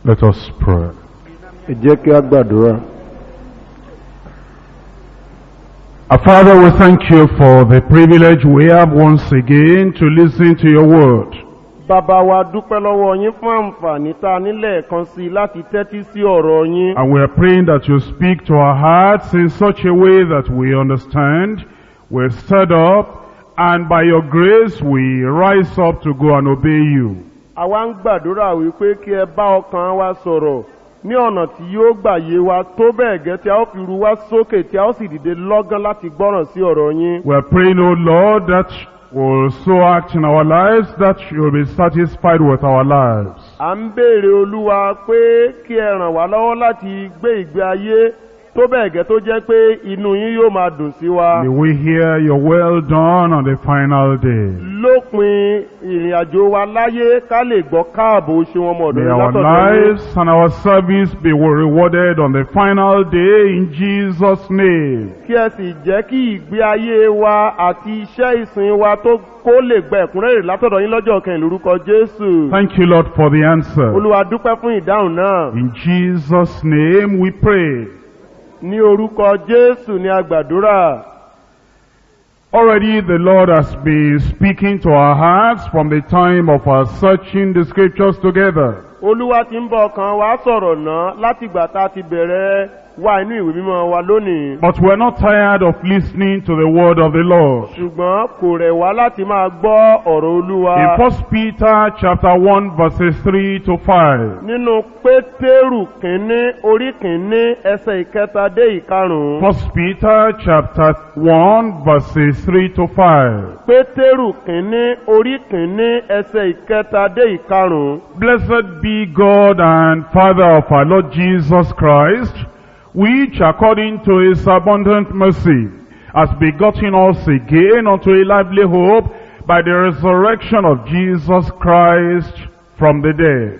Let us pray. Ẹ jẹ́ kí a gbàdúrà. Our Father, we thank you for the privilege we have once again to listen to your word. Bàbá wa dúpẹ́ lọ́wọ́ yín fún àǹfààní tá a nílẹ̀ kan sí láti tẹ́tí sí ọ̀rọ̀ yín. And we are praying that you speak to our hearts in such a way that we understand, we're stirred up, and by your grace we rise up to go and obey you. Àwa ń gbàdúrà wípé kí ẹ bá ọkàn wa sọ̀rọ̀ ní ọ̀nà tí yóò gbà yé wa tó bẹ́ẹ̀ gẹ́ tí a ó fi ru wá sókè tí a ó sì dìde lọ́gán láti gbọ́ràn sí ọ̀rọ̀ yín. We are praying, O Lord, that will so act in our lives that you will be satisfied with our lives. À ń béèrè Olúwa pé kí ẹ ràn wá lọ́wọ́ láti gbé ìgbé ayé tó bẹ́ẹ̀ gẹ́ tó jẹ́ pé inú yín yóò máa dùn sí wa. May we hear your well done on the final day. Lópin ìrìn àjò wa láyé ká lè gbọ́ káàbọ̀ ṣe wọn mọ̀ May ọ̀dọ̀ our lives and our service be rewarded on the final day in Jesus' name. kí ẹ sì jẹ́ kí ìgbé ayé wa àti iṣẹ́ ìsìn wa tó kó lè gba ẹ̀kúnrẹ́rẹ́ látọ̀dọ̀ yín lọ́jọ́ kẹyìn lórúkọ Jésù. Thank you, Lord, for the answer. Olúwa dúpẹ́ fún ìdáhùn náà. In Jesus' name we pray. Ní orúkọ Jésù ni a gbàdúrà. Already the Lord has been speaking to our hearts from the time of our searching the scriptures together. Olúwa ti ń bá ọkàn wa sọ̀rọ̀ náà látìgbà tá a ti bẹ̀rẹ̀ wá inú ìwé mímọ́ wa lónìí. But we're not tired of listening to the word of the Lord. Ṣùgbọ́n kò rẹ̀ wá láti máa gbọ́ ọ̀rọ̀ Olúwa. In 1 Peter chapter 1 verses 3 to 5. Nínú Pétérù kìíní orí kìíní ẹsẹ̀ ìkẹta dé ìkarùn-ún. 1 Peter chapter 1 verses 3 to 5. Pétérù kìíní orí kìíní ẹsẹ̀ ìkẹta dé ìkarùn-ún. Blessed be God and Father of our Lord Jesus Christ, which according to his abundant mercy has begotten us again unto a lively hope by the resurrection of Jesus Christ from the dead.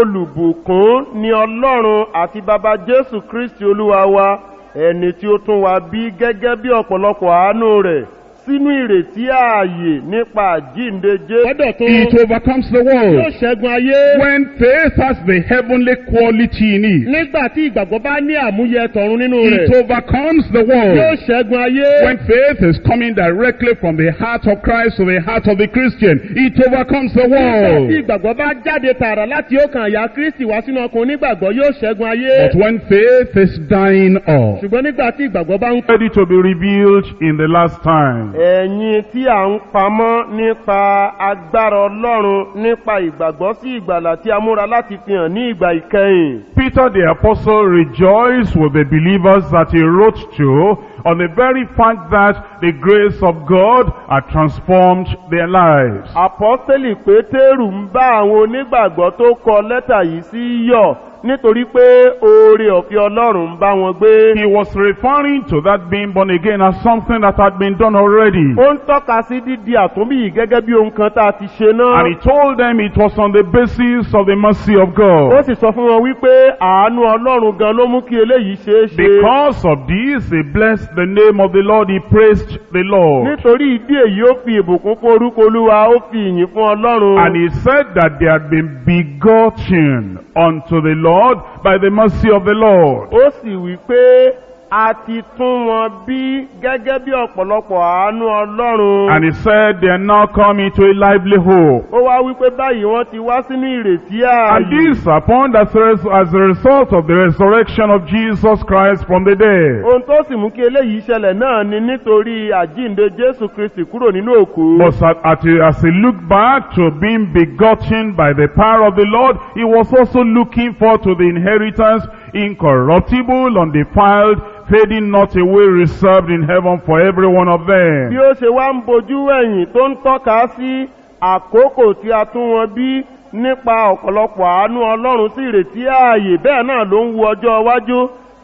Olùbùkún ni Ọlọ́run àti Baba Jésù Kristi Olúwa wa, ẹni tí ó tún wa bí gẹ́gẹ́ bí ọ̀pọ̀lọpọ̀ àánú rẹ̀ sínú ìrètí ààyè nípa àjíǹde Jésù. It overcomes the world. Yóò ṣẹ́gun ayé. When faith has the heavenly quality in it, Nígbà tí ìgbàgbọ́ bá ní àmúyẹ tọ̀run nínú it rẹ̀. overcomes the Yóò world. ṣẹ́gun ayé. When faith is coming directly from the heart of Christ to the heart of the Christian, it overcomes the Nígbà tí world. ìgbàgbọ́ bá jáde tààrà láti ọkàn àyà Kristi wá sínú ọkàn onígbàgbọ́ yóò ṣẹ́gun ayé. But when faith is dying off, Ṣùgbọ́n nígbà tí ìgbàgbọ́ bá ń ready to be revealed in the last time, ẹ̀yin tí à ń pamọ́ nípa agbára Ọlọ́run nípa ìgbàgbọ́ sí ìgbàlà tí a múra láti fi hàn ní ìgbà ìkẹyìn. Peter the apostle rejoiced with the believers that he wrote to on the very fact that the grace of God had transformed their lives. Àpọ́sítélì Pétérù ń bá àwọn onígbàgbọ́ tó kọ lẹ́tà yìí sí yọ̀ nítorí pé oore ọ̀fẹ́ Ọlọ́run ń bá wọn gbé. He was referring to that being born again as something that had been done already. Ó ń tọ́ka sí dídi àtúnbí yìí gẹ́gẹ́ bí ohun kan tá a ti ṣe náà. And he told them it was on the basis of the mercy of Ó God. sì sọ fún wọn wípé àánú Ọlọ́run gan ló mú kí eléyìí ṣeé ṣe. Because of this, he blessed the name of the Lord, he praised the Lord. Nítorí ìdí èyí ó fi ìbùkún fún orúkọ Olúwa, ó fi ìyìn fún Ọlọ́run. And he said that they had been begotten unto the Lord by the mercy of the Lord. Ó sì wí pé a ti tún wọn bí gẹ́gẹ́ bí ọ̀pọ̀lọpọ̀ àánú Ọlọ́run. And he said they are now coming to a lively hope. Ó wá wí pé báyìí wọ́n ti wá sínú ìrètí And ààyè. this happened as a result of the resurrection of Jesus Christ from the dead. Ohun tó sì mú kí eléyìí ṣẹlẹ̀ náà ni nítorí àjíǹde Jésù Kristi kúrò nínú òkú. But as he looked back to being begotten by the power of the Lord, he was also looking forward to the inheritance incorruptible, undefiled, fading not away, reserved in heaven for every one of them. Bí ó ṣe wá ń bojú ẹ̀yìn tó ń tọ́ka sí àkókò tí a tún wọn bí nípa ọ̀pọ̀lọpọ̀ àánú Ọlọ́run sí ìrètí ààyè, bẹ́ẹ̀ náà ló ń wo ọjọ́ iwájú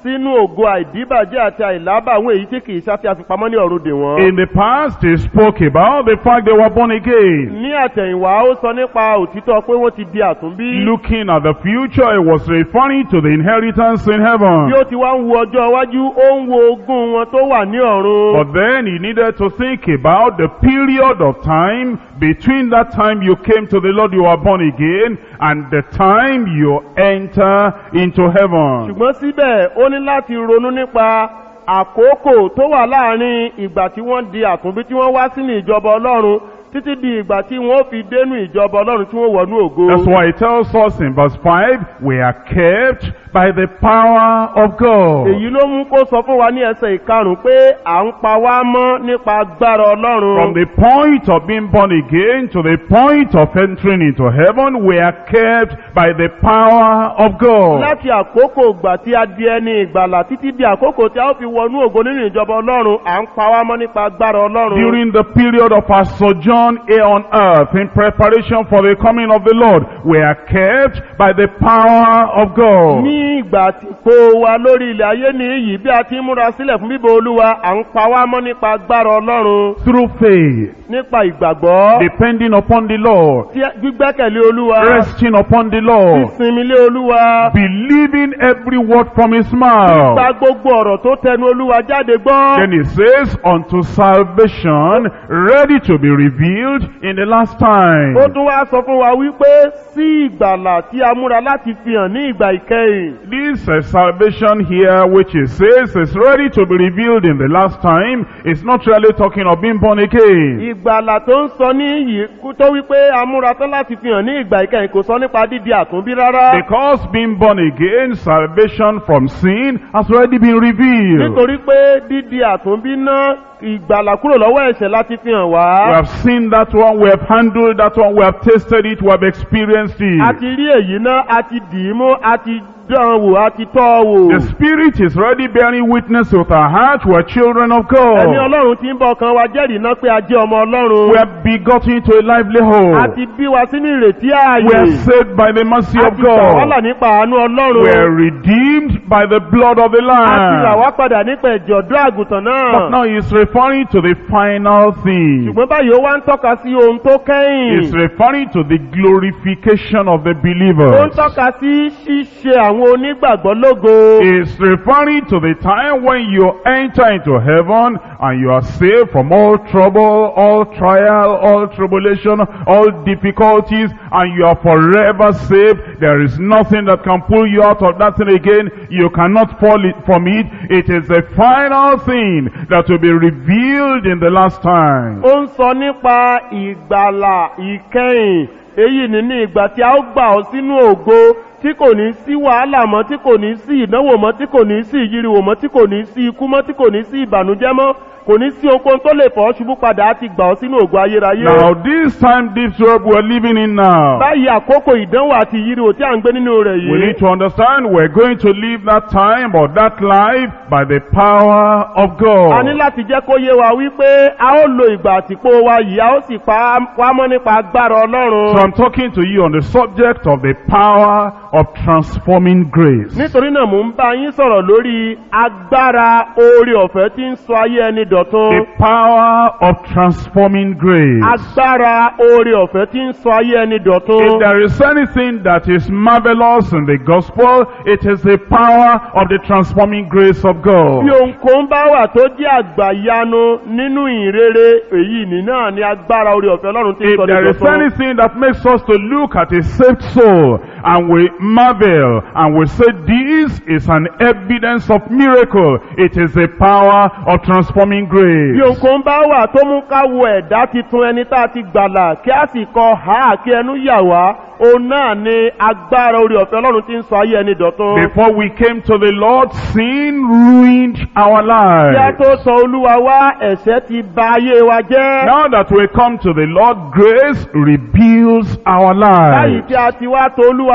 sínú ògo àìdíbàjẹ́ àti àìlábàwọ́n èyí tí kìí ṣá tí a fi pamọ́ ní ọ̀run dè wọ́n. In the past, he spoke about the fact they were born again. Ní àtẹ̀yìnwá ó sọ nípa òtítọ́ pé wọ́n ti di àtúnbí. Looking at the future, he was referring to the inheritance in heaven. Bí ó ti wá ń wo ọjọ́ iwájú, ó ń wo ogún wọn tó wà ní ọ̀run. But then he needed to think about the period of time between that time you came to the Lord, you were born again, and the time you enter into heaven. Ṣùgbọ́n síbẹ̀, ó ní láti ronú nípa àkókò tó wà láàrin ìgbà tí wọ́n di àtúnbí tí wọ́n wá sínú ìjọba Ọlọ́run títí di ìgbà tí wọ́n fi dénú ìjọba Ọlọ́run tí wọ́n wọnú ògo. That's why it tells us in verse 5, we are kept by the power of God. Èyí ló mú kó sọ fún wa ní ẹsẹ̀ ìkarùn-ún pé à ń pa wá mọ́ nípa agbára Ọlọ́run. From the point of being born again to the point of entering into heaven, we are kept by the power of God. Láti àkókò ìgbà tí a di ẹni ìgbàlà títí di àkókò tí a ó fi wọnú ògo nínú ìjọba Ọlọ́run, à ń pa wá mọ́ nípa agbára Ọlọ́run. During the period of our sojourn here on earth, in preparation for the coming of the Lord, we are kept by the power of God. Ní ìgbà tí kó wa lórí ilẹ̀ ayé ní yìí bí a ti ń múra sílẹ̀ fún bíbọ̀ Olúwa, à ń pa wá mọ́ nípa agbára Ọlọ́run. Through faith, Nípa ìgbàgbọ́, depending upon the Lord, gbígbẹ́kẹ̀lé Olúwa, resting upon the Lord, ìsinmi lé Olúwa, believing every word from his mouth. gba gbogbo ọ̀rọ̀ tó tẹnu Olúwa jáde gbọ́. Then he says, unto salvation, ready to be revealed in the last time. Ó tún wá sọ fún wa wípé sí ìgbàlà tí a múra láti fi hàn ní ìgbà ìkẹyìn. This salvation here, which he says is ready to be revealed in the last time, is not really talking of being born again. Ìgbàlà tó ń sọ ní yìí tó wípé a múra tán láti fi hàn ní ìgbà ìkẹyìn kò sọ nípa dídi àtúnbí rárá. Because being born again, salvation from sin has already been revealed. Nítorí pé dídi àtúnbí náà ìgbàlà kúrò lọ́wọ́ ẹ̀ṣẹ̀ láti fi hàn wá. We have seen that one, we have handled that one, we have tasted it, we have experienced it. A ti rí èyí náà, a ti dì í mú, a ti dán wò, a ti tọ́ wò. The Spirit is already bearing witness with our heart, we are children of Ẹ̀mí God. Ọlọ́run ti ń bọ̀ ọkàn wa jẹ́rìí náà pé a jẹ́ ọmọ Ọlọ́run. We are begotten to a lively A hope. ti bí wa sínú ìrètí We ààyè. are saved by the mercy A of ti gbà wá là God. nípa àánú Ọlọ́run. We are redeemed by the blood of the A ti rà Lamb. wá padà nípa ẹ̀jẹ̀ ọ̀dọ́ àgùntàn But náà. now he's referring to the final thing. Ṣùgbọ́n báyìí ó wá ń tọ́ka sí ohun tó kẹ́yìn. He's referring to the glorification of the Ó ń believers. tọ́ka sí ṣíṣe àwọn onígbàgbọ́ lógo. He's referring to the time when you enter into heaven and you are saved from all trouble, all trial, all tribulation, all difficulties, and you are forever saved. There is nothing that can pull you out of that thing again. You cannot fall from it. It is the final thing that will be revealed in the last time. Ó ń sọ nípa ìgbàlà ìkẹyìn. Èyí ni ní ìgbà tí a ó gbà ọ́ sínú ògo tí kò ní sí wàhálà mọ́, tí kò ní sí ìdánwò mọ́, tí kò ní sí ìyíriwò mọ́, tí kò ní sí ikú mọ́, tí kò ní sí ìbànújẹ́ mọ́, kò ní sí ohunkóhun tó lè fọ́ ṣubú padà á ti gbà ọ́ sínú ògo ayérayé. Now this time, this world we are living in now, Báyìí àkókò ìdánwò àti ìyíriwò tí à ń gbé nínú rẹ̀ we yìí. need to understand we're going to live that time or that life by the power of A ní God. láti jẹ́ kó yé wa wípé a ó lo ìgbà àtìpó wa yìí, a ó sì pa wá mọ́ nípa agbára So Ọlọ́run. I'm talking to you on the subject of the power of transforming grace. Nítorí náà mò ń bá yín sọ̀rọ̀ lórí agbára oore ọ̀fẹ́ tí ń sọ ayé ẹni dọ̀tun. The power of transforming grace. Agbára oore ọ̀fẹ́ tí ń sọ ayé ẹni If dọ̀tun. there is anything that is marvelous in the gospel, it is the power of the transforming grace of God. Bí ohunkóhun bá wà tó jẹ́ àgbàyanu nínú ìrere, èyí ní náà ni agbára oore ọ̀fẹ́ Ọlọ́run tí ń If sọ ní there is dọ̀tun. anything that makes us to look at a saved soul and we marvel and we say this is an evidence of miracle, it is the power of transforming Bí grace. ohunkóhun bá wà tó mú ká wo ẹ̀dá titun ẹni tá a ti gbàlà kí a sì kọ ha kí ẹnu yà wá, òun náà ni agbára oore ọ̀fẹ́ Ọlọ́run tí ń sọ ayé ẹni dọ̀tun. Before we came to the Lord, sin ruined our Kí a lives. tó sọ Olúwa wá, ẹ̀ṣẹ̀ ti bà ayé wa jẹ́. Now that we come to the Lord, grace rebuilds our Báyìí lives. tí a ti wá tọ̀ Olúwa wá,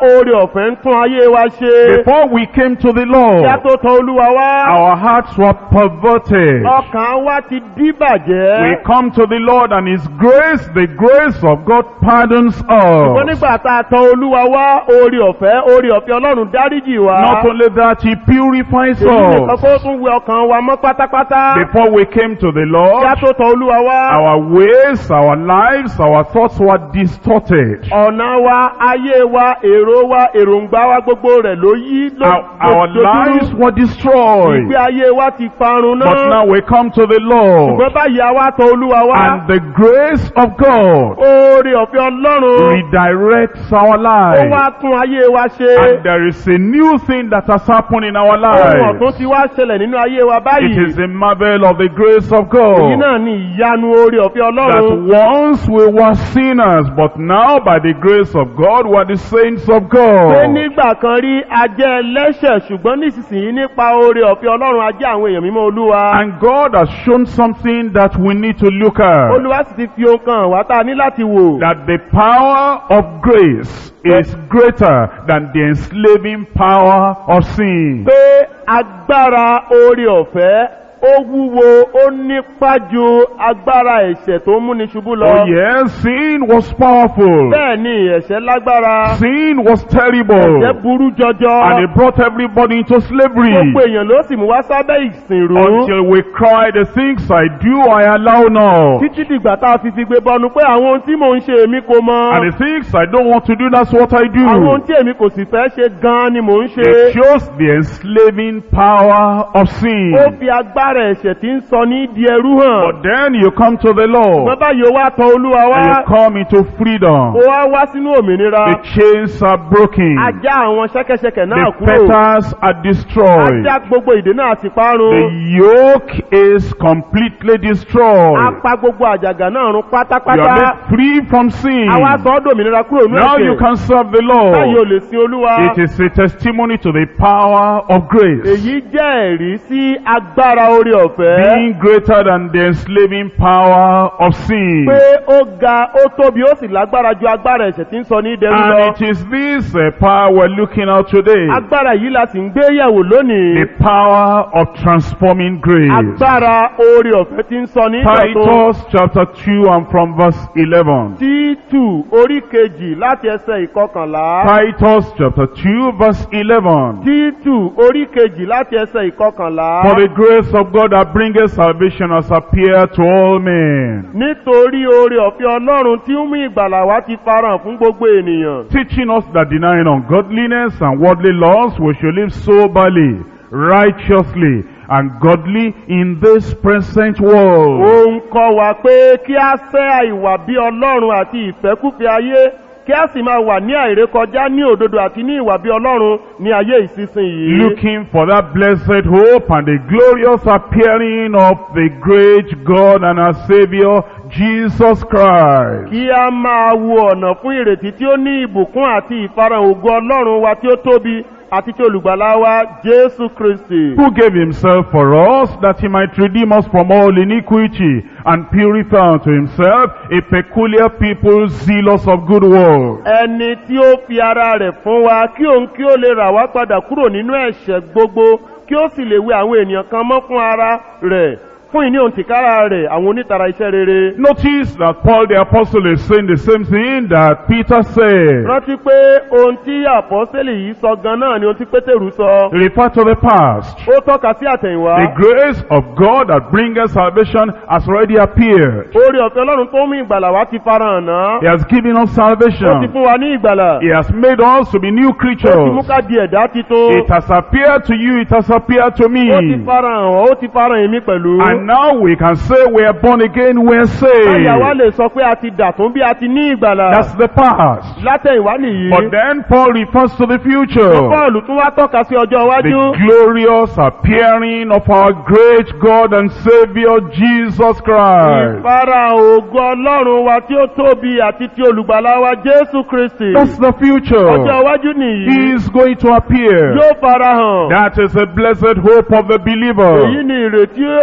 oore ọ̀fẹ́ ń tún ayé wa ṣe. Before we came to the Lord, Kí a tó tọ̀ Olúwa wá. our hearts were perverted. Ọkàn wa ti díbàjẹ́. We come to the Lord and His grace, the grace of God pardons Ṣùgbọ́n us. nígbà tá a tọ̀ Olúwa wá, oore ọ̀fẹ́ Ọlọ́run dáríjì wa. Not only that, He purifies Èyí nìkan us. kó tún wẹ ọkàn wa mọ́ pátápátá. Before we came to the Kí a Lord, tó tọ̀ Olúwa wá. our ways, our lives, our thoughts were distorted. Ọ̀nà wa, ayé wa, èrò wa, èròǹgbà wa gbogbo rẹ̀ ló yí Our lives were destroyed. Ìgbé ayé wa ti parun But náà. now we come to the Lord, Ṣùgbọ́n báyìí a wá tọ̀ Olúwa wá. and the grace of God Oore ọ̀fẹ́ Ọlọ́run. redirects our Ó lives. wá tún ayé wa ṣe. And there is a new thing that has happened in our Ohun lives. ọ̀tún ti wá ṣẹlẹ̀ nínú ayé wa It báyìí. is a marvel of the grace of Èyí God. náà ni ìyanu oore ọ̀fẹ́ That Ọlọ́run. once we were sinners, but now by the grace of God we are the saints of Pé God. nígbà kan rí a jẹ́ ẹlẹ́ṣẹ̀ ṣùgbọ́n nísinsìnyí nípa oore ọ̀fẹ́ Ọlọ́run a jẹ́ àwọn èèyàn mímọ́ Olúwa. And God has shown something that we need to look at. Olúwa sì ti fi ohun kan wá tá a ní láti wò. That the power of grace is greater than the enslaving power of sin. Pé agbára oore ọ̀fẹ́ ó wúwo ó nípa ju agbára ẹ̀ṣẹ̀ tó ń múni ṣubú lọ. Oh yes, sin was powerful. Bẹ́ẹ̀ ni ẹ̀ṣẹ̀ lágbára. Sin was terrible. Ẹ̀ṣẹ̀ burú jọjọ. And it brought everybody into slavery. Gbogbo èèyàn ló sì mú wá sábẹ́ ìsìnrú. Until we cry, the things I do, I allow now. Títí dìgbà tá a fi fi gbé bọnu pé àwọn ohun tí mò ń ṣe èmi kò mọ. And the things I don't want to do, that's what I Àwọn ohun do. tí èmi kò sì fẹ́ ṣe gan-an ni mò ń ṣe. It shows the enslaving power of sin. Ó fi agbára ẹ̀ṣẹ̀ tí ń sọ ní di ẹrú hàn. But then you come to the Lord Wọ́n báyìí ó wá tọ̀ Olúwa wá. and you come into freedom. Ó wá wá sínú òmìnira. The chains are broken. Ajá àwọn ṣẹ́kẹ́ṣẹkẹ̀ náà The kúrò. fetters are destroyed. Ajá gbogbo ìdè náà ti The parun. yoke is completely destroyed. Apá gbogbo àjàgà náà run You are pátápátá. made free from sin. Àwa sọ ọ́ dòmìnira kúrò ní Now you ẹ̀ṣẹ̀. can serve the Báyìí ò Lord. lè sin Olúwa. It is a testimony to the power of grace. Èyí jẹ́ ẹ̀rí sí agbára oore ọ̀fẹ́. Being greater than the enslaving power of sin. Pé ó ga, ó tóbi, ó sì lágbára ju agbára ẹ̀ṣẹ̀ tí ń sọ ní ìdẹ̀rù And lọ. it is this power we're looking at today. Agbára yìí la sì ń gbé yẹ̀wò lónìí. The power of transforming grace. Agbára oore ọ̀fẹ́ tí ń sọ ní ìdọ̀tun. Titus chapter 2 and from verse 11. Títù orí kejì láti ẹsẹ̀ ìkọkànlá. Titus chapter 2 verse 11. Títù orí kejì láti ẹsẹ̀ ìkọkànlá. For the grace of God that bringeth salvation has appeared to all men, Nítorí oore ọ̀fẹ́ Ọlọ́run tí ń mú ìgbàlà wá ti farahàn fún gbogbo ènìyàn. teaching us that denying ungodliness and worldly lusts, we should live soberly, righteously, and godly in this present world. Ó ń kọ́ wa pé kí a sẹ́ àìwà bí Ọlọ́run àti ìfẹ́kúfẹ̀ẹ́ ayé, kí a sì máa wà ní àìrékọjá ní òdodo àti ní ìwà bí Ọlọ́run ní ayé ìsinsìnyí. Looking for that blessed hope and the glorious appearing of the great God and our Savior, Jesus Christ. Kí a máa wo ọ̀nà fún ìrètí tí ó ní ìbùkún àti ìfarahàn ògo Ọlọ́run wa tí ó tóbi àti tí olùgbàlà wa Jésù Kristi. Who gave himself for us that he might redeem us from all iniquity and purify unto himself a peculiar people zealous of good works. Ẹni tí ó fi ara rẹ̀ fún wa kí òun kí ó lè rà wá padà kúrò nínú ẹ̀ṣẹ̀ gbogbo kí ó sì lè wẹ àwọn ènìyàn kan mọ́ fún ara rẹ̀ fún ìní òǹtìkára rẹ̀ àwọn onítara iṣẹ́ rere. Notice that Paul the apostle is saying the same thing that Peter said. Rántí pé ohun tí àpọ́sítélì yìí sọ gan náà ni ohun tí Pétérù sọ. Refer to the past. Ó tọ́ka sí àtẹ̀yìnwá. The grace of God that bringeth salvation has already appeared. Oore ọ̀fẹ́ Ọlọ́run tó mú ìgbàlà wá ti farahàn náà. He has given us Ó ti salvation. fún wa ní ìgbàlà. He has made us to be new Ó ti mú creatures. ká di ẹ̀dá titun. It has appeared to you, it has appeared to me. Ó ti farahàn ọ́, ó ti farahàn èmi pẹ̀lú. And now we can say we are born again, we are Báyà wá saved. lè sọ pé a ti dàtún bí a ti ní ìgbàlà. That's the past. Látẹ̀yìnwá nìyí. But then Paul refers to the future. Pọ́ọ̀lù tún wá tọ́ka sí ọjọ́ The iwájú. glorious appearing of our great God and Savior Jesus Christ. Ìfarahàn ògo Ọlọ́run wa tí ó tóbi àti ti olùgbàlà wa Jésù Kristi. That's the Ọjọ́ future. iwájú He nìyí. is going to appear. Yóò farahàn. That is a blessed hope of the Èyí believer. ni ìrètí tó ní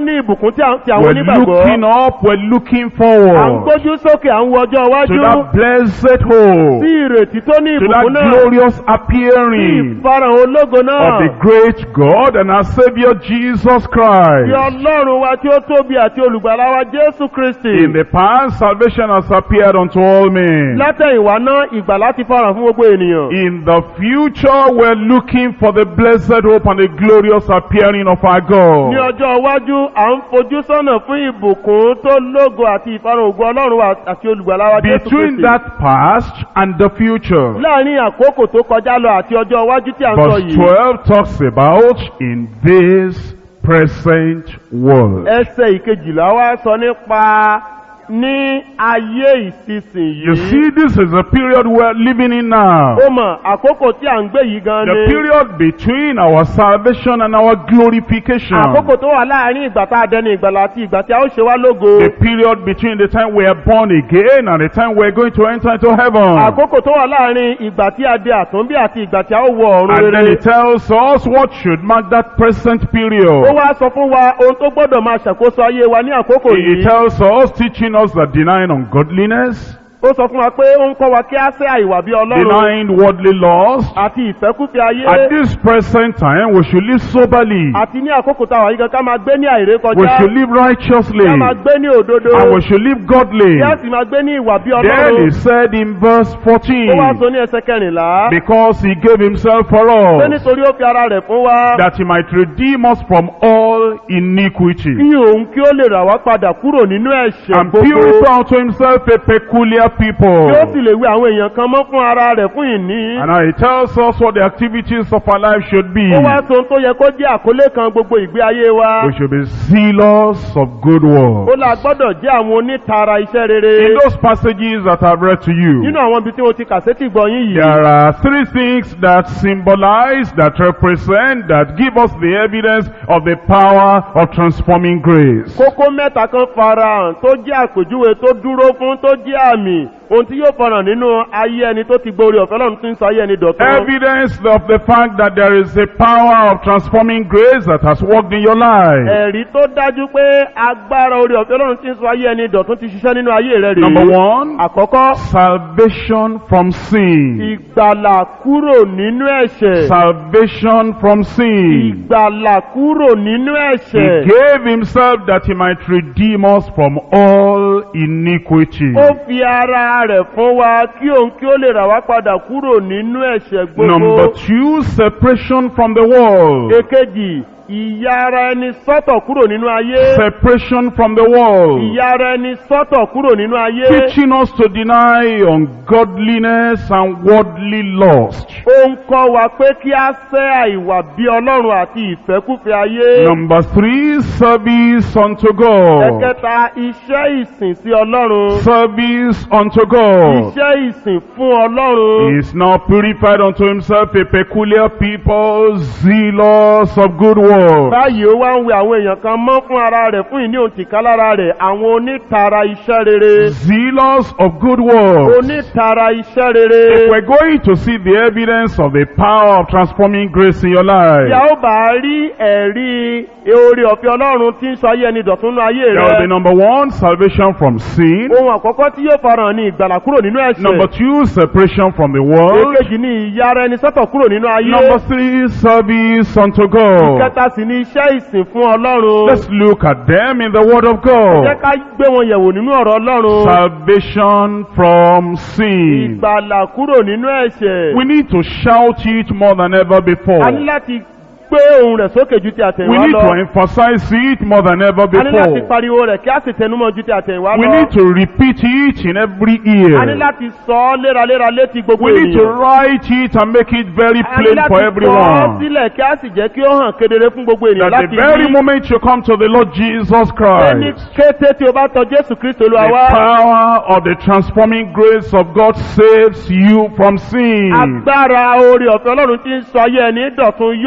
ní ìbùkún ti àwọn We're onígbàgbọ́. looking up, we're looking À ń forward gbójú sókè, à ń wo ọjọ́ to iwájú. that blessed hope, Sí ìrètí tó ní to that ìbùkún náà. glorious Sí appearing ìfarahàn ológo of náà. the great God and our Savior Jesus Bí Christ. Ọlọ́run wa tí ó tóbi àti olùgbàlà wa Jésù Kristi. In the past, salvation has appeared unto all men. Látẹ̀yìnwá náà, ìgbàlà ti farahàn fún gbogbo ènìyàn. In the future, we're looking for the blessed hope and the glorious appearing of our Ní God. ọjọ́ iwájú, à ń fojú sọ́nà fún ìbùkún tó lógo àti ìfarahàn ògo Ọlọ́run wa àti olùgbàlà wa Jésù Between Kristi. that past and the future, Láàárín àkókò tó kọjá lọ àti ọjọ́ iwájú tí à ń sọ verse yìí. 12 talks about in this present world. Ẹsẹ̀ ìkejìlá wa sọ nípa ní ayé ìsinsìnyí. You see, this is the period we're living in now. Ó mọ̀, àkókò tí à ń gbé yìí gan The ni. period between our salvation and our glorification. Àkókò tó wà láàárín ìgbà tá a dẹni ìgbàlà àti ìgbà tí a ó ṣe wá lógo. The period between the time we are born again and the time we're going to enter into heaven. Àkókò tó wà láàárín ìgbà tí a di àtúnbí àti ìgbà tí a ó wọ ọ̀run And then rere. it tells us what should mark that present Ó period. wá sọ fún wa ohun tó gbọ́dọ̀ máa ṣàkóso ayé wa ní àkókò It yìí. tells us, teaching us that denying ungodliness, Ó sọ fún wa pé ó ń kọ́ wa kí á ṣe àìwà bí Ọlọ́run denying worldly lust. àti ìfẹ́kúfẹ́ ayé. At this present time, we should live soberly. Àti ní àkókò tá a wà yìí gan ká máa gbé ní We àìrékọjá. should live righteously. Ká máa gbé ní òdodo. And we should live godly. Kí á sì máa gbé ní ìwà bí Then Ọlọ́run. he said in verse Ó wá 14, sọ ní ẹsẹ̀ kẹrìnlá. because he gave himself for Pé us, nítorí ó fi ara rẹ̀ fún wa. that he might redeem us from all iniquity, Kí òun kí ó lè rà wá padà kúrò nínú ẹ̀ṣẹ̀ and gbogbo. purify unto himself a peculiar people. Kí ó sì lè wí àwọn èèyàn kan mọ́ fún ara rẹ̀ fún ìní. And now he tells us what the activities of our life should be. Ó wá sọ ohun tó yẹ kó jẹ́ àkọlé kan gbogbo ìgbé ayé wa. We should be zealous of good Ó works. là gbọ́dọ̀ jẹ́ àwọn onítara iṣẹ́ rere. In those passages that I've read to you, Nínú àwọn ibi tí mo ti kà sétí gbọ́ yín yìí. there are three things that symbolize, that represent, that give us the evidence of the power of transforming grace. Kókó mẹ́ta kan farahàn tó jẹ́ àpèjúwe tó dúró fún tó jẹ́ àmì ohun tí yóò farahàn nínú ayé ẹni tó ti gbórí ọ̀fẹ́ Ọlọ́run tí ń sọ ayé ẹni dọ̀tun. Evidence of the fact that there is a power of transforming grace that has worked in your life. Ẹ̀rí tó dájú pé agbára orí ọ̀fẹ́ Ọlọ́run tí ń sọ ayé ẹni dọ̀tun ti ṣiṣẹ́ nínú ayé rẹ̀ rèé. Number one, Àkọ́kọ́, salvation from sin. ìgbàlà kúrò nínú ẹ̀ṣẹ̀. Salvation from sin. Ìgbàlà kúrò nínú He ẹ̀ṣẹ̀. gave himself that he might redeem us from all iniquity. Ó fi ara rẹ̀ fún wa kí òun kí ó lè rà wá padà kúrò nínú ẹ̀ṣẹ̀ Number gbogbo. two, separation from the world. Èkejì, ìyà ara ẹni sọ́tọ̀ kúrò nínú ayé. Separation from the world. Ìyà ara ẹni sọ́tọ̀ kúrò nínú ayé. Teaching us to deny ungodliness and worldly lust. Ó ń kọ́ wa pé kí á sẹ́ àìwà bí Ọlọ́run àti ìfẹ́kúfẹ́ ayé. Number three, service unto God. Ẹ̀kẹta, iṣẹ́ ìsìn sí Ọlọ́run. Service unto God. Iṣẹ́ ìsìn fún Ọlọ́run. He is now purified unto himself a peculiar people, zealous of good works. Báyìí ó wá ń wẹ àwọn èèyàn kan mọ́ fún ara rẹ̀ fún ìní òǹtìká lára rẹ̀, àwọn onítara iṣẹ́ rere. Zealous of good works. Onítara iṣẹ́ rere. We're going to see the evidence of the power of transforming grace in your life. Bí a ó bá rí ẹ̀rí oore ọ̀fẹ́ Ọlọ́run tí ń sọ ayé ẹni dọ̀tún nínú ayé There will be rẹ̀. number one, salvation from sin. Ohun àkọ́kọ́ tí yóò farahàn ní ìgbàlà kúrò nínú Number ẹ̀ṣẹ̀. two, separation from the world. Èkejì ni ìyà ara ẹni sọ́tọ̀ kúrò nínú ayé. Number three, service unto God. Ìkẹta sì ni iṣẹ́ ìsìn fún Ọlọ́run. Let's look at them in the Word of Jẹ́ God. ká gbé wọn yẹ̀wò nínú ọ̀rọ̀ Ọlọ́run. Salvation from sin. Ìgbàlà kúrò nínú ẹ̀ṣẹ̀. We need to shout it more than ever before. A ní láti gbé ohùn rẹ̀ sókè ju ti We àtẹ̀yìnwá need to lọ. emphasize it more than ever A ní láti before. pariwo rẹ̀ kí a sì tẹnumọ́ ju ti àtẹ̀yìnwá We lọ. need to repeat it in every A ní ear. láti sọ ọ́ léraléra létí gbogbo We need to ènìyàn. write it and make it very A ní plain láti for sọ ọ́ everyone. sílẹ̀ kí a sì jẹ́ kí ó hàn kedere fún gbogbo ènìyàn That láti the very rí. moment you come to the Lord Jesus Ẹni Christ, kété tí o bá tọ̀ Jésù Kristo Olúwa the wá. power of the transforming grace of God saves you from sin. Agbára oore ọ̀fẹ́ Ọlọ́run tí ń sọ ayé ẹni dọ̀tun yóò gbà ọ́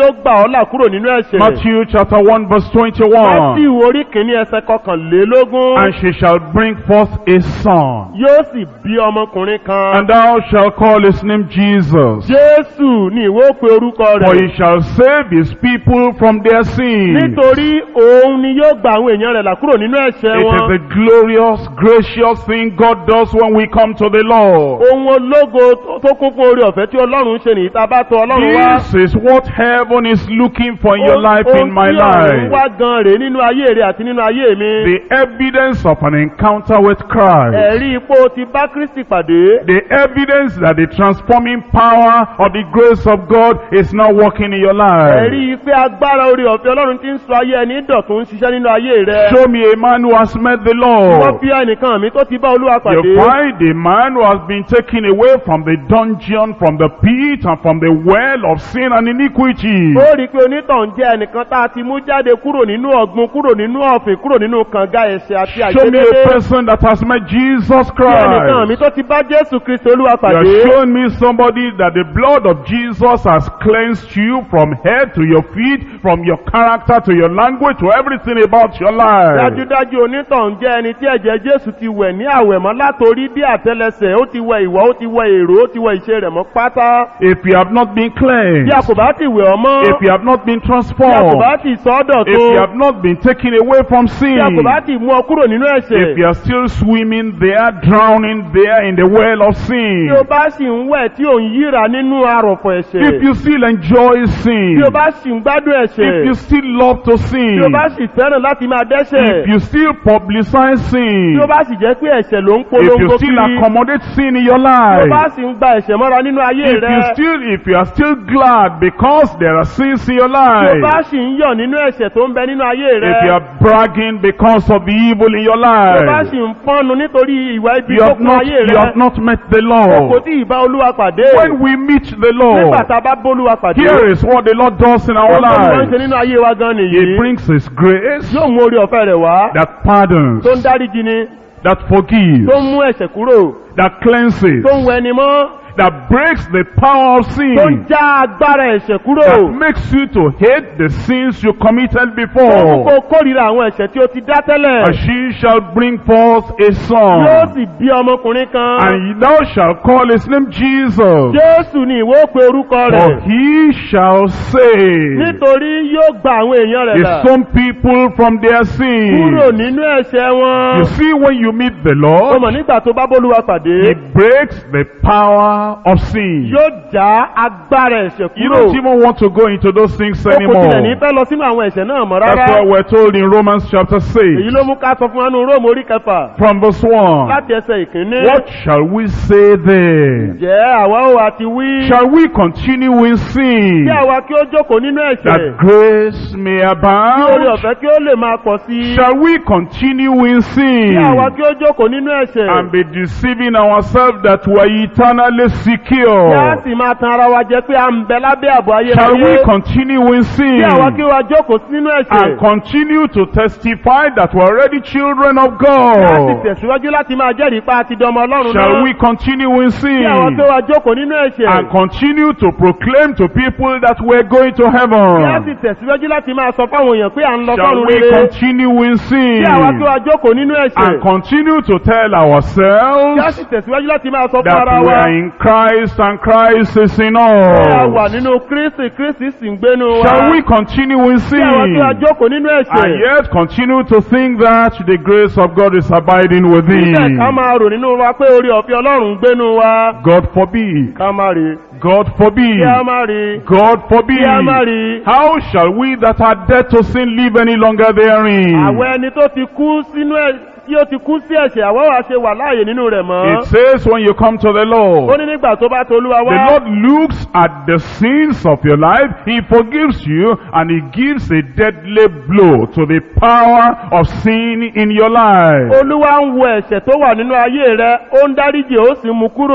ọ́ là kúrò nínú ẹ̀ṣẹ̀. Matthew chapter 1 verse 21. Mátíù orí kìíní ẹsẹ̀ kọkànlélógún. And she shall bring forth a son, Yóò sì bí ọmọkùnrin kan. and thou shalt call his name Jesus. Jésù ni ìwọ ó pe orúkọ For he rẹ̀. shall save his people from their sins. Nítorí òun ni yóò gba àwọn èèyàn rẹ̀ là kúrò nínú ẹ̀ṣẹ̀ It is wọn. a glorious, gracious thing God does when we come to the Lord. Ohun ológo tó kún fún oore ọ̀fẹ́ tí Ọlọ́run ṣe nìyí tá a bá tọ̀ Ọlọ́run wá. This is what heaven is looking for in your life, in my Ohun tí ọ̀run life. wá gan rèé nínú ayé rẹ̀ àti nínú ayé mi. The evidence of an encounter with Christ. Ẹ̀rí ipò ti bá Kristi pàdé. The evidence that the transforming power of the grace of God is not working in your life. Ẹ̀rí pé agbára oore ọ̀fẹ́ Ọlọ́run ti ń sọ ayé ẹni dọ̀tun ń ṣiṣẹ́ nínú ayé rẹ̀. Show me a man who has met the Wọ́n Lord. fi ẹnìkan mi tó ti bá Olúwa You pàdé. find a man who has been taken away from the dungeon, from the pit, and from the well of sin and iniquity. Ó rí i pé onítàn jẹ́ ẹnìkan tá a ti mú jáde kúrò nínú ọ̀gbun, kúrò nínú ọ̀fìn, kúrò nínú kànga ẹ̀ṣẹ̀ àti Show me a àìṣedéédé. person that has met Jesus Bí ẹnìkan mi Christ. tó ti bá Jésù Kristi Olúwa You pàdé. are showing me somebody that the blood of Jesus has cleansed you from head to your feet, from your character to your language, to everything about your life. Dájúdájú onítàn jẹ́ ẹni tí ẹ̀jẹ̀ Jésù ti wẹ̀ ní àwẹ̀mọ́ látorí bí àtẹ́lẹsẹ̀, ó ti wẹ ìwà, ó ti wẹ èrò, ó ti wẹ ìṣe rẹ̀ mọ́ pátá. If you have not been Bí cleansed, a kò bá ti wẹ̀ ọ́ mọ́, if you have not been bí a kò transformed, bá ti sọ ọ́ if you dọ̀tun, have not been taken away from sin, bí a kò bá ti mú ọ kúrò nínú if ẹ̀ṣẹ̀, you are still swimming there, drowning there in the well of sin, tí o bá sì ń wẹ̀ tí ò ń yíra nínú àrọ̀fọ̀ if ẹ̀ṣẹ̀, you still enjoy sin, tí o bá sì ń gbádùn if you ẹ̀ṣẹ̀, still love to sin, tí o bá sì fẹ́ràn láti máa dẹ́ṣẹ̀, if you still publicize sin, tí o bá sì jẹ́ pé ẹ̀ṣẹ̀ ló ń if you polongo still kiri, accommodate sin in your tí o bá life, sì ń gba ẹ̀ṣẹ̀ mọ́ra nínú ayé rẹ, if you are still glad because there are sins in your tí o bá life, sì ń yọ̀ nínú ẹ̀ṣẹ̀ tó ń bẹ nínú ayé rẹ, if you are bragging because of the evil in your tí o bá life, sì ń fọ́nu nítorí ìwà ibi you tó have kún not, ayé you rẹ, have not met the kò Lord. tí ì bá Olúwa pàdé. When we meet the Nígbà Lord, tá a bá bólúwa pàdé, here is what the Lord does in our ohun tó ń ṣe lives. nínú ayé wa gan He nìyí. brings His grace Yóò mú orí ọ̀fẹ́ rẹ̀ wá, that pardons, tó ń dáríjì ni, that forgives, tó ń mú ẹ̀ṣẹ̀ kúrò, that cleanses, tó ń wẹni mọ́, that breaks the power of tó ń sin, já agbára ẹ̀ṣẹ̀ that kúrò. makes you to hate the sins you committed Ó before. kórìíra àwọn ẹ̀ṣẹ̀ tí ó ti dá tẹ́lẹ̀. And she shall bring forth a Yóò son, sì bí ọmọkùnrin kan. and thou shalt call his name Jesus, Jésù ni ìwọ ó pe orúkọ for rẹ̀. he shall save Nítorí yóò gba àwọn èèyàn rẹ̀ là his own people from their kúrò sins. nínú ẹ̀ṣẹ̀ wọn. You see, when you meet the Ó Lord, mọ̀ nígbà tó bá bólúwa He pàdé, breaks the power of sin. yóò já agbára ẹ̀ṣẹ̀ You kúrò. don't even want to go into those things Ó kò tilẹ̀ ní anymore. fẹ́ lọ sínú àwọn ẹ̀ṣẹ̀ náà mọ́ That's rárá. why we're told in Romans chapter Èyí 6, ló mú ká sọ fún wa nínú Róòmù orí kẹfà from verse 1. láti ẹsẹ̀ ìkíní. What shall we say then? Jẹ́ àwa ó àti wí. Shall we continue in sin, Kí àwa kí ó jókòó nínú ẹ̀ṣẹ̀. that grace may Kí oore abound? ọ̀fẹ́ kí ó lè máa pọ̀ sí i. Shall we continue in sin, Kí àwa kí ó jókòó nínú ẹ̀ṣẹ̀. and be deceiving ourselves that we are eternally Kí a secure? sì máa tan ara wa jẹ pé à ń bẹ lábẹ́ ààbò Shall we ayérayé. continue in sin, Kí àwa kí wa jókòó nínú ẹ̀ṣẹ̀. and continue to testify that we're already children of Kí a sì God? tẹ̀síwájú láti máa jẹ́rìí pa àti dọmọ Ọlọ́run Shall náà. we continue in Kí àwa kí sin, wa jókòó nínú ẹ̀ṣẹ̀. and continue to proclaim to people that we're going to Kí a sì heaven? tẹ̀síwájú láti máa sọ fáwọn èèyàn pé à ń lọ Shall sọ́run we rere. continue in sin, Kí àwa kí wa jókòó nínú ẹ̀ṣẹ̀. and continue to tell Kí a ourselves sì tẹ̀síwájú láti máa sọ fún that ara we wa. are in Christ and Christ is in Pé a wà us? nínú Kristi, Kristi sì ń gbénu wa. Shall we continue in Kí àwa kí wa sin, jókòó nínú and ẹ̀ṣẹ̀. yet continue to think that the grace of God is abiding Síbẹ̀ within? ká máa rò nínú wa pé orí ọ̀fẹ́ Ọlọ́run ń gbénu wa. God forbid. Ká má rí. God forbid. Kí a má rí. God forbid. Kí a má rí. How shall we that are dead to sin live any longer therein? Àwọn ẹni tó ti kú sínú ẹ̀ tí ó ti kú sí ẹ̀ṣẹ̀ àwa wá ṣe wà láàyè nínú rẹ̀ It mọ́. says when you come to the Ó Lord, ní nígbà tó bá tolúwa the wá. Lord looks at the sins of your life, He forgives you, and He gives a deadly blow to the power of sin in your life. Olúwa ń wo ẹ̀ṣẹ̀ tó wà nínú ayé rẹ̀, ó ń dáríjì ó sì mú kúrò.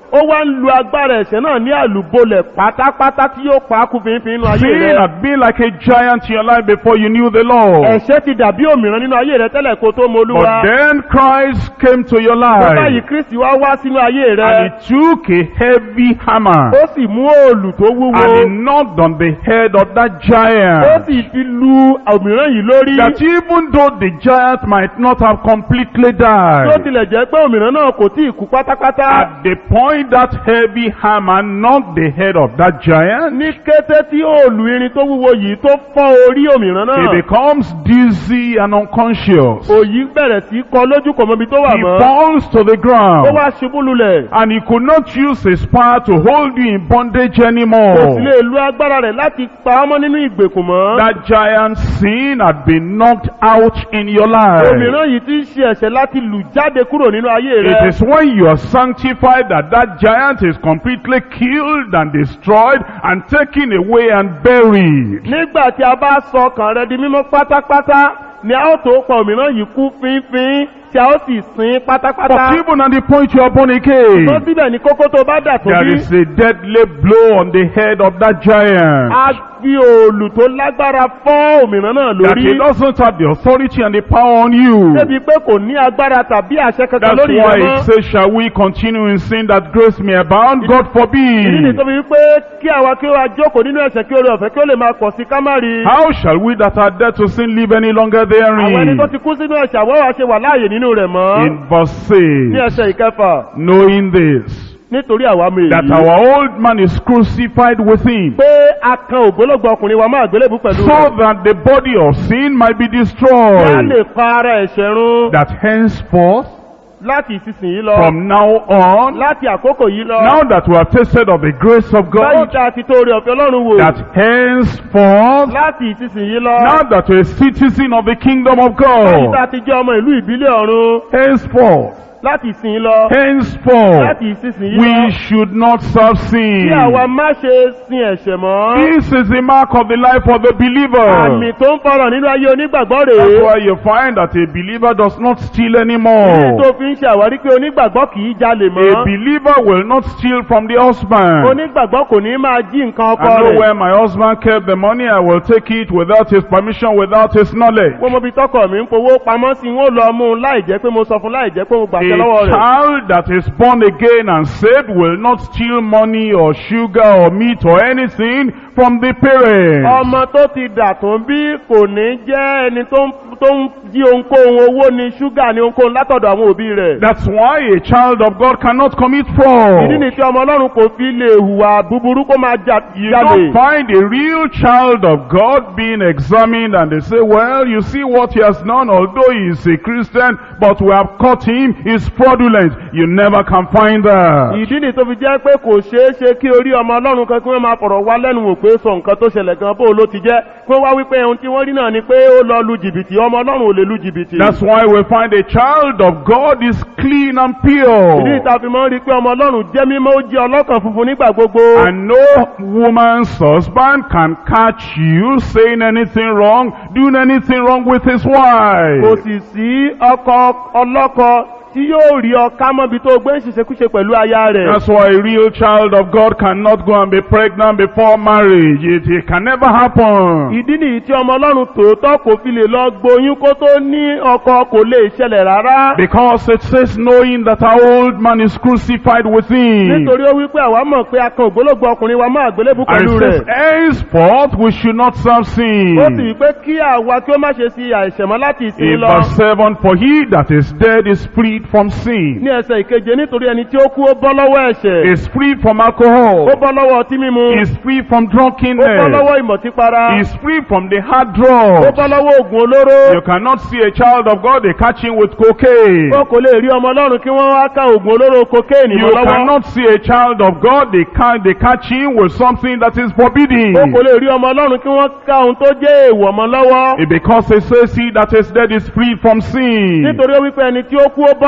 ó wá ń lu agbára ẹ̀ṣẹ̀ náà ní àlùbọ́lẹ̀ pátápátá tí yóò pa á kú fínfín nínú ayé Sin rẹ. had been like a giant in your life before you knew the Lord. Ẹ̀ṣẹ̀ ti dàbí òmìrán nínú ayé rẹ tẹ́lẹ̀ kó tó mọ Olúwa. But then Christ came to your Báyìí life Kristi wá wá sínú ayé and rẹ. he took a heavy hammer Ó sì mú òòlù tó and he wúwo. knocked on the head of that Ó giant. sì fi lu òmìrán yìí lórí. That even though the giant might not have completely Tó died, tilẹ̀ jẹ́ pé òmìrán náà kò tí ì kú pátápátá. at the point that heavy hammer knocked the head of that giant, Ní kété tí òòlù irin tó wúwo yìí tó fọ́ orí òmìrán he náà. becomes dizzy and unconscious. Òyì bẹ̀rẹ̀ sí kọ lójú kò mọbi tó wà He mọ́. falls to the Ó ground wá ṣubú lulẹ̀. and he could not use his power to hold you in bondage Kò sì anymore. lè lu agbára rẹ̀ láti pa ọmọ nínú ìgbèkùn mọ́. That giant's sin had been knocked out in your life. Òmìrán yìí ti ń ṣe ẹ̀ṣẹ̀ láti lù jáde kúrò nínú ayé It rẹ̀. is when you are sanctified that that giant is completely killed and destroyed and taken away and buried. Nígbà tí a bá sọ ọkàn rẹ di mímọ́ pátápátá ni a ó tó pa òmìrán yìí kú fínfín tí a ó sì sin pátápátá. But even at the point you are born again, Tó síbẹ̀ ní kókó tó bá dà tó there bí. is a deadly blow on the head of that giant. A fi òòlù tó lágbára fọ́ òmìrán náà That he lórí. doesn't have the authority and the power on you. Débi pé kò ní agbára tàbí àṣẹ kankan That's lórí why rẹ it mọ́. says, shall we continue in sin that grace may abound? God Ìdí ni forbid. tó fi wípé kí àwa kí ó wá jókòó nínú ẹ̀ṣẹ̀ kí oore ọ̀fẹ́ kí ó lè máa pọ̀ sí ká má rí. How shall we that are dead to sin live any longer Àwọn ẹni tó therein? ti kú sínú ẹ̀ṣẹ̀ àwọn wa ṣe wà láàyè nínú rẹ̀ mọ́. In verse Ní 6, ẹsẹ̀ ìkẹfà, knowing this, nítorí àwa mọ that èyí. our old man is crucified with him, Pé a kan ògbólógbò ọkùnrin wa máa gbélébú pẹ̀lú so rẹ̀. that the body of sin might be Kí a destroyed, lè pa ara ẹ̀ṣẹ̀ run that henceforth, láti ìsinsìnyí lọ. from now on, Láti àkókò yìí lọ. now that we have tasted of the grace of Báyìí God, tá a ti tó oore ọ̀fẹ́ Ọlọ́run wò. that henceforth, Láti ìsinsìnyí lọ. now that we're a citizen of the kingdom of Báyìí tá God, a ti jẹ́ ọmọ ìlú ìbílẹ̀ ọ̀run. henceforth, Láti ìsìn lọ. henceforth, Láti ìsinsìnyí we lọ. should not serve sin. Kí àwa má ṣe sin ẹ̀ṣẹ̀ mọ́. This is the mark of the life of the believer. Àmì tó ń fọ̀rọ̀ nínú ayé onígbàgbọ́ That's rèé. why you find that a believer does not steal Èyí anymore. tó fi ń ṣe àwárí pé onígbàgbọ́ kì í jalè A mọ́. believer will not steal from the husband. Onígbàgbọ́ kò ní máa jí nǹkan ọkọ I know rẹ̀. where my husband kept the money, I will take it without his permission, without his knowledge. Wọ́n mọ ibi tọkọ mi ń fowó pamọ́ sí wọ́n lọ mú un láì jẹ́ pé mo sọ fún láì jẹ́ pé mo gbàṣẹ lọ́wọ́ A rẹ̀. child that is born again and saved will not steal money or sugar or meat or anything from the parents. Ọmọ tó ti dà tó ń bí kò ní jẹ́ ẹni tó ń jí ohunkóhun owó ni ṣúgà ni ohunkóhun látọ̀dọ̀ àwọn òbí rẹ̀. That's why a child of God cannot commit Ìdí fraud. ni tí ọmọ Ọlọ́run kò fi lè hùwà búburú kó máa You jalè. don't find a real child of God being examined and they say, well, you see what he has done, although he is a Christian, but we have caught him, he's fraudulent. You never can find that. Ìdí ni tó fi jẹ́ pé kò ṣeé ṣe kí orí ọmọ Ọlọ́run kan kí wọ́n máa fọ̀rọ̀ wá lẹ́nu wò pé sọ nǹkan tó ṣẹlẹ̀ gan bó ló ti jẹ́ kí wọ́n wá wípé ohun tí wọ́n rí náà ni pé ó lọ lu jìbìtì ọmọ Ọlọ́run ò lè lu jìbìtì. That's why we find a child of God is clean and Ìdí pure. ìta fi mọ́ rí pé ọmọ Ọlọ́run jẹ́ mímọ́ ó jẹ́ ọlọ́kàn funfun nígbà gbogbo. And no woman's husband can catch you saying anything wrong, doing anything wrong with his Kò wife. sì sí ọkọ ọlọ́kọ tí yóò rí ọ ká mọ́bi tó gbé ń ṣiṣẹ́kúṣe pẹ̀lú aya rẹ̀. That's why a real child of God cannot go and be pregnant before marriage. It can never happen. Ìdí nìyí tí ọmọ Ọlọ́run tòótọ́ kò fi lè lọ gboyún kó tó ní ọkọ kò lè ṣẹlẹ̀ rárá. Because it says, knowing that our old man is crucified with him. Nítorí ó wípé àwa mọ̀ pé a kan ògbólógbò ọkùnrin wa máa gbélébù And pẹ̀lú it rẹ̀. says, henceforth we should not serve sin. Ó sì wípé kí àwa kí ó má ṣe sí àìṣẹ̀ mọ́ láti ìsìn In lọ. verse 7, for he that is dead is freed from sin, Ní ẹsẹ̀ ìkeje nítorí ẹni tí ó kú ó bọ́ lọ́wọ́ ẹ̀ṣẹ̀. is free from alcohol, Ó bọ́ lọ́wọ́ ọtí mímu. is free from Ó bọ́ drunkenness, lọ́wọ́ ìmọ̀típara. is free from the hard Ó drugs. bọ́ lọ́wọ́ oògùn olóró. You cannot see a child of God, they catch him with cocaine. Ó kò lè rí ọmọ Ọlọ́run kí wọ́n wá ká oògùn olóró kokéènì You mọ́ lọ́wọ́. cannot see a child of God, they catch him with something that is forbidden. Ó kò lè rí ọmọ Ọlọ́run kí wọ́n ká ohun tó jẹ́ èèwọ̀ mọ́ lọ́wọ́. Because it says he that is dead is free from sin. Nítorí ó wípé ẹni tí ó kú ó bọ́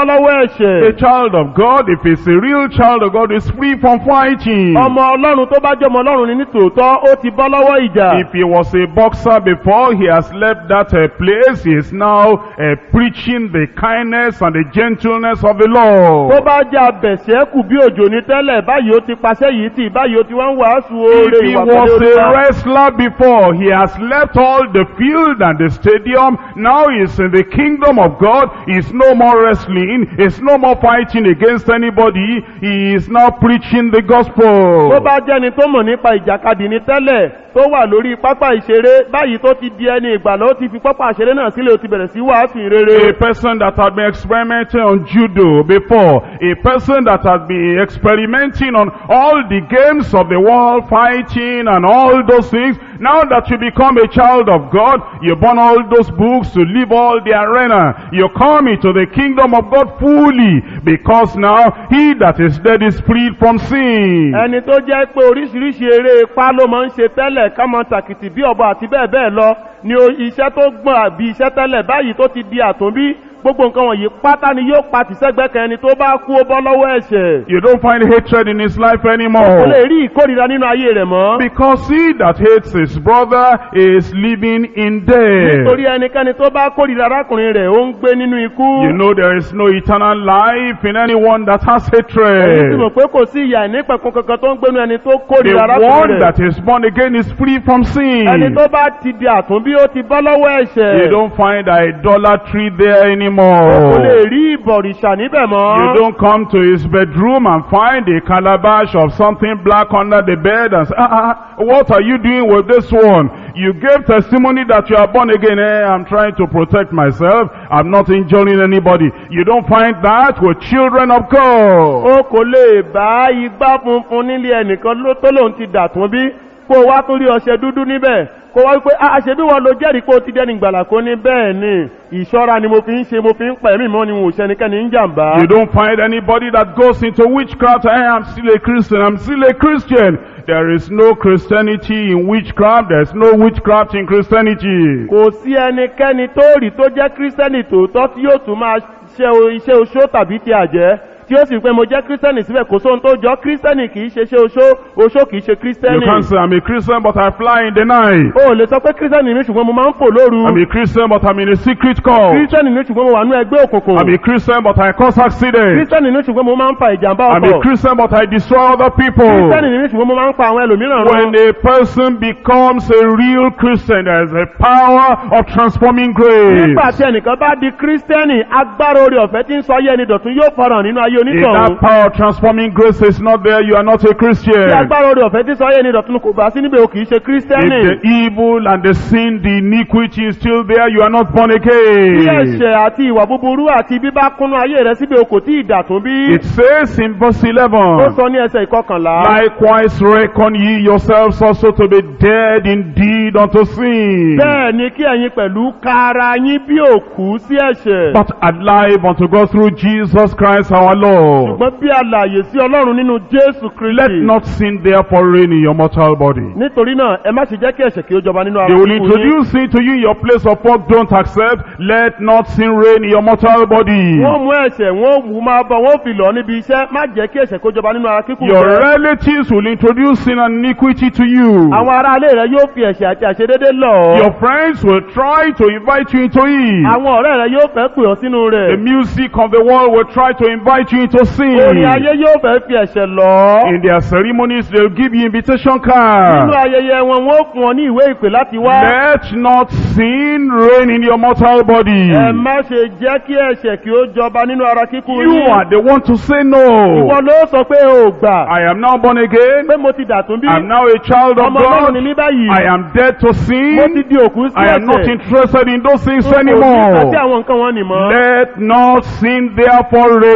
bọ́ lọ́wọ́ ẹ̀ṣẹ̀. A child of God, if he's a real child of God, is free from fighting. Ọmọ Ọlọ́run tó bá jẹ́ ọmọ Ọlọ́run ní tòótọ́, ó ti bọ́ lọ́wọ́ ìjà. If he was a boxer before, he has left that place. He is now preaching the kindness and the gentleness of the Lord. Tó bá jẹ́ abẹ̀ṣẹ́kù bí òjò ní tẹ́lẹ̀, báyìí ó ti paṣẹ́ yìí tì, báyìí ó ti wá ń wàásù oore If he ìwà was pẹ̀lú a Olúwa. wrestler before, he has left all the field and the stadium. Now he's in the kingdom of God. He's no more wrestling. He's no more fighting against anybody. He is now preaching the gospel. Tó bá jẹ́ni tó mọ̀ nípa ìjàkadì ní tẹ́lẹ̀, tó wà lórí pápá ìṣeré, báyìí tó ti di ẹni ìgbàlà, ó ti fi pápá ìṣeré náà sílẹ̀, ó ti bẹ̀rẹ̀ sí wàásù ìrere. A person that had been experimenting on judo before, a person that had been experimenting on all the games of the world, fighting and all those things, now that you become a child of God, you burn all those books to leave all the arena. You come into the kingdom of God fully, because now he that is dead is freed from sin. Ẹni tó jẹ́ pé oríṣiríṣi eré ipá ló máa ń ṣe tẹ́lẹ̀, ká máa tàkìtì bí ọ̀bọ àti bẹ́ẹ̀ bẹ́ẹ̀ lọ, ni iṣẹ́ tó gbọ́n àbí iṣẹ́ tẹ́lẹ̀ báyìí tó ti di àtúnbí. Gbogbo nǹkan wọ̀nyí pátá ni yóò pa tìṣẹ́gbẹ́ kan ẹni tó bá kú ó bọ́ lọ́wọ́ ẹ̀ṣẹ̀. You don't find hatred in his life Kò lè anymore. rí ìkórìíra nínú ayé rẹ̀ mọ́. Because he that hates his brother is living in death. Nítorí ẹnikẹ́ni tó bá kórìíra arákùnrin rẹ̀, ó ń gbé nínú ikú. You know there is no eternal life in anyone that has Ẹni tí hatred. mọ̀ pé kò sí ìyà ìnípẹ̀kun kankan tó ń gbénu ẹni tó The kórìíra one arákùnrin that rẹ̀. is born again is free from sin. Ẹni tó bá ti di àtúnbí, ó ti bọ́ lọ́wọ́ ẹ̀ṣẹ̀. You don't find idolatry there Kò anymore. lè rí ìbọ̀rìṣà níbẹ̀ mọ́. You don't come to his bedroom and find a calabash of something black under the bed and say, what are you doing with this one? You gave testimony that you are born again. I'm trying to protect myself. I'm not injuring anybody. You don't find that with children of God. O kò lè bá igbá funfun nílé ẹnìkan tó lòun ti dàtúnbí, kó o wá tún rí ọṣẹ dúdú níbẹ̀, kó wá wípé àṣebí wọn lo jẹ́rìí pé ó ti dẹ́ni ìgbàlà, kó ní bẹ́ẹ̀ ni ìṣọ́ra ni mo fi ń ṣe, mo fi ń pa ẹ̀mí mọ́ ni mo ṣẹnikẹ́ni ń jàǹbá. You don't find anybody that goes into witchcraft. I'm still a Christian. I'm still a Christian. There is no Christianity in witchcraft. There is no witchcraft in Christianity. Kò sí ẹnikẹ́ni tó rí tó jẹ́ kírísítẹ́nì tòótọ́ tí yóò tún máa ṣe iṣẹ́ oṣó tàbí ti àjẹ́, tí ó sì pé mo jẹ́ kírísítẹ́nì síbẹ̀, kò sóhun tó jọ. Kírísítẹ́nì kìí ṣe iṣẹ́ oṣó, oṣó kìí ṣe You kírísítẹ́nì. can't say I'm a Christian but I fly in the night. O lè sọ pé kírísítẹ́nì mi ṣùgbọ́n mo máa ń fò lóru. I'm a Christian but I'm in a secret cult. Kírísítẹ́nì mi ṣùgbọ́n mo wà nú ẹgbẹ́ òkùnkùn. I'm a Christian but I cause accidents. Kírísítẹ́nì mi ṣùgbọ́n mo máa ń fa ìjàmbá I'm a ọkọ̀. Christian but I destroy other people. Kírísítẹ́nì mi ṣùgbọ́n mo máa ń pa àwọn ẹlòmíràn run. When a person becomes a real Christian, there is a power of transforming grace. Nígbà tí ẹnìkan bá di kírísítẹ́nì, agbára oore ọ̀fẹ́ tí ń sọ ayé ẹni dọ̀tun yóò farahàn nínú ayé If onítọ̀hún. that power of transforming grace is not there, you are not a Tí Christian. agbára oore ọ̀fẹ́ tí ń sọ ayé ẹni dọ̀tun kò bá sí níbẹ̀, o kìí ṣe If kírísítẹ́nì. the evil and the sin, the iniquity is still there, you are not born Bí again. ẹ̀ṣẹ̀ àti ìwà búburú àti bíbá kúnnú ayé rẹ síbẹ̀, o kò tí ì dàtún bí. It says in verse Ó 11, sọ ní ẹsẹ̀ ìkọkànlá. likewise reckon ye yourselves also to be dead indeed unto sin, Bẹ́ẹ̀ ni kí ẹ̀yin pẹ̀lú ka ara yín bí òkú sí ẹ̀ṣẹ̀. but alive unto God through Jesus Christ our Lord. Ṣùgbọ́n bí alààyè sí Ọlọ́run nínú Jésù Let Kristi. not sin therefore reign in your mortal body. Nítorí náà, ẹ má ṣe jẹ́ kí ẹ̀ṣẹ̀ kí ó jọba nínú ara They will kíkú yín. introduce sin to you in your place of work. Don't accept. Let not sin reign in your mortal body. Wọ́n mú ẹ̀ṣẹ̀, wọ́n wù máa bọ̀, wọ́n fi lọ níbi iṣẹ́. Má jẹ́ kí ẹ̀ṣẹ̀ kó jọba nínú ara kíkú Your rẹ. relatives will introduce sin and iniquity to you. Àwọn ará ilé rẹ yóò fi ẹ̀ṣẹ̀ àti àṣedédé lọ̀ ọ́. Your friends will try to invite you into it. Àwọn ọ̀rẹ́ rẹ yóò fẹ́ pè ọ́ sínú The rẹ̀. music of the world will try to invite you into sin. Orin ayé yóò fẹ́ fi ẹ̀ṣẹ̀ lọ̀ ọ́. In their ceremonies, they'll give you invitation Nínú cards. ayẹyẹ wọn, wọ́n fún ọ ní ìwé ìpè láti wá. Let not sin reign in your mortal body. Ẹ má ṣe jẹ́ kí ẹ̀ṣẹ̀ kí ó jọba nínú ara kíkú You yín. are the one to say no. Ìwọ ló sọ pé o gbà. I am now born again. Pé mo ti dàtún bí. I'm now a child of Ọmọ Ọlọ́run ni God. mí báyìí. I am dead to Mo ti sin. di òkú sí I am not ẹ̀ṣẹ̀. interested in those things N kò ní anymore. àti àwọn nǹkan wọn nì mọ́. Let not sin therefore reign in your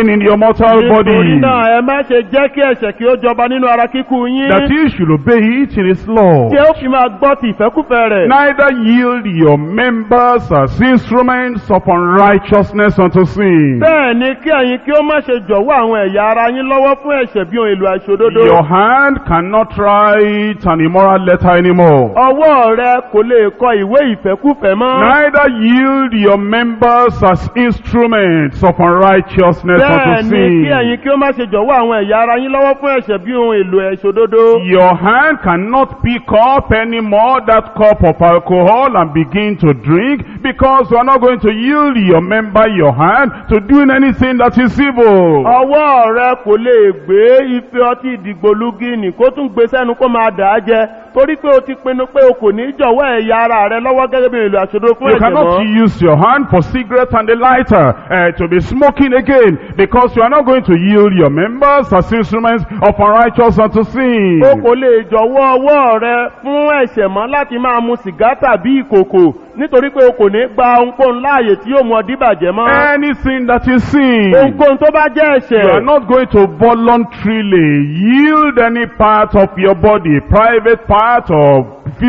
mortal nítorí body, náà ẹ má ṣe jẹ́ kí ẹ̀ṣẹ̀ kí ó jọba nínú ara kíkú yín. that he should obey it in his law. tí ó fi máa gbọ́ ti ìfẹ́kúfẹ̀ẹ́ rẹ̀. Neither yield your members as instruments of unrighteousness unto sin. bẹ́ẹ̀ ni kí ẹ̀yin kí ó má ṣe jọ̀wọ́ àwọn ẹ̀yà ara yín lọ́wọ́ fún ẹ̀ṣẹ̀ bí ohun èlò àìṣòdodo. Your hand cannot write an immoral letter anymore. ọwọ́ rẹ kò lè kọ ìwé ìfẹ́kúfẹ̀ẹ́ mọ́. Neither yield your members as instruments of unrighteousness unto bẹ́ẹ̀ ni sin. kí ẹ̀yin kí ó má ṣe jọ̀wọ́ àwọn ẹ̀yà ara yín lọ́wọ́ fún ẹ̀ṣẹ̀ bí ohun èlò àìṣòdodo. Your hand cannot pick up anymore that cup of alcohol and begin to drink, because you are not going to yield your member, your hand, to doing anything that is evil. ọwọ́ rẹ kò lè gbé ife ọtí ìdìgbòlugi nì kó tún gbé sẹ́nu kó máa dà á jẹ torí pé o ti pinnu pé o kò ní jọ̀wọ́ ẹ̀yà ara rẹ lọ́wọ́ gẹ́gẹ́ bí èlò àṣòdo fún You ẹ̀ṣẹ̀ cannot mọ́. use your hand for cigarette and the lighter to be smoking again, because you are not going to yield your members as instruments of unrighteousness unto sin. o kò lè jọ̀wọ́ ọwọ́ rẹ fún ẹ̀ṣẹ̀ mọ́ láti máa mu sìgá tàbí ìkòkò nítorí pé o kò ní gba ohunkóhun láàyè tí yóò mú ọ díbàjẹ́ mọ́. Anything that is sin, ohunkóhun tó bá jẹ́ ẹ̀ṣẹ̀. you are not going to voluntarily yield any part of your body, private part or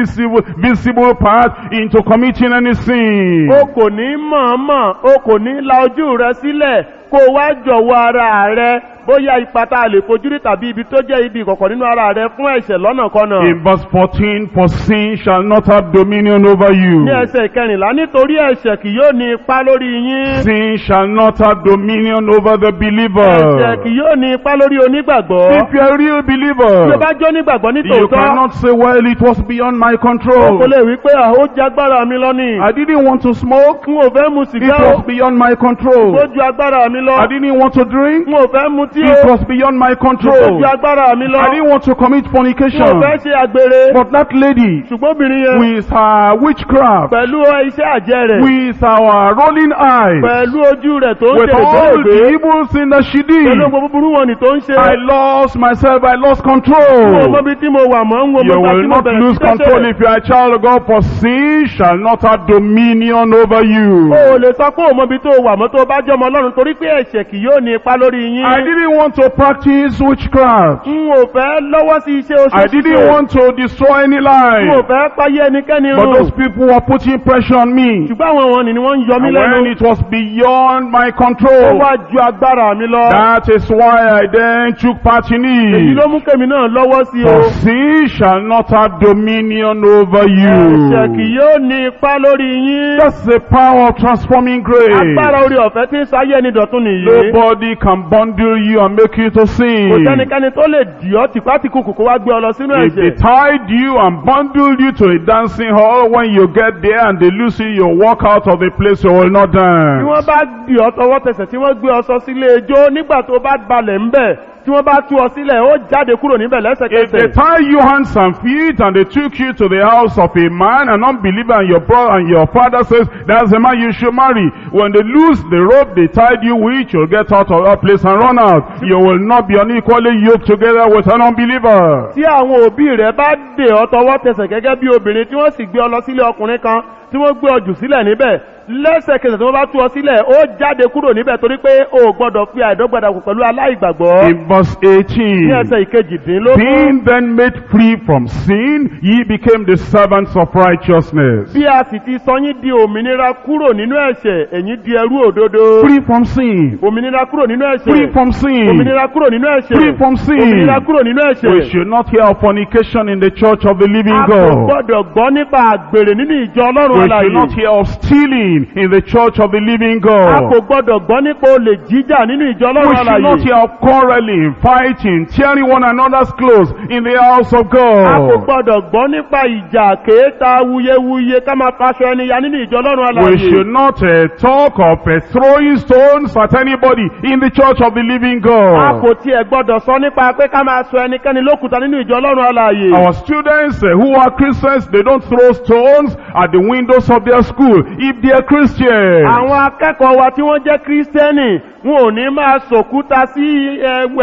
visible part, into committing any sin. o kò ní mọ̀ọ́mọ̀ o kò ní la ojú rẹ sílẹ̀ kó o wá jọ̀wọ́ ara rẹ bóyá ipa tá a lè fojú rí tàbí ibi tó jẹ́ ibi ìkọ̀kọ̀ nínú ara rẹ fún ẹ̀ṣẹ̀ lọ́nàkọ́nà. In verse 14, for sin shall not have dominion over you. ní ẹsẹ̀ ìkẹrìnlá nítorí ẹ̀ṣẹ̀ kì yóò ní ipa lórí yín. Sin shall not have dominion over the ẹ̀ṣẹ̀ believer. kì yóò ní ipa lórí onígbàgbọ́. If you are a real tí o believer, bá jẹ́ onígbàgbọ́ ní you tòótọ́ cannot say, well, it was beyond my o kò control. lè wí pé ó jẹ́ agbára mi lọ ní. I didn't want to smoke. n ò fẹ́ mu It sìgá was o beyond my ó control. ju agbára mi lọ. I didn't want to drink. n ò fẹ́ mu tí It o was beyond my ó control. ju agbára mi lọ. I didn't want to commit n ò fornication. fẹ́ ṣe àgbèrè. But that lady, ṣùgbọ́n obìnrin yẹn with her witchcraft, pẹ̀lú iṣẹ́ àjẹ́ rẹ̀ with our rolling eyes, pẹ̀lú ojú rẹ̀ tó ń with ṣe all the ìgbéègbé evil sin that she pẹ̀lú did, gbogbo búburú wọn ni tó ń ṣe. I lost myself, I lost n ò mọ control. bí tí mo wà mọ́ ń wo You mọ́ gbà tí will mo not bẹ̀rẹ̀ lose sí control ṣẹ́ṣẹ́. if you are a child of God, for sin shall not have dominion over you. o ò lè sọ pé o mọ bí tó wà mọ́ tó bá jẹ́ ọmọ Ọlọ́run torí pé ẹ̀ṣẹ̀ kì yóò ní ipa lórí yín. I didn't want to practice witchcraft. n ò fẹ́ lọ́wọ́ sí iṣẹ́ oṣù I didn't want to destroy any n ò life. fẹ́ páyé ẹnikẹ́ni But run. those people were putting pressure on me. ṣùgbọ́n àwọn wọn ni wọ́n ń yọ mí And lẹ́nu. when it was beyond my ó control, wá ju agbára mi lọ. that is why I then took part in èyí it. ló mú kẹ́mi náà lọ́wọ́ sí o. For sin shall not have dominion over ẹ̀ṣẹ̀ kì you. yóò ní ipa lórí yín. That's the power of transforming agbára grace. orí ọ̀fẹ́ tí ń sọ ayé ẹni dọ̀tun nìyí. Nobody can bundle you and make you to kò sin. sẹ́nikẹ́ni tó lè dì ọ́ tìpátìkùkù kó wá gbé ọ lọ sínú If they ẹ̀ṣẹ̀. tied you and bundled you to a dancing hall, when you get there and they lose you, you walk out of the place, you will not bí dance. wọ́n bá dì ọ́ tọwọ́ tẹsẹ̀ tí wọ́n gbé ọ sọ sílé ijó nígbà tó bá balẹ̀ ńbẹ̀ tí wọ́n bá tú ọ sílẹ̀ ó jáde kúrò níbẹ̀ If they lẹ́sẹ̀kẹsẹ̀. tie you hands and feet and they took you to the house of a man, an unbeliever, and your brother and your father says, that's the man you should marry. When they lose the rope they tied you with, you'll get out of that place and run out. You will not be unequally yoked together with an unbeliever. tí àwọn òbí rẹ̀ bá dè ọ́ tọwọ́ tẹsẹ̀ gẹ́gẹ́ bí obìnrin tí wọ́n sì gbé ọ lọ sílé ọkùnrin kan tí wọ́n gbé ọ jù sílẹ̀ níbẹ̀ lẹ́sẹ̀kẹsẹ̀ tí wọ́n bá tú ọ sílẹ̀ ó jáde kúrò níbẹ̀ torí pé o ò gbọ́dọ̀ fi àìdọ́gbadàkù pẹ̀lú aláìgbàgbọ́. In verse ní 18, ẹsẹ̀ ìkejìdínlógún. being then made free from sin, ye became the servants of righteousness. bí a sì ti sọ yín di òmìnira kúrò nínú ẹ̀ṣẹ̀ ẹ̀yin di ẹrú òdodo. Free from sin. òmìnira kúrò nínú ẹ̀ṣẹ̀. Free from sin. òmìnira kúrò nínú ẹ̀ṣẹ̀. Free from sin. òmìnira kúrò nínú We ẹ̀ṣẹ̀. should not hear of fornication in the church of the living a kò God. gbọ́dọ̀ gbọ́ nípa àgbèrè nínú ìjọ Ọlọ́run We should not alààyè. hear of stealing in the church of the living a kò God. gbọ́dọ̀ gbọ́ nípa olè jíjà nínú ìjọ We Ọlọ́run should not alààyè. hear of quarreling, fighting, tearing one another's clothes in the house of a kò God. gbọ́dọ̀ gbọ́ nípa ìjà kéèta wuyewuye ká máa faṣọ ẹni ya nínú ìjọ Ọlọ́run We alààyè. should not talk of throwing stones at anybody in the church of the living a God. kò tiẹ̀ gbọ́dọ̀ sọ nípa pé ká máa sọ ẹnikẹ́ni lókùúta nínú ìjọ Ọlọ́run alààyè. Our students who are Christians, they don't throw stones at the windows of their school if they are Christians. àwọn akẹ́kọ̀ọ́ wa tí wọ́n jẹ́ kírísítẹ́nì wọn ò ní máa sòkúta sí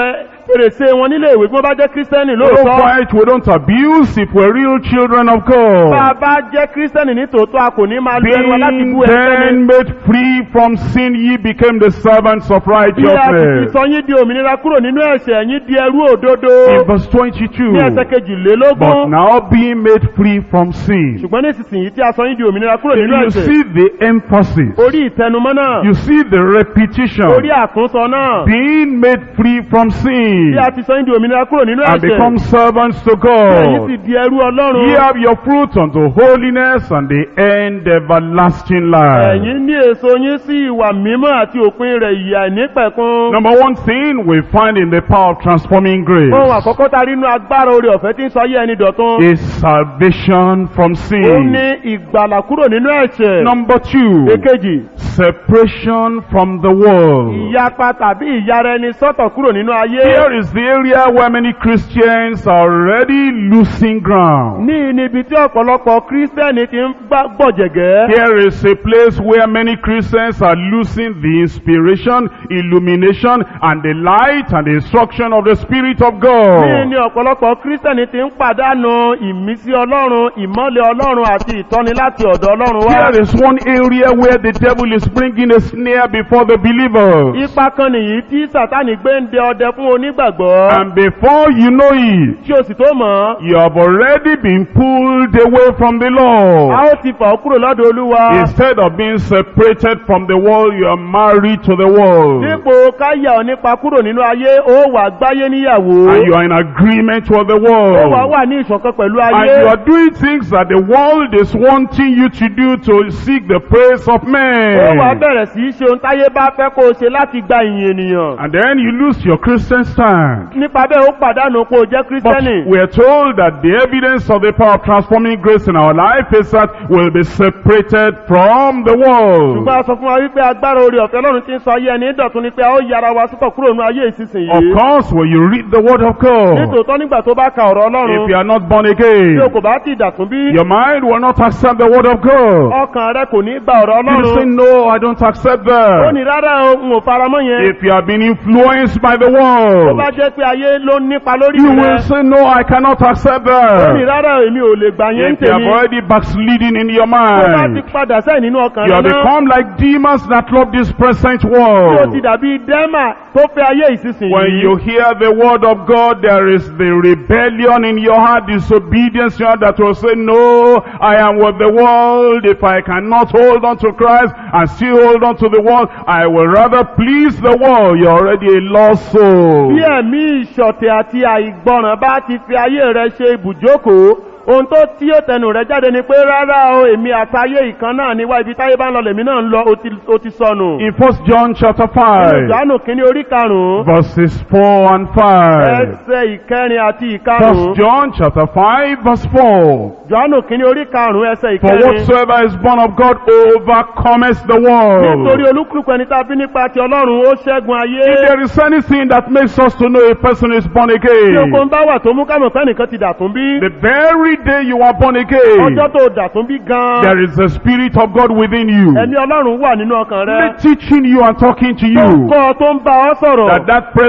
fèrèsé wọn nílé ìwé bí wọ́n bá jẹ́ kírísítẹ́nì We don't lóòótọ́. fight, we don't abuse if we're real children of Bá a God. bá jẹ́ kírísítẹ́nì ní tòótọ́ a kò ní máa lu ẹnu wa láti bú Being ẹnikẹ́ni. then made free from sin, ye became the servants of Bí a sì ti righteousness. sọ yín di òmìnira kúrò nínú ẹ̀ṣẹ̀ yín di ẹrú òdodo. In verse 22. Ní ẹsẹ̀ But kejìlélógún. now being made free from sin. Ṣùgbọ́n nísinsìnyí tí a sọ yín di òmìnira kúrò nínú You ẹ̀ṣẹ̀. see the emphasis. Orí ìtẹnumọ́ náà. You see the repetition. Orí àtúnsọ náà. Being made free from sin. Bí a ti sọ yín di òmìnira kúrò nínú And become ẹ̀ṣẹ̀. servants to Ẹ̀yin God. sì di ẹrú Ọlọ́run. Ye have your fruit unto holiness and the end everlasting life. Ẹ̀yin ní èso yín sí ìwà mímọ́ àti òpin rẹ̀ ìyà ìnípẹ̀kun. Number one thing we find in the power of transforming grace Ohun àkọ́kọ́ tá a rí inú agbára oore ọ̀fẹ́ tí ń sọ ayé ẹni dọ̀tun. is salvation from Ó sin. ní ìgbàlà kúrò nínú ẹ̀ṣẹ̀. Number two, Èkejì, separation from the world. ìyapa tàbí ìyara ẹni sọ́tọ̀ kúrò nínú ayé. Here is the area where many Christians are already losing ground. Ní níbi tí ọ̀pọ̀lọpọ̀ Kírísítẹ́nì ti ń gbọ̀jẹ̀gẹ́. Here is a place where many Christians are losing the inspiration, illumination, and the light and the instruction of the Spirit of Ní God. ní ọ̀pọ̀lọpọ̀ Kírísítẹ́nì ti ń pàdánù ìmísí Ọlọ́run, ìmọ́lẹ̀ Ọlọ́run àti ìtọ́ni láti ọ̀dọ̀ Ọlọ́run wá. Here is one area where the devil is bringing a snare before the believers. Ipa kan nìyí tí Sàtánì gbé ń dẹ ọdẹ fún onígbàgbọ́. And before you know it, Tí o sì tó mọ̀, you have already been pulled away from the a Lord. ó ti fà ọ́ kúrò lọ́dọ̀ Olúwa. Instead of being separated from the world, you are married to the world. Dípò káyà ọ́ nípa kúrò nínú ayé, ó wà gbáyé níyàwó. And you are in agreement with the Ó wà world. wà ní ìṣọ̀kan pẹ̀lú And ayé. you are doing things that the world is wanting you to do to seek the praise of Ó wà men. bẹ̀rẹ̀ sí í ṣe ohun táyé bá fẹ́ kó o ṣe láti gba ìyìn ènìyàn. And then you lose your Christian stand. Nípa bẹ́ẹ̀ ó pàdánù pé o jẹ́ But Kírísítẹ́nì. we are told that the evidence of the power of transforming grace in our life is that we'll be separated from the world. Ṣùgbọ́n a sọ fún wa wípé agbára oore ọ̀fẹ́ Ọlọ́run ti ń sọ ayé ẹni dọ̀tun ni pé a ó yára wa sọ́tọ̀ kúrò nínú ayé Of ìsinsìnyí. course, when you read the word of God, Nítòótọ́ nígbà tó bá ka ọ̀rọ̀ if you Ọlọ́run, are not born tí o again, kò bá ti dàtún bí, your mind will not accept the word of God. ọkàn rẹ kò ní gba ọ̀rọ̀ You will say, Ọlọ́run. no, I don't accept Ó that. ní rárá o, n ò faramọ́ yẹn. If you have been influenced by the Tó world, bá jẹ́ pé ayé ló ń nípa lórí you will rẹ. say, no, I cannot accept Ó ní that. rárá o, èmi ò lè gbà yẹn ń If you have tèmi. already backsliding in your Tó bá ti mind, padà sẹ́yìn nínú ọkàn you rẹ have náà. become like demons that love this present Tí o ti world. dàbí Dẹ́mà tó fẹ́ ayé When ìsinsìnyí. you hear the word of God, there is the rebellion in your heart, disobedience in your heart that will say, no, I am with the world. If I cannot hold on to Christ and still hold on to the world, I will rather please the world. You're already a lost soul. Bí ẹ̀mí ìṣọ̀tẹ̀ àti àìgbọràn bá ti fi ayé rẹ ṣe ibùjókòó, ohun tó tí ó tẹnu rẹ jáde ni pé rárá o, èmi àtayé ìkan náà ni wá ibi táyé bá ń lọ lèmi náà ń lọ, ó ti sọnù. In 1 John chapter 5, Jòhánù kínní orí karùn-ún, verses 4 and 5. ẹsẹ̀ ìkẹrin àti 1 ìkarùn-ún. John chapter 5, verse 4. Jòhánù kínní orí karùn-ún ẹsẹ̀ For ìkẹrin. whatsoever is born of God overcometh the world. Nítorí olúkúlùkù ẹni tá a bí nípa ti Ọlọ́run ó ṣẹ́gun ayé. If there is anything that makes us to know a person is born Tí again, okun bá wà tó mú kámọ̀ pé nìkan ti dàtún bí. the very day you are born again, Ọjọ́ tó dàtún bí gan-an. there is the Spirit of God within you, Ẹ̀mí Ọlọ́run wà nínú ọkàn rẹ. teaching you and talking to Tó ń you kọ́ ọ, tó ń bá ọ sọ̀rọ̀.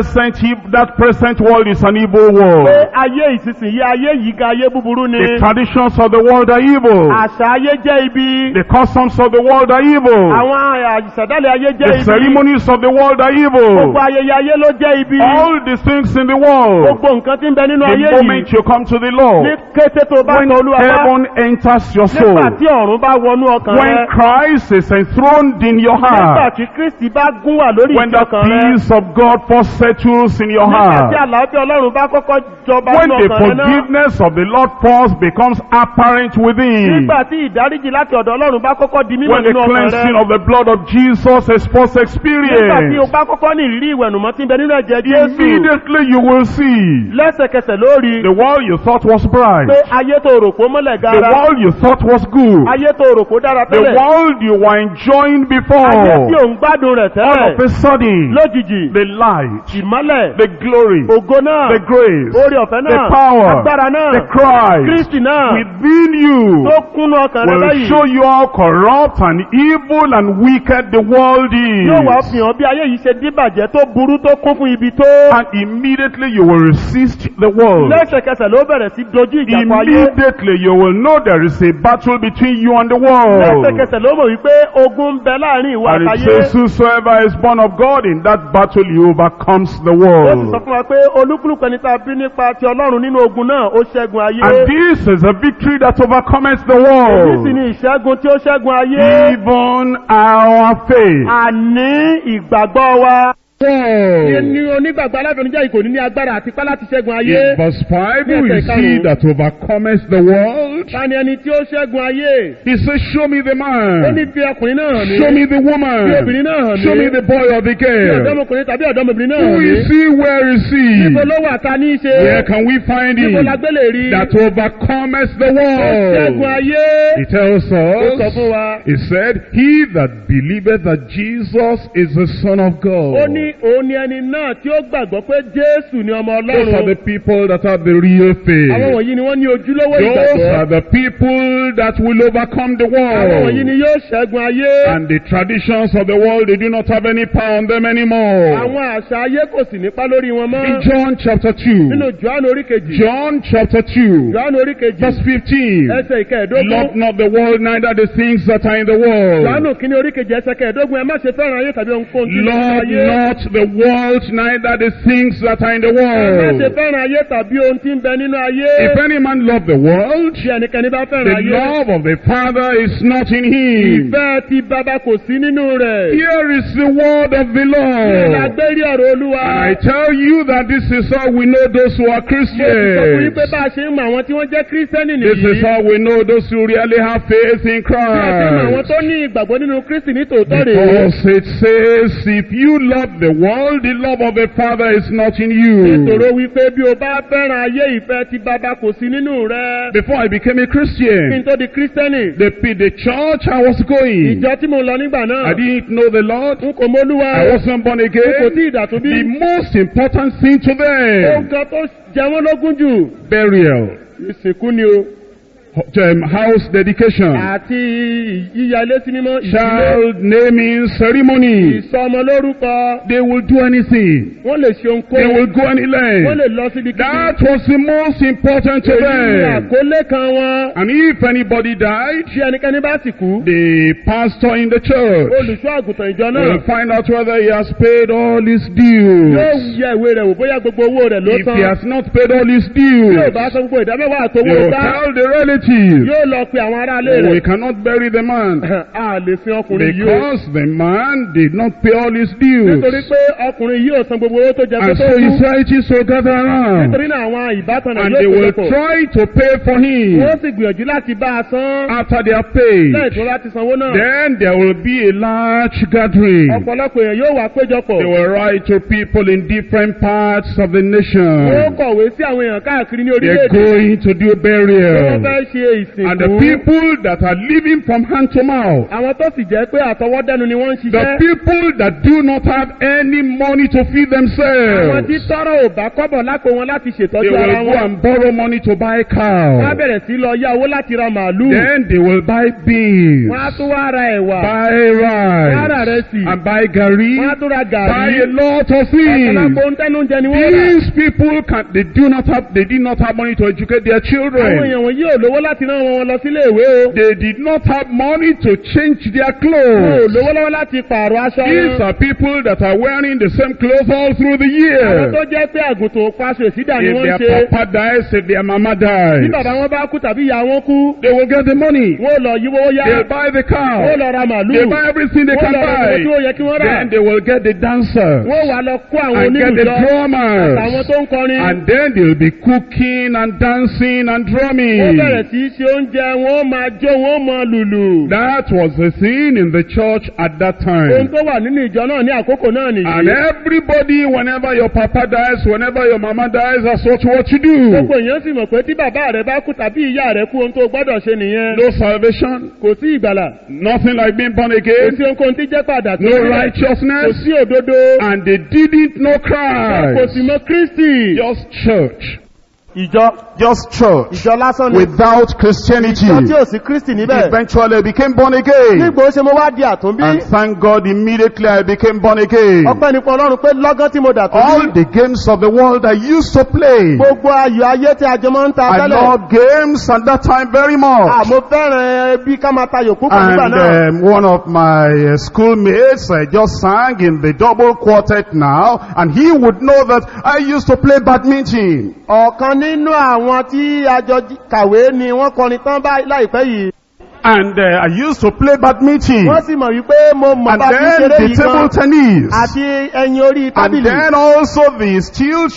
that present world is an evil Pé world. ayé ìsinsìnyí ayé yìí ga ayé búburú ni. The traditions of the world are evil. Àṣà ayé jẹ́ ibi. The customs of the world are evil. Àwọn àṣàdálẹ̀ ayé jẹ́ The ibi. ceremonies of the world are evil. Gbogbo ayẹyẹ ayé ló jẹ́ ibi. All the things in the world. Gbogbo nǹkan tí ń bẹ nínú ayé The moment yìí. you come to the Ní Lord, kété tó bá when tọ Olúwa bá. heaven enters your soul, Nígbà tí ọ̀run bá wọnú ọkàn when rẹ. Christ is enthroned in your Nígbà heart, tí Kristi bá gún wà lórí when the ìjọkàn rẹ. peace of God first settles in your Nígbà tí heart, àlàáfíà Ọlọ́run bá kọ́kọ́ jọba when nínú the ọkàn rẹ náà. forgiveness of the Lord first becomes apparent within, Nígbà tí ìdáríjì láti ọ̀dọ̀ Ọlọ́run bá kọ́kọ́ di mímọ̀ when the nínú ọkàn cleansing rẹ. of the blood of Jesus is first Nígbà tí o experienced, bá kọ́kọ́ ní ìrírí ìwẹ̀nùmọ́ tí ń bẹ nínú ẹ̀jẹ̀ Jésù. immediately you will see Lẹ́sẹ̀kẹsẹ̀ lórí the world you thought was bright, pé ayé ayé tó rò pó mọ́lẹ̀ The gara, world you thought was good. ayé tó rò pó dára The tẹ́lẹ̀, world you were enjoying ayé tí before. ò ń gbádùn rẹ̀ All tẹ́lẹ̀, of a sudden, lójijì the light, ìmọ́lẹ̀, the glory, ògo náà, the grace, oore ọ̀fẹ́ the náà, power, agbára náà, the Christ Kristi náà within you tó kúnnú ọkàn rẹ will báyìí show you how corrupt and evil and wicked the world yóò wá is. fi hàn bí ayé yìí ṣe díbàjẹ́ tó burú tó kún fún ibi tó. And immediately you will resist the world. Lẹ́sẹ̀kẹsẹ̀ ló bẹ̀rẹ̀ sí dojú ìjà kọ ayé. Immediately you will know there is a battle between you and the world. Lẹ́sẹ̀kẹsẹ̀ ló mọ̀ wípé ogun ń bẹ láàrin ìwà And it àtayé. says, whosoever is born of God, in that battle he overcomes the Ó sì sọ world. fún wa pé olúkúlùkù ẹni tá a bí nípa ti Ọlọ́run nínú ogun náà ó ṣẹ́gun ayé. And this is a victory that overcomes the Èyí sì world. ni ìṣẹ́gun tí ó ṣẹ́gun ayé. Even our faith. Àní ìgbàgbọ́ wa. Paul. Ní onígbàgbọ́ aláfẹnujẹ́ ìkò ní agbára àti pá láti ṣẹ́gun ayé. In verse 5, we see that overcomes the world. Ta ni ẹni tí ó ṣẹ́gun ayé? He says, show me the Ó ní man. fi ọkùnrin náà hàn mí. Show me the Fi woman. obìnrin náà hàn mí. Show me the boy or the Fi girl. ọ̀dọ́mọkùnrin tàbí ọ̀dọ́mọbìnrin náà Who hàn mí. is he? Where is Níbo he? ló wà ta ní í ṣe? Where can we find Níbo la him? gbé lè rí? That overcomes the Ó ṣẹ́gun world. ayé. He tells Ó sọ fún us, wa. he said, he that believeth that Jesus is the Son of Ó God. ní òun ni ẹni náà tí ó gbàgbọ́ pé Jésù ni ọmọ Those are the Ọlọ́run. people that have the real Àwọn faith. wọ̀nyí ni wọ́n ní ojúlówó Those ìgbàgbọ́. are the people that will overcome the Àwọn wọ̀nyí ni world. yóò ṣẹ́gun ayé. And the traditions of the world, they do not have any power on them anymore. Àwọn àṣà ayé kò sì nípa lórí wọn mọ́. In John chapter Nínú 2, Jòhánù orí kejì. John chapter 2, Jòhánù orí kejì. verse 15, Ẹsẹ̀ ìkẹẹ̀dógún. love not the world, neither the things that are in the world. Jòhánù kíní orí kejì ẹsẹ̀ kẹẹ̀dógún. Ẹ má ṣe fẹ́ràn ayé tàbí ohunkóhun tí ó ń Love ayé. not the world, neither the things that are in the Ẹ má ṣe world. fẹ́ràn ayé tàbí ohun tí ń bẹ nínú ayé. If any man love the world, Bí ẹnikẹ́ni bá fẹ́ràn the ayé. love of the Father is not in him. Ìfẹ́ ti bàbá kò sí nínú rẹ̀. Here is the word of the Ìlà Lord. gbérí ọ̀rọ̀ Olúwa. And I tell you that this is how we know those who are Mo ti sọ fún yín pé Christians. bá a ṣe ń mọ àwọn tí wọ́n jẹ́ Kírísítẹ́nì This is nìyí. how we know those who really have faith in Bí a ṣe ń mọ àwọn Christ. tó ní ìgbàgbọ́ nínú Kristi ní tòótọ́ rèé. Because it says, if you love the world, the love of the Father is not in you. Nítorí wípé bí o bá fẹ́ràn ayé ìfẹ́ ti bàbá kò sí nínú rẹ̀. Before I became a Kí n Christian, tó di Kírísítẹ́nì. the church I was going, Ìjọ tí mo lọ nígbà I náà. didn't know the Lord. N kò mọ Olúwa. I wasn't born N kò tí again. ìdàtú bí. The most important thing to Ohun them, kan tó jẹ wọ́n lógún jù. burial, Ìsìnkú ni o. house dedication, Àti yíya ilé sí mímọ́. Ìdílé. child naming ceremony. Ìsọmọ lórúkọ. They will do anything. Wọ́n lè ṣe They ohunkóhun. will go any Wọ́n lè length. lọ síbi kíbi. That was the most important to Èyí ni them. àkólé kan wọn. And if anybody died, Bí ẹnikẹ́ni bá sì kú. the pastor in the church Olùṣọ́ àgùntàn ìjọ will náà. find out whether he has paid all his Yóò dues. yẹ ìwé rẹ̀ wò bóyá gbogbo owó rẹ̀ ló If he tán. has not paid all his Bí ò dues, bá san gbogbo ìdámẹ́wàá they àtowó will dá. tell the relatives, Yóò lọ pe àwọn ará ilé we rẹ̀. cannot bury the man A lè sin ọkùnrin yìí o. because the man did not pay all his Nítorí dues. pé ọkùnrin yìí ò san gbogbo owó tó jẹ pé And tó so his kú. relatives will gather around Nítorí náà àwọn ìbátan rẹ̀ and yóò they tó will lọ́pọ̀. try to pay for him. Wọ́n sì gbìyànjú láti bá a san. After they are paid, Lẹ́yìn tí wọ́n bá ti sanwó náà. then there will be a large gathering. Ọ̀pọ̀lọpọ̀ èèyàn yóò wá péjọpọ̀. They will write to people in different parts of the Wọ́n nation. kọ̀wé sí àwọn èèyàn káàkiri ní They're orílẹ̀-èdè. going to do Wọ́n burial. fẹ́ ṣe And the ìsìnkú. people that are living from hand to mouth, Àwọn tó sì jẹ́ pé àtọwọ́dẹ́nu ni wọ́n ń the ṣiṣẹ́. people that do not have any money to feed Àwọn tí themselves, tọ́rọ̀ ò bá kọ́bọ̀ lápò wọn láti they ṣètọ́jú ara will go wọn. and borrow money to buy Wọ́n á cow. bẹ̀rẹ̀ sí lọ yá owó láti ra màálù. Then they will buy beans, Wọ́n á tún wá ra ẹ̀wà. buy Wọ́n á ra rice, ìrẹsì. and buy gari, Wọ́n á tún ra buy gàrí. a lot of Ọ̀pọ̀lọpọ̀ things. ohun tẹ́nu oúnjẹ ni wọ́n rà. These people they did not have money to educate their Àwọn children. èèyàn wọ̀nyí ò lówó láti rán wọn lọ sílé ìwé o. They did not have money to change their Wọn ò clothes. lówó lọ́wọ́ láti pààrọ̀ aṣọ These wọn. are people that are wearing the same clothes all through the Àwọn tó year. jẹ́ pé àgùntàn paṣọ ìsídà ni If wọ́n ń their ṣe. papa dies, if their mama Bí dies, bàbá wọn bá kú tàbí ìyá wọn kú. they will get the money. Wọ́n ò lọ yíwó yá. They buy the Wọ́n cow. lọ ra màálù. They buy everything they Wọ́n can lọ ra owó tí ó buy. yẹ kí wọ́n rà. Then they will get the dancers Wọ́n wà lọ kó àwọn and get the onílùjọ. Àtàwọn drummers. tó ń kọrin. And then they will be cooking and dancing and Wọ́n drumming. bẹ̀rẹ̀ kì í ṣe oúnjẹ, wọ́n máa jó, wọ́n máa lùlù. That was the thing in the church at that Ohun time. tó wà nínú ìjọ náà ní àkókò náà And nìyí. everybody, whenever your papa dies, whenever your mama dies, that's what you do. Gbogbo èèyàn sì mọ̀ pé tí bàbá rẹ̀ bá kú tàbí ìyá rẹ̀ kú, ohun tó gbọ́dọ̀ ṣe nìyẹn. No salvation, Kò sí ìgbàlà. nothing like being born Kò again, sí ohunkóhun tí jẹ́ padà no tó rí. Kò righteousness, sí òdodo. and they didn't know Kò sì Christ. mọ Kristi. Just church. Ìjọ. Just church. Ìjọ lásán ni. Without Christianity. Ìjọ tí ò sí Kristi níbẹ̀. Eventually I became born again. Nígbà ó ṣe mo wá di àtúnbí. And thank God immediately I became born again. Ọpẹ́ nípa Ọlọ́run pé lọ́gán tí mo dà tó All bí. the games of the world I used to play. Gbogbo ayò ayé tí a jọ máa ń ta I tẹ́lẹ̀. loved games at that time very much. Mo fẹ́ràn bí ká máa tayò púpọ̀ nígbà náà. And one of my schoolmates just sang in the double quartet now, and he would know that I used to play badminton. Ọ̀kan nínú àwọn tí a jọ kàwé ni wọ́n kọrin tán láìpẹ́ yìí. And I used to play badminton. Wọ́n sì mọ̀ wípé mo mọ̀ And bá fi then ṣeré the yìí table gan. tennis. Àti ẹyin orí And tábìlì. then also the stilts,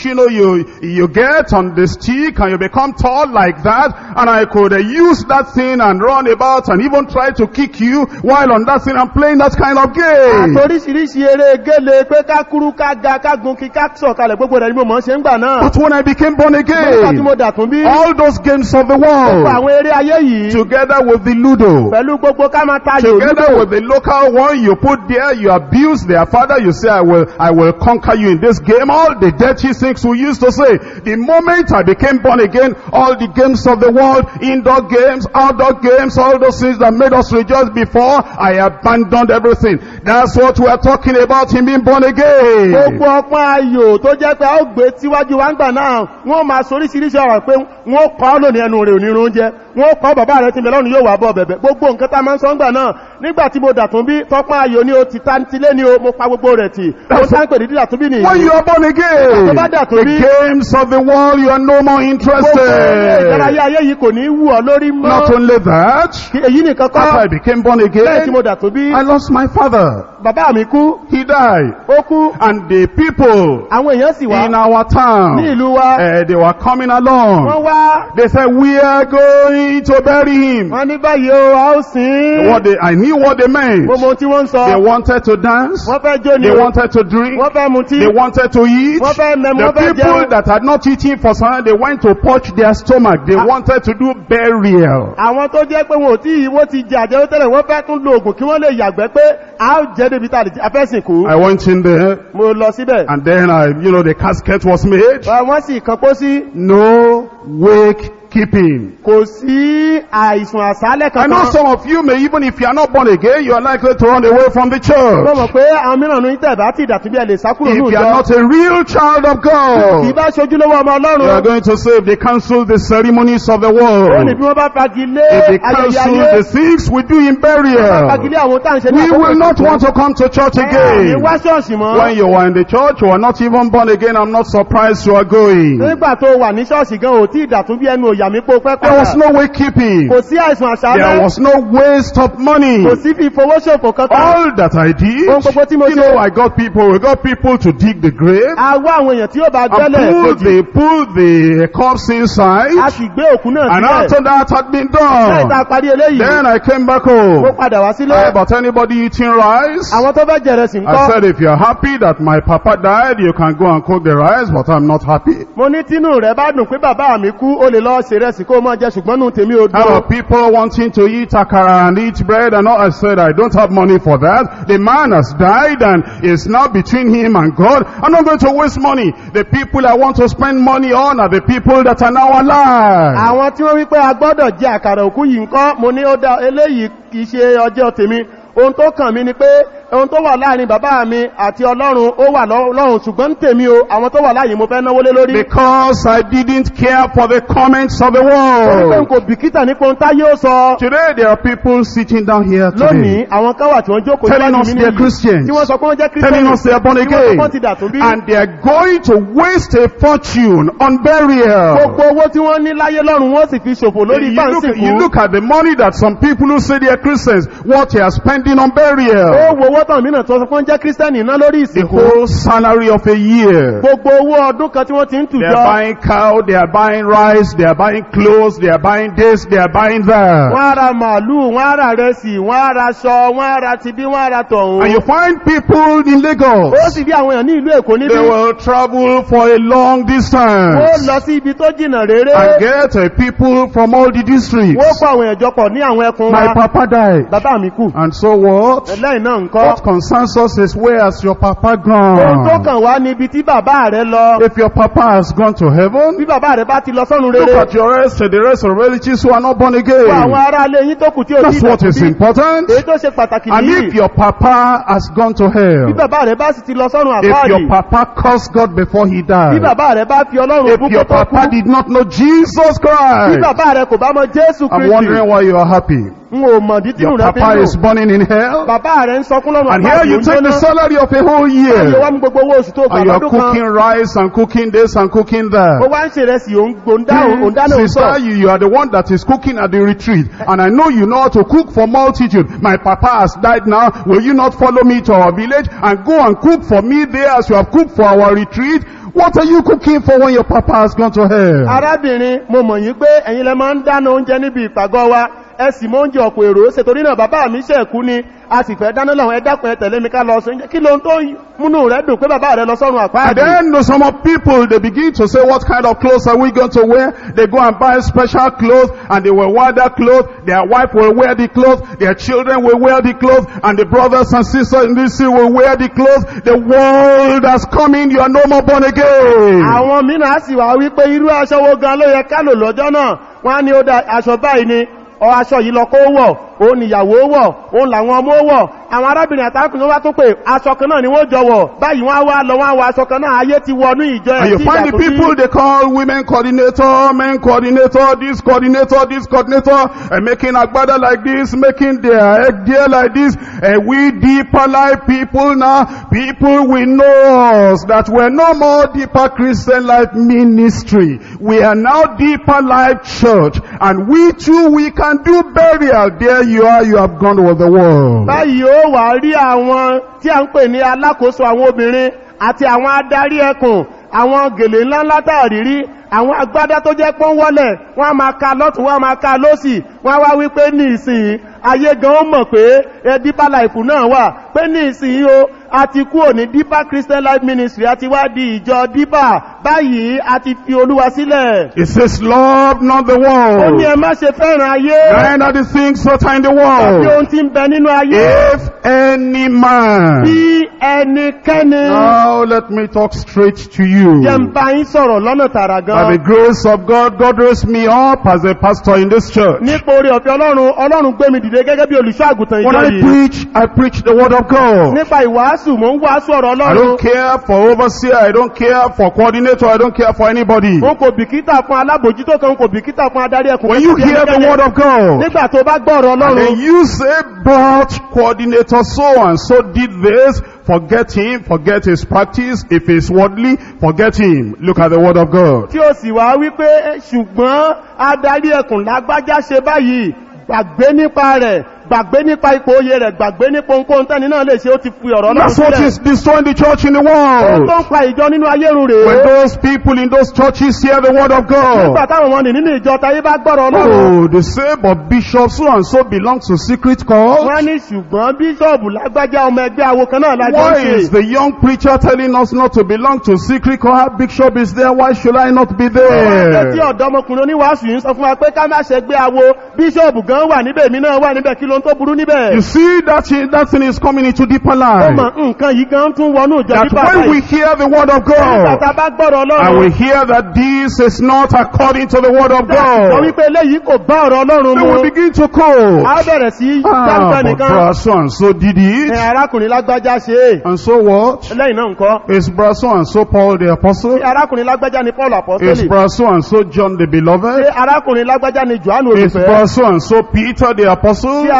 you get on the stick and you become tall like that. And I could use that thing and run about and even try to kick you while on that thing I'm playing that kind of game. Àtoríṣiríṣi eré gélé pé ká kúrú ká ga ká gun kí ká sọ̀kalẹ̀ gbogbo rẹ̀ ni mo mọ̀ ṣe ń gbà náà. But when I became born Nígbà tí mo again, dàtún bí. all those games of the Gbogbo world, àwọn eré ayé yìí. together with the Ludo, Pẹ̀lú gbogbo ká máa tayò together lúdò. with the local one you put there, you abuse their father, you say, I will conquer you in this game. All the dirty things we used to say. The moment I became born again, all the games of the world, indoor games, outdoor games, all those things that made us rejoice before, I abandoned everything. That's what we are talking about in being born again. Gbogbo ọpọ́n ayò tó jẹ́ pé a ó gbé tíwájú wa ń gbà náà, wọ́n máa soríṣiríṣi ọ̀rọ̀ pé wọ́n kọ́ lónìí ẹnu rẹ̀ onírun oúnjẹ, wọ́n kọ́ bàbá rẹ̀ tí mẹ́lọ́nù yóò wà bọ̀ bẹ̀bẹ̀. Gbogbo nǹkan tá máa ń sọ ń gbà náà, nígbà tí mo dàtún bí tọ́pọ́n ayò ní o ti tantilé ní o, mo pa gbogbo rẹ̀ tì. Mo sáńpè dídí dàtún bí nìyí. When you are born again, the games of the world, you are no more Gbogbo interested. ìdárayá ayé yìí kò ní wù ọ́ lórí Not mọ́. only that, Èyí nìkan after I kọ́. became born Lẹ́yìn tí again, mo dàtún bí, I lost my father. bàbá mi kú, He died. ó kú, And the people àwọn èèyàn sì wá in our ní town, ìlú wa. they were coming Wọ́n along. wá, They said, we are going to bury him. wọ́n ní báyìí o, a ó sìn. I knew what they meant. Mo mọ ohun tí wọ́n ń They sọ. wanted to dance. Wọ́n fẹ́ jó ni They o. wanted to drink. Wọ́n fẹ́ mutí. They wanted to eat. Wọ́n fẹ́ mẹ́mu, The wọ́n fẹ́ people jẹun. that had not eaten for some time, they went to purge their stomach. They wanted to do burial. Àwọn tó jẹ́ pé wọn ò tí wọ́n ti jẹ àjẹwó tẹ́lẹ̀, wọ́n fẹ́ tún lo oògùn kí wọ́n lè yàgbẹ́ pé a ó jẹ́ débi tá a fẹ́ sìnkú. I went in there, Mo lọ síbẹ̀. and then the casket was made. Wọ́n sì kan pósí. No wake keeping. Kò sí àìsùn àsálẹ̀ I know kankan. some of you may, even if you are not born again, you are likely to run away from the Mo church. mọ̀ pé àwọn mìíràn ní tẹ̀bá tí ìdàtúbí ẹ̀ lè sá kúrò ní If you are ìjọ. not a real child of Kì í God, bá ṣojúlówó ọmọ you are Ọlọ́run. going to say, if they cancel the ceremonies of the Ó ní world, bí wọ́n bá fagilé if they ayẹyẹ cancel ayé. the things we do in burial, Fagilé àwọn tá à ń ṣe ní we àkókò will not ìsìnkú. want to come to church Ní again. wá ṣọ́ọ̀ṣì mọ́. When you were in the church, you are not even born again, I'm not surprised you are going. Nígbà tó wà ní ṣọ́ọ̀ṣì gan, ò tí ìdàtúbí ẹnu òyà mi pó pẹ́ There was padà. no way keeping. Kò sí àìsàn There àṣálẹ́. was no waste of money. Kò sí fi fowóṣòfò kankan. All that I did, Ohun gbogbo tí mo ṣe. we got people to dig the grave, A wá àwọn èèyàn tí ó bá and gbẹ́lẹ̀ pull the corpse inside, a sì gbé òkú náà and sílẹ̀. after that had been Lẹ́yìn tá done, a parí eléyìí, then I came back mo home. padà wá sílé. But anybody eating rice? Àwọn tó fẹ́ jẹ̀rẹ̀ sí ń I kọ́. said, if you're happy that my papa died, you can go and cook the rice, but I'm not happy. Mo ní tínú rẹ̀ bá dùn pé bàbá mi kú, ó lè lọ ṣe rẹ̀ sí kó mọ́ jẹ, ṣùgbọ́n nù tèmi ò How dùn. are people wanting to eat akara and eat bread and all? I said, I don't have money for that. The man has died and is now between him and God. I'm not going to waste money. The people I want to spend money on are the people that are now alive. Àwọn tí wọ́n wí pé a gbọ́dọ̀ jẹ àkàrà òkú yìí ń kọ́, mo ní ó dá eléyìí kìí ṣe ọjọ́ tèmi. Ohun tó kàn mí ni pé ohun tó wà láàrin bàbá mi àti Ọlọ́run ó wà lọ́run, ṣùgbọ́n tèmi o, àwọn tó wà láàyè mo fẹ́ náwó lé lórí. Because I didn't care for the comments of the Orí pé n world. kò bìkítà nípa ohun táyé ó sọ. Today there are people sitting down here Lónìí, today, àwọn kan wà tí wọ́n jókòó telling síwájú us mi they're nìyí, Christians, tí wọ́n sọ pé wọ́n jẹ́ telling us they are born Kírísítẹ́nì, tí wọ́n sọ pé again, wọ́n ti dàtún bí. and they are going to waste a fortune on burial. Gbogbo owó tí wọ́n ní láyé lọ́run wọ́n sì fi ṣòfò lórí You look báńsìkú. at the money that some people who say they are Christians, what they are spending spending on ó burial. wo owó tàn mí náà tó sọ fún jẹ́ kírísítẹ́nì ná lórí The ìsìnkú. whole salary of a year. Gbogbo owó ọdún kan tí wọ́n ti ń tù They are jọ. buying cow, they are buying rice, they are buying clothes, they are buying this, they are buying that. Wọ́n á ra màálù, wọ́n á ra rẹsì, wọ́n á ra aṣọ, wọ́n á ra tibí, wọ́n á ra tọ̀hún. And you find people in Lagos, Ó sì bí àwọn èèyàn ní ìlú Èkó they níbí. will travel for a long Wọ́n distance lọ sí ibi tó jìnnà réré. and get people from all the Wọ́n districts. kó àwọn èèyàn jọ pọ̀ ní àwọn ẹkùn My wa. papa died. Bàbá mi kú. And so what? Lẹ́yìn náà ńkọ́. What concerns us is where has your papa Ohun tó gone? kàn wá ní ibi tí bàbá rẹ̀ lọ. If your papa has gone to heaven, Bí bàbá rẹ̀ bá ti lọ sọ́run look rere. at the rest of relatives who are not born Fún again. àwọn ará ilé yín tó kù tí ò That's tí what is bí. important. Èyí tó ṣe pàtàkì And if nìyí. your papa has gone to Bí hell, bàbá rẹ̀ bá sì ti lọ sọ́run if your àpáàdì. papa cursed God before he Bí died, bàbá rẹ̀ bá fi Ọlọ́run if bú kó your tó kú. papa did not know Jesus Bí Christ, bàbá rẹ̀ kò bá mọ Jésù I'm Kristi. wondering why you are happy. N ò mọ̀ dí tí Your rẹ̀ fi papa ń is lò. burning in hell, Bàbá rẹ̀ ń sọkún lọ́run and here àpáàdì you ó ń take the jóná. salary of a whole Ayé wá year, mú gbogbo owó oṣù tó gbà and you are lọ́dún kan. cooking rice and cooking this and cooking Ó that. wá ń ṣe ìrẹsì òǹdáná Sister, òǹsọ̀. you are the one that is cooking at the retreat, and I know you know how to cook for multitude. My papa has died now. Will you not follow me to our village and go and cook for me there as you have cooked for our retreat? What are you cooking for when your papa has gone to hell? Arábìnrin, mo mọ̀ yín pé ẹ̀yin lẹ máa ń dáná oúnjẹ níbi ìpàgọ́ wa. Ẹ sì mọ oúnjẹ ọ̀pọ̀ èrò ṣètòrí náà bàbá mi ṣẹ̀kú ni a sì fẹ́ dáná lọ́wọ́ ẹ dákun ẹ tẹ̀lé mi ká lọ sọ kí ló ń tó múnú rẹ̀ dùn pé bàbá rẹ̀ lọ sọ́run And àpáàdì. then some of people, they begin to say, what kind of clothes are we going to wear? They go and buy special clothes, and they will wear that clothes. Their wife will wear the clothes. Their children will wear the clothes. And the brothers and sisters in this city will wear the clothes. The world has come in. You are no more born again. Àwọn mìíràn á sì wá wípé irú aṣọ wo gan ló yẹ ká lò lọ́jọ́ náà. Wọ́n á ní ó dá aṣọ báyìí ni. Aṣọ yìí lọ kó wọ̀, òun nìyàwó wọ̀, òun làwọn ọmọ wọ̀. Àwọn arábìnrin àtàkùnrin wá tó pé aṣọ kan náà ni wọ́n jọ wọ̀. Báyìí wọ́n á wá lọ wọ́n á wọ aṣọ kan náà. Ayé ti wọnú ìjọ ẹ̀ And you tí find the ìyàtọ̀ sí. people they call women coordinator, men coordinator, this coordinator, and making agbada like this, making their head there like this. And we deeper life people now, people will know us that we're no more deeper Christian life ministry. We are now deeper life church. And we too, we can do burial. There you are, you have gone with the world. Báyìí ó wà rí àwọn tí a ń pè ní alákòóso àwọn obìnrin àti àwọn adarí ẹkùn, àwọn gèlè ńláńlá táàrírí, àwọn agbádá tó jẹ́ pọ́n wọ́lẹ̀, wọ́n á máa ka lọ́tún, wọ́n á máa ka lósì, wọ́n á wá wípé ní ìsìn ayé gan ó mọ̀ pé Deeper Life náà wà, pé ní ìsìn o, a ti kúrò ní Deeper Christian Life Ministry, a ti wá di ìjọ Deeper, báyìí a ti fi Olúwa sílẹ̀. It says, love not the Ó ní ẹ world, má ṣe fẹ́ràn ayé, neither the things that are in the àti world. ohun tí ń bẹ nínú ayé. If any man. Bí ẹnikẹ́ni. Now let me talk straight to you. Jẹ́ ń bá yín sọ̀rọ̀ lọ́nà tààrà By the gan. grace of God, God raised me up as a pastor in this church. Nípa oore ọ̀fẹ́ Ọlọ́run gbé mi dìde gẹ́gẹ́ bí olùṣọ́ àgùntàn When ìjọ I yìí. preach the word of God. Nípa ìwàásù, mò ń wàásù ọ̀rọ̀ I Ọlọ́run. don't care for overseer, I don't care for coordinator, I don't care for anybody. N kò bìkítà fún alábòjútó kan, n kò bìkítà fún adarí ẹkùn. When you hear the word of God, Nígbà tó bá gbọ́ ọ̀rọ̀ and then Ọlọ́run. you say, but coordinator so and so did this, forget him, forget his practice. If he's worldly, forget him. Look at the word of God. Tí o sì wá wípé ṣùgbọ́n adarí ẹkùn lágbájá ṣe báyìí, gbàgbé nípa rẹ̀, gbàgbé nípa ipò oyè rẹ̀, gbàgbé nípa ohunkóhun tẹ́ni náà lè ṣe, ó ti fi ọ̀rọ̀ Ọlọ́run That's what sílẹ̀. is destroying the church in the Ohun world. tó ń pa ìjọ nínú ayé run rèé. When those people in those churches hear the word of Nígbà God, táwọn wọn nínú ìjọ tayé bá gbọ́rọ̀ Ọlọ́run. oh, they say, but Bishop so and so belongs to secret cult. Wọ́n ní ṣùgbọ́n bíṣọ́ọ̀bù lágbájá ọmọ ẹgbẹ́ awo kan náà lájọ́ ń Why ṣe. is the young preacher telling us not to belong to secret cult? Bishop is there, why should I not be Tí there? ọ̀dọ́mọkùnrin oníwàásù yìí ń sọ fún wa pé ká má ṣe gbé awo, bíṣọ́ọ̀bù gan wà níbẹ̀, èmi náà wà níbẹ̀, kí ló ń tó burú níbẹ̀? You see, that thing is coming into deeper Ó life. mọ̀ nǹkan yìí gan tún wọnú ìjọ That nípa when we báyìí. hear the word of Nígbà tá a God, bá gbọ́rọ̀ and we Ọlọ́run, hear that this is not according to the word of sọ God, wípé eléyìí kò bá ọ̀rọ̀ Ọlọ́run then mu. we begin to call. A bẹ̀rẹ̀ sí gbàgbà But nìkan. brother so and so did it. Arákùnrin lágbájá ṣe é. And so what? Lẹ́yìn náà ńkọ́. Is brother so and so Paul the apostle? Arákùnrin lágbájá ni Paul Is Apostoli. brother so and so John the beloved? Arákùnrin lágbájá ni Jòhánù Is olùfẹ́. brother so and so Peter the apostle?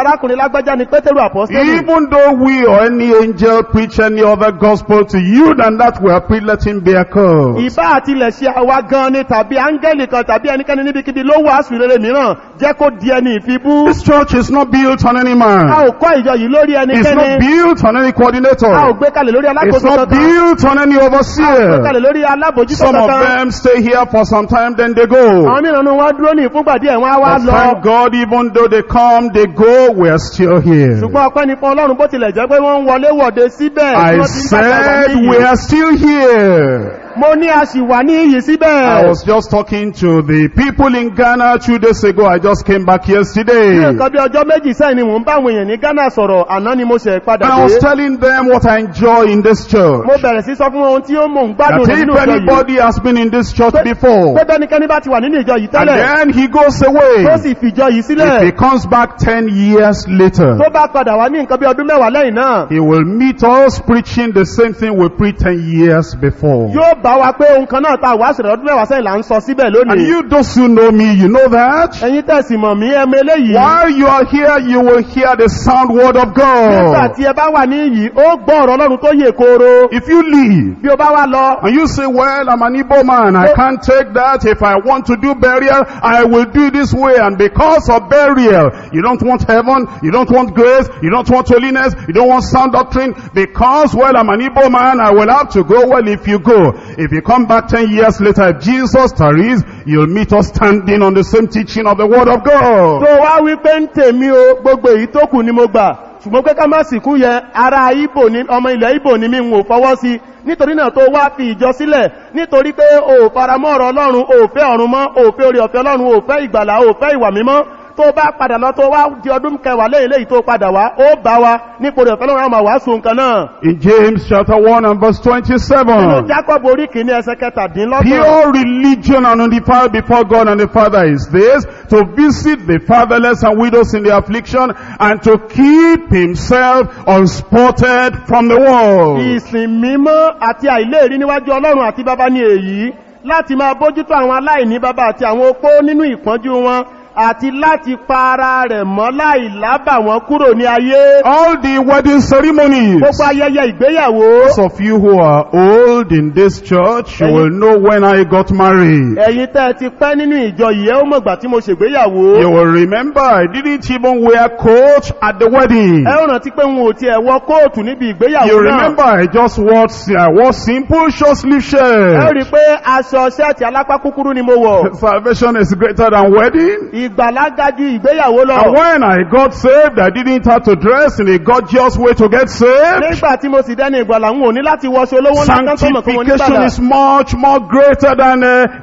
arákùnrin lágbájá ni Pétérù àpọ́stélì. Even though we or any angel preach any other gospel to you than that we are preached, let him be accursed. Ìbá àtilẹ̀ ṣe àwa gan ni tàbí áńgẹ́lì kan tàbí ẹnikẹ́ni níbikíbi ló wàásù rere mìíràn jẹ́ kó di ẹni ìfibú. This church is not built on any A man. ò kọ́ ìjọ yìí lórí It's not ẹnikẹ́ni. built on any A ò coordinator. gbé kalẹ̀ lórí It's alákòóso not kankan. built on any A ò gbé overseer. kalẹ̀ lórí alábòjútó Some of kankan. them stay here for some time, then they go. Àwọn mìíràn nínú wọn dúró ní ìfúngbà díẹ̀ wọ́n á wá But lọ. thank God, even though they come, they go, we are still here. Ṣùgbọ́n ọpẹ́ ni fún Ọlọ́run bó tilẹ̀ jẹ́ pé wọ́n ń wọlé wọ̀de síbẹ̀. I tí wọ́n ti ń gbàgbọ́ said ní we iyì. are still here. Mo ní a sì wà ní iyì síbẹ̀. I was just talking to the people in Ghana 2 days ago. I just came back yesterday. Ní nǹkan bí ọjọ́ méjì sẹ́yìn ni mò ń bá àwọn èèyàn ní Ghana sọ̀rọ̀, àná ni mo ṣẹ̀ padà And I was dé. telling them what I enjoy in this church. Mo bẹ̀rẹ̀ sí sọ fún wọn ohun tí ó mò ń gbádùn That nínú if ìjọ yìí. anybody has been in this church before, Pé bẹ́nikẹ́ni bá ti wà nínú ìjọ yìí and tẹ́lẹ̀, then he goes away, tó sì fìjọ yìí if he sílẹ̀, comes back 10 years later, tó bá padà wá ní nǹkan bí ọdún mẹ́wàá lẹ́yìn náà, he will meet us preaching the same thing we preached 10 years before. yóò bá wa pé ohun kan náà ta wàásù rẹ̀ ọdún mẹ́wàá sẹ́yìn là ń sọ síbẹ̀ And lónìí. you, those who know me, you know that. Ẹ̀yin tẹ̀sí mọ̀ mí ẹ mọ̀ eléyìí. While you are here, you will hear the sound word of Nígbà God. tí ẹ bá wà ní iyì, ó gbọ́ ọ̀rọ̀ Ọlọ́run tó yè kooro. If you leave, Bí o bá wá lọ, and you say, well, I'm an Igbo man, I can't take that. If I want to do burial, I will do it this way. And because of burial, you don't want heaven, you don't want grace, you don't want holiness, you don't want sound doctrine. Because, well, I'm an Igbo man, I will have to go. Well, if you go, if you come back 10 years later, if Jesus tarries, you'll meet us standing on the same teaching of the word of God. tó wá wí pé ń tèmi o, gbogbo èyí tó kù ni mo gbà. Ṣùgbọ́n pé ká má sìnkú yẹn, ará Ìbò ni, ọmọ ilẹ̀ Ìbò ni mi ń wò fọwọ́ sí. Nítorí náà tó wá fi ìjọ sílẹ̀, nítorí pé o ò faramọ́ ọ̀rọ̀ Ọlọ́run, o ò fẹ́ ọ̀run mọ́, o ò fẹ́ oore ọ̀fẹ́ Ọlọ́run, o ò fẹ́ ìgbàlà, o ò fẹ́ ìwà mímọ́. Tó bá padà lọ tó wá di ọdún kẹwàá lẹ́yìn léyìí tó padà wá, ó bá wa nípò rẹ̀ fẹ́lọ́run àmà wàásù nǹkan náà. In James chapter 1 and verse Nínú 27, Jákọ́bù orí kìíní ẹsẹ̀ kẹtàdínlọ́gbọ̀n. pure religion and undefiled before God and the Father is this, to visit the fatherless and widows in their affliction, and to keep himself unspotted from the world. Ìsìn mímọ́ àti àìléèrí níwájú Ọlọ́run àti bàbá ní èyí, láti máa bójútó àwọn aláìní bàbá àti àwọn opó nínú ìpọ́njú wọn, àti láti pa ara rẹ̀ mọ́ láì lábà wọn kúrò ní ayé. All the wedding ceremonies. Gbogbo ayẹyẹ ìgbéyàwó. Those of you who are old in this church, you will know when I got married. Ẹ̀yin tẹ́ ti pẹ́ nínú ìjọ yìí, ẹ ó mọ̀gbà tí mo ṣègbéyàwó. You will remember I didn't even wear coat at the wedding. Ẹ ó rántí pé n ò tiẹ̀ wọ kóòtù níbi ìgbéyàwó You náà. remember I just wore simple short sleeve Ẹ rí shirt. pé aṣọ ṣẹ́ẹ̀tì alápá kúkúrú ni mo wọ̀. Salvation is greater than wedding. Ìgbàlá ga ju ìgbéyàwó lọ. And when I got saved, I didn't have to dress in a gorgeous way to get saved. Nígbà tí mo sì dẹ́ni ìgbàlà ń wò ní láti wọṣọ olówó ńlá kan tó mọ̀ kó mo ní Sanctification gbàlà. is much more greater than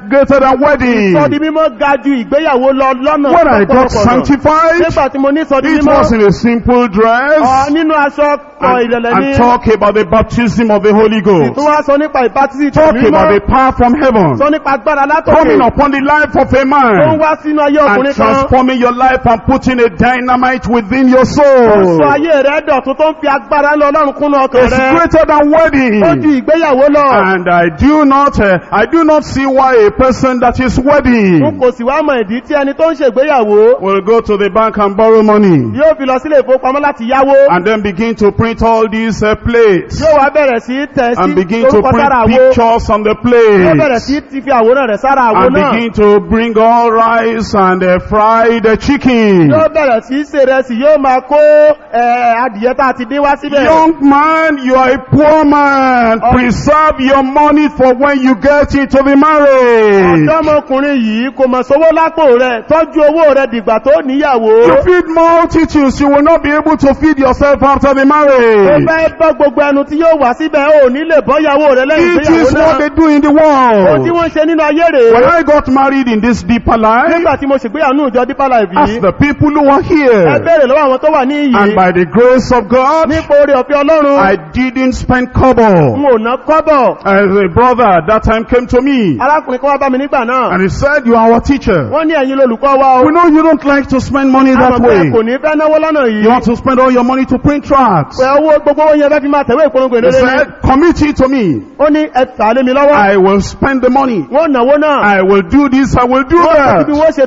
wedding. Sọdi mímọ́ ga ju ìgbéyàwó lọ lọ́nà When I got lọ́pọ̀lọpọ̀. sanctified, Nígbà tí mo ní sọdi it mímọ́, was in a simple dress. nínú aṣọ ìrẹ̀lẹ̀ ní. And talk about the baptism of the Holy Tó Ghost. wá sọ nípa ìbátísí Talk tẹ̀mí about the mọ́. power from heaven Sọ nípa agbára coming látòkè. upon the life of a Tó ń man wá sínú ayé and ọkùnrin kan. transforming your life and putting a dynamite within your Sọ soul. ayé rẹ̀ dọ̀tún tó ń fi agbára lọ Ọlọ́run kúnnú ọkàn It's rẹ̀. greater than Ó ju wedding. ìgbéyàwó lọ. And I do not see why a person that is N wedding kò sì wá mọ̀ ìdí tí ẹni tó ń ṣègbéyàwó will go to the bank and borrow money yóò fi lọ sílé ìfowópamọ́ láti yáwó. and then begin to print all these plates Yóò wá bẹ̀rẹ̀ sí tẹ̀ sí and begin to orúkọ sára print àwo. pictures on the Yóò bẹ̀rẹ̀ plates sí ti fi àwòrán rẹ̀ sára àwo and náà. begin to bring all rice and fried chicken. Yóò bẹ̀rẹ̀ sí ṣe rẹ̀ sí yóò máa kó adìyẹ tá a ti dín wá síbẹ̀. Young man, you are a poor man. Preserve your money for when you get into the marriage. Ọ̀dọ́mọkùnrin yìí kò mọ̀ sówó lápò rẹ̀, tọ́jú owó rẹ̀ dìgbà tó níyàwó. You feed multitudes, you will not be able to feed yourself after the Ó marriage. fẹ́ bọ́ gbogbo ẹnu tí yóò wá síbẹ̀, ò ní lè bọ́ ìyàwó rẹ̀ lẹ́yìn It is ìgbéyàwó what náà. they do in the Ohun tí world. wọ́n ń ṣe nínú ayé When rèé. I got married in this deeper life, Nígbà tí mo ṣègbéyàwó ní ìjọ Deeper Life ask yìí, the people who are ẹ here, béèrè lọ́wọ́ àwọn tó wà ní and iyì. by the grace of God, Nípa oore ọ̀fẹ́ Ọlọ́run, I didn't spend n kobo. ò ná kọ́bọ̀. As a brother at that time came to me, Arákùnrin kan wá bá mi nígbà náà. and he said, "You are our teacher. Wọ́n ní ẹ̀yin lolùkọ́ wa o. We know you don't like to spend money that Àmọ̀ pé way. kò ní fẹ́ náwó lọ́nà You yìí. want to spend all your money to print tracts." Pẹ̀ owó gbogbo owó yẹn fẹ́ fi máa tẹ̀wé ìpolongo He ìrere ni. said, "Commit it to me. Ó ní ẹ tà lé mi lọ́wọ́. I will spend the money. Wọ́n náwó náà. I will do this, I will do Wọ́n sọ bí that." wọ́n ṣe tọ̀hún. I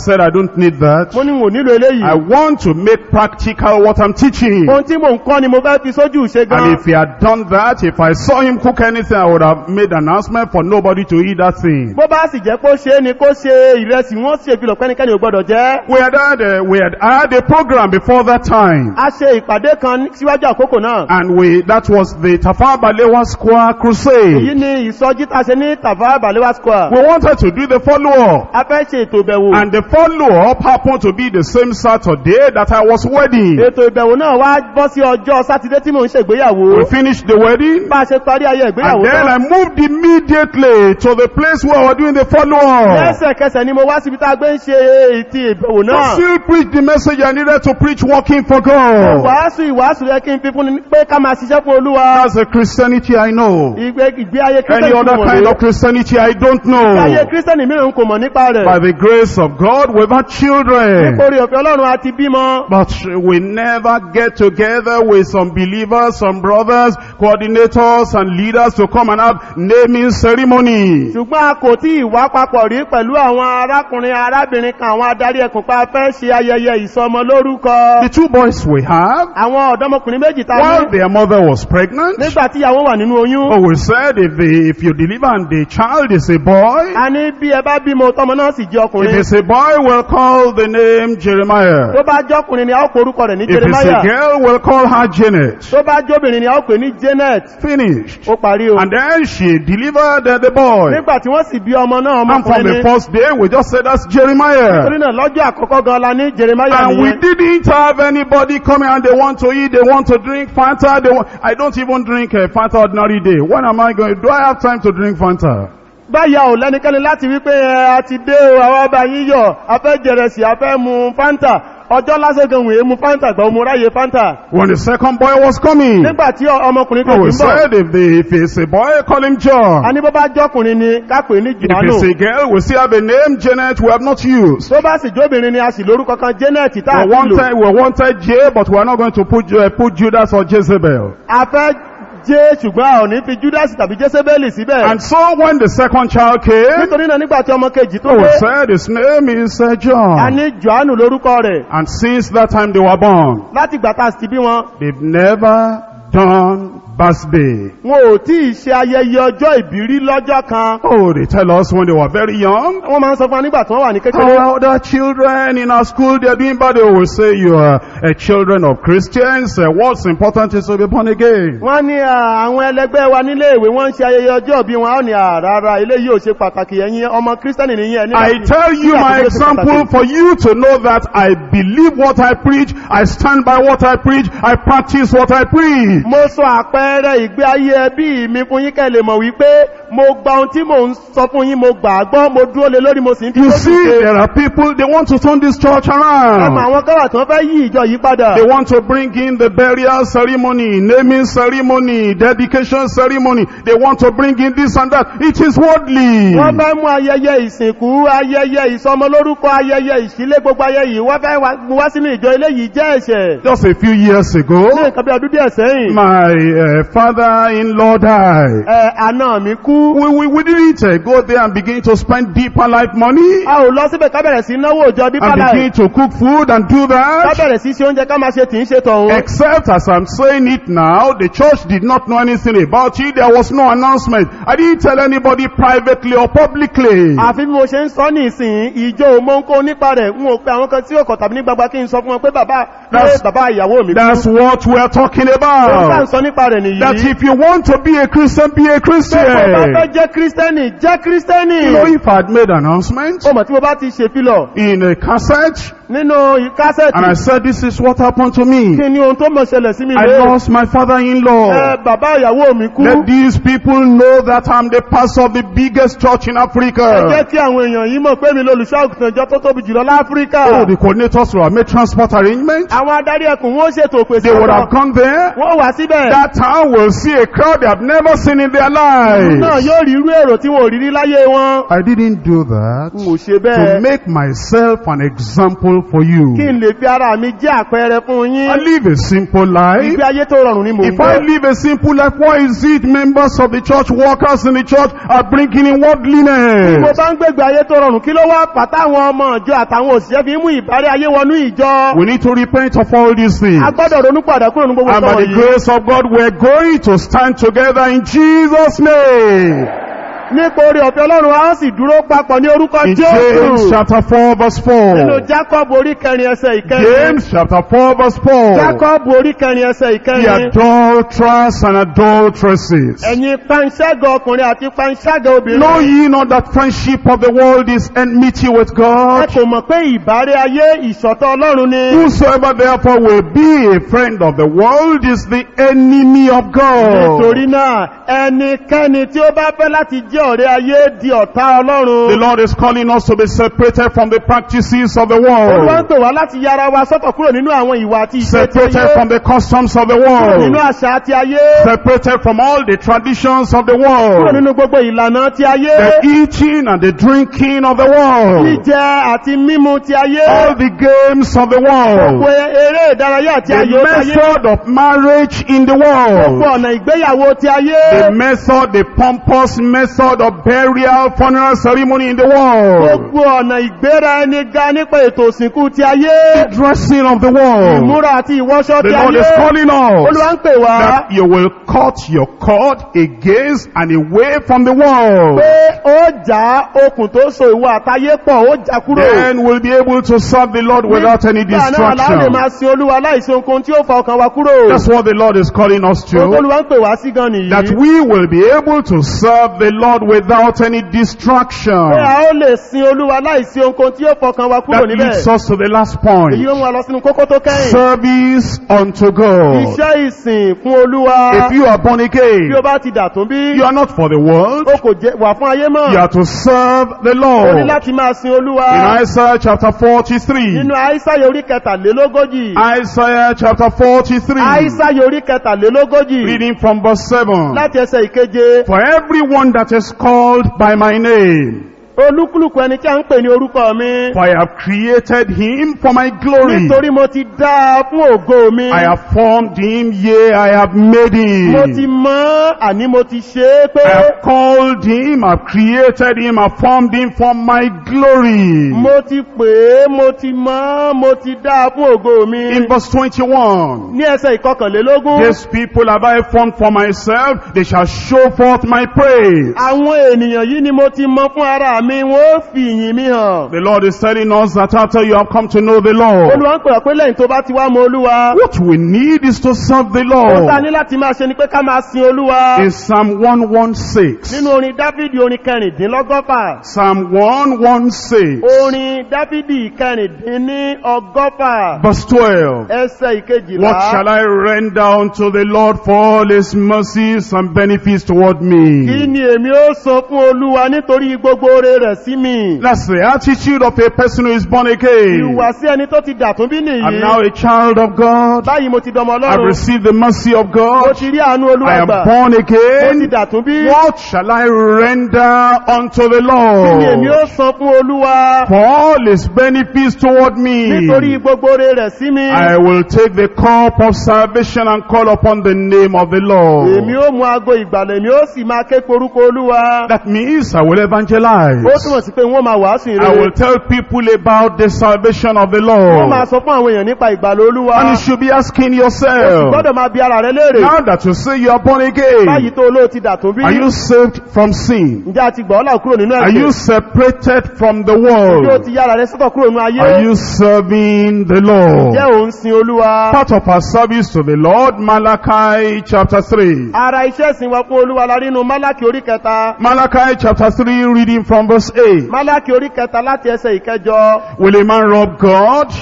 said, I don't need that. mo ní n ò nílò eléyìí. I want to make practical what I'm teaching. ohun tí mò ń kọ́ ni mo fẹ́ fi sójú ṣe gan. And if he had done that, if I saw him cook anything, I would have made an announcement for nobody to eat that thing. bó bá sì jẹ́ kó ṣe é ni kó ṣe ìrẹsì wọ́n ṣe ìfilọ̀ pẹ́nikẹ́ni ò gbọ́dọ̀ jẹ́. We had had a program before that time. a ṣe ìpàdé kan síwájú àkókò náà. And that was the Tafawa Balewa Square èyí Crusade. ni ìsọjí tá a ṣe ní Tafawa Balewa Square. We wanted to do the follow-up. a fẹ́ ṣe ètò ìbẹ̀wò. And the follow-up happened to be the same Saturday that I was wedding. ètò ìbẹ̀wò náà wá bọ́ sí ọjọ́ sátidé tí mò ń ṣègbéyàwó. We finished the wedding. bá a ṣe parí ayé And ìgbéyàwó then I náà. moved immediately to the place where we were doing the follow-up. lẹ́sẹ̀kẹsẹ̀ ni mo wá síbi tá a gbé ń ṣe ètò ìbẹ̀wò To náà. still preach the message I needed to preach, working for God. ìwàásù yẹ kí n fi fún ni pé ká máa ṣiṣẹ́ fún Olúwa. That's the Christianity I know. ìgbé ayé Any kírísítẹ́nì other kò kind mọ̀ of Christianity I don't know. ayé kírísítẹ́nì mìíràn kò mọ̀ nípa By rẹ̀. the grace of God, we've had children. nítorí òfin Ọlọ́run a ti bímọ. But we never get together with some believers, some brothers, coordinators and leaders to come and have naming ceremony. ṣùgbọ́n a kò tí ì wá papọ̀ rí pẹ̀lú àwọn arákùnrin arábìnrin kan àwọn adarí ẹkùn pa fẹ́ ṣe ayẹyẹ ìsọmọ lórúkọ. The two boys we have, àwọn ọ̀dọ́mọkùnrin méjì ta while ní their mother was pregnant, nígbà tí ìyàwó wà nínú oyún. we said if you deliver and the child is a boy, a ní bí ẹ bá bímọ tọmọ náà sì jẹ́ if ọkùnrin. it's a boy, we'll call the name Jeremiah. tó bá jọ́kùnrin ni a ó pe orúkọ rẹ̀ ní If it's a Jeremiah. girl, we'll call her Janet. tó bá jóbìnrin ni a ó pè ní Janet. Finished. ó parí o. And then she delivered the boy. nígbà tí wọ́n sì bí ọmọ náà And from ọmọkùnrin the ni. first day, we just said that's Jeremiah. torí náà lọ́jọ́ àkọ́kọ́ gan la ní Jeremiah And we nìyẹn. didn't have anybody coming and they want to eat, they want to drink Fanta. I don't even drink Fanta ordinary day. When am I going? Do I have time to drink Fanta? báyà ò lẹ́nikẹ́ni láti wípé a ti dé o àwọn ọba yín yọ̀ a fẹ́ jẹrẹsì a fẹ́ mu Fanta. ọjọ́ lásán gan wèé mu Fanta gbà mo ráyè Fanta. When the second boy was coming, nígbà tí ọmọkùnrin we kejì ń bọ̀. said if it's a boy, call him John. a ní bó bá jọ́kùnrin ni ká pè ní If Jòhánù. it's a girl, we still have a name, Janet, we have not used. tó bá sì jóbìnrin ni a sì lórúkọ kan Janet tá a ti lò. We wanted J, but we are not going to put Judas or Jezebel. a fẹ́ jẹ́ ṣùgbọ́n a ò ní fi Judas tàbí Jésébélì síbẹ̀. And so when the second child came, nítorí náà nígbà tí ọmọ kejì tó we dé. said his name is a John. ní Jòhánù lórúkọ rẹ̀. And since that time they were born, láti ìgbà tá a sì bí wọn. they've never done birthday. wọn ò tí ì ṣe ayẹyẹ ọjọ́ ìbí rí lọ́jọ́ kan. Oh, they tell us when they were very young. wọ́n máa ń sọ fún wa nígbà tí wọ́n wà ní kékeré. How other children in our school, they are doing bad. They will say you are children of Christians. What's important is to be born again. wọ́n ní àwọn ẹlẹgbẹ́ wa nílé ìwé wọ́n ń ṣe ayẹyẹ ọjọ́ bí wọn á ní rárá eléyìí ò ṣe pàtàkì ẹ̀yin ọmọ kírísítẹ́nì nìyẹn ní I tell you my example for you to know that I believe what I preach, I stand by what I preach, I practice what I preach. mo sọ àpẹẹrẹ ìgbé ayé ẹbí mi fún yín kẹ́ lè mọ̀ wípé mo gba ohun tí mò ń sọ fún yín mo gbà á gbọ́ mo dúró lé lórí mo sì ń fi You lójú see, ṣe. there are people, they want to turn this church around. àwọn kan wà tí wọ́n fẹ́ yí ìjọ yìí padà. They want to bring in the burial ceremony, naming ceremony, dedication ceremony. They want to bring in this and that. It is worldly. wọ́n fẹ́ mú ayẹyẹ ìsìnkú ayẹyẹ ìsọmọlórúkọ ayẹyẹ ìṣílé gbogbo ayẹyẹ yìí wọ́n fẹ́ mú wá sínú ìjọ eléyìí jẹ́ ẹ̀ṣẹ̀. Just a few years ní ago, nǹkan bí ọdún díẹ̀ sẹ́yìn. my father-in-law died. àna mi kú. We didn't go there and begin to spend deeper life money a ò lọ síbẹ̀ ká bẹ̀rẹ̀ sí náwó òjò and dípà begin láì. to cook food and do ká that. bẹ̀rẹ̀ sí ṣe oúnjẹ ká máa ṣe tì í ṣe tọ̀hún. Except as I'm saying it now, the church did not know anything about it. There was no announcement. I didn't tell anybody privately or publicly. àfi bí mo ṣe ń sọ ní ìsìn ìjọ òmóńkó nípa rẹ̀ n ò pe àwọn kan tí ó kọ̀ tàbí ní gbagba kí n sọ fún wọn pé bàbá ìyàwó mi kú. That's what we're talking ó ń about. sọ nípa rẹ̀ nìyí. That if you want to be a Christian, be a pé bó bá Christian. fẹ́ jẹ́ kírísítẹ́nì jẹ́ kírísítẹ́nì. You know, if I had made announcement ó mọ̀ tí mo bá ti ṣèfilọ̀ in a cassette, nínú kásẹ̀tì. and I said, this is what happened to me. kí ni ohun tó mọ̀ ṣẹlẹ̀ sí mi I lé. lost my father-in-law. bàbá ìyàwó mi kú. Let these people know that I'm the pastor of the biggest church in ẹ jẹ́ Africa. kí àwọn èèyàn yìí mọ̀ pé mi lolùṣọ́ àgùntàn ìjọ tó tóbi jùlọ láfíríkà. Oh, the coordinators will have made transport arrangements. àwọn adarí ẹkùn wọn ó ṣètò òpèsè They would ọkọ̀. have gone there. wọ́n wà síbẹ̀. That town will see a crowd they have never seen in their náà lives. yóò rí irú èrò tí wọn ò rí rí láyé wọn. I didn't do that n ò ṣe to bẹ́ẹ̀. make myself an example for you. kí n lè fi ara mi jẹ́ àpẹẹrẹ fún yín. I live a simple life. ìgbé ayé tó rọrùn ni mò ń If I gbé. live a simple life, why is it members of the church, workers in the church are bringing in mo worldliness? bá ń gbégbé ayé tó rọrùn kí ló wá pàtà àwọn ọmọ ìjọ àtàwọn òṣìṣẹ́ fi mú ìbárí ayé wọnú ìjọ. We need to repent of all these things. a gbọ́dọ̀ ronú padà kúrò ní gbogbo And by ìtọ́ the yìí. grace of God, we're going to stand together in Jesus' name. nípa orí ọ̀fẹ́ Ọlọ́run a ó sì dúró papọ̀ ní orúkọ In James Jésù. chapter 4 verse nínú 4. Jacob orí kẹrin ẹsẹ̀ ìkẹrin. James chapter 4 verse 4. Jacob orí kẹrin ẹsẹ̀ The ìkẹrin. adulterers and adulteresses. ẹ̀yin panṣágà ọkùnrin àti panṣágà Know obìnrin. ye not that friendship of the world is enmity with ẹ God? kò mọ̀ pé ìbárẹ́ ayé ìṣọ̀tọ̀ Ọlọ́run ni. Whosoever therefore will be a friend of the world is the enemy of God. nítorí náà ẹnikẹ́ni tí ó bá fẹ́ láti jẹ́ ọ̀rẹ́ ayé di ọ̀tá The Ọlọ́run. Lord is calling us to be separated from the practices of the Olúwa ń world, pè wá láti yára wa sọ́tọ̀ kúrò nínú àwọn ìwà àti ìṣe tí separated ayé. from the customs of the Kúrò world, nínú àṣà àti ayé. separated from all the traditions of the Kúrò world, nínú gbogbo ìlànà ti ayé. the eating and the drinking of the world, Jíjẹ àti mímu ti ayé. all the games of the Gbogbo world, eré ìdárayá àti the ayò ti ayé. method of marriage in the Gbogbo world, ọ̀nà ìgbéyàwó ti ayé. the method, the pompous method of burial, funeral ceremony in the world, Gbogbo ọ̀nà ìgbéra ẹni ga nípa ètò òsìnkú ti ayé. dressing of the world. Ìmúra àti ìwọṣọ The ti Lord is ayé. calling us Olúwa ń pè wá that you will cut your cord against and away from the world. pé ó já okùn tó so ìwọ àtayé pọ̀, ó já kúrò. Then we'll be able to serve the Lord without any Nígbà náà la ó lè distraction. máa sin Olúwa láìsí ohunkóhun tí ó fa ọkàn wa kúrò. That's what the Lord is calling us Gbogbo to. Olúwa ń pè wá sí gan nìyí. That we will be able to serve the Lord without any Pé distraction. a ó lè sin Olúwa láìsí ohunkóhun tí ó fa ọkàn wa kúrò That leads níbẹ̀. us to the last point. Èyí ló mú wa lọ sínú kókó tó kẹ́yìn. Service unto God. Iṣẹ́ ìsìn fún Olúwa. If you are born Bí again, ó bá ti dà tún bí, you are not for the world. ó kò jẹ́ wà fún ayé You mọ́. are to serve the Ó ní Lord. láti máa sin Olúwa. In Isaiah chapter 43. Nínú Àìsáyà orí kẹtàlélógójì. Isaiah chapter 43. Àìsáyà orí kẹtàlélógójì. Reading from verse 7. Láti ẹsẹ̀ ìkeje. For everyone that is called by my name, Olúkúlùkù ẹni tí a ń pè ní orúkọ mi. for I have created him for my glory. Nítorí mo ti dá a fún ògo mi. I have formed him, yea, I have made Mo ti him. mọ̀, àní mo ti ṣe é pé. I have called him, I have created him, I have formed him for my glory. Mo ti pè é, mo ti mọ̀, mo ti dá a fún ògo mi. In verse 21. Ní ẹsẹ̀ ìkọkànlélógún. These people have I formed for myself, they shall show forth my praise. Àwọn ènìyàn yìí ni mo ti mọ̀ fún ara mi, wọ́n ó fi ìyìn mi hàn. The Lord is telling us that after you have come to know the Lord, Olúwa ń pè wá pé lẹ́yìn tó bá ti wá mọ̀ Olúwa. what we need is to serve the Ó ta Lord. ní láti máa ṣe ni pé ká máa sin Olúwa. In Psalm 116, Nínú orin Dáfídì orin kẹrìndínlọ́gọ́fà. Psalm 116, Orin Dáfídì kẹrìndínlọ́gọ́fà. verse 12. Ẹsẹ̀ ìkejìlá. What shall I render unto the Lord for all his mercies and benefits toward Kí me? ni èmi ó san fún Olúwa nítorí gbogbo oore rẹ̀ sí mi? That's the attitude of a person who is born again. Ìhùwàsí ẹni tó ti dàtún bí I'm now nìyí. a child of God. Báyìí mo ti dọmọ I've Ọlọ́run. received the mercy of Mo God. ti rí àánú I Olúwa am gbà. born Mo ti again. dàtún bí. What shall I render unto the Kí ni èmi ó Lord san fún Olúwa? for all his benefits toward me? Nítorí gbogbo oore rẹ̀ sí mi. I will take the cup of salvation and call upon the name of the Èmi Lord. ó mu ago ìgbàlẹ̀, èmi ó sì máa ké pe orúkọ Olúwa. That means I will Ó evangelize. túmọ̀ sí pé wọ́n máa wàásù I ìrere. will tell people about the salvation of the Wọ́n máa Lord. sọ fún àwọn èèyàn nípa ìgbàlẹ̀ Olúwa. And you should be asking O sì yourself, gbọ́dọ̀ máa bi ara rẹ léèrè. now that you say you are born Báyìí again, tó olóò ti dàtún bí. are you saved from sin? Ǹjẹ́ a ti gbà ọ́ là kúrò nínú Are you ẹ̀ṣẹ̀? separated from the Bí o world? ti yára rẹ sọ́tọ̀ kúrò nínú ayé. Are you serving the Jẹ́ Lord? òun sin Olúwa. Part of our service to the Lord, Malachi chapter 3. Ara iṣẹ́ ìsìn wa fún Olúwa la rí nínú Málákì orí kẹta. Malachi chapter 3, reading from verse 8. Málákì orí kẹta láti ẹsẹ̀ ìkẹjọ. Will a man rob God?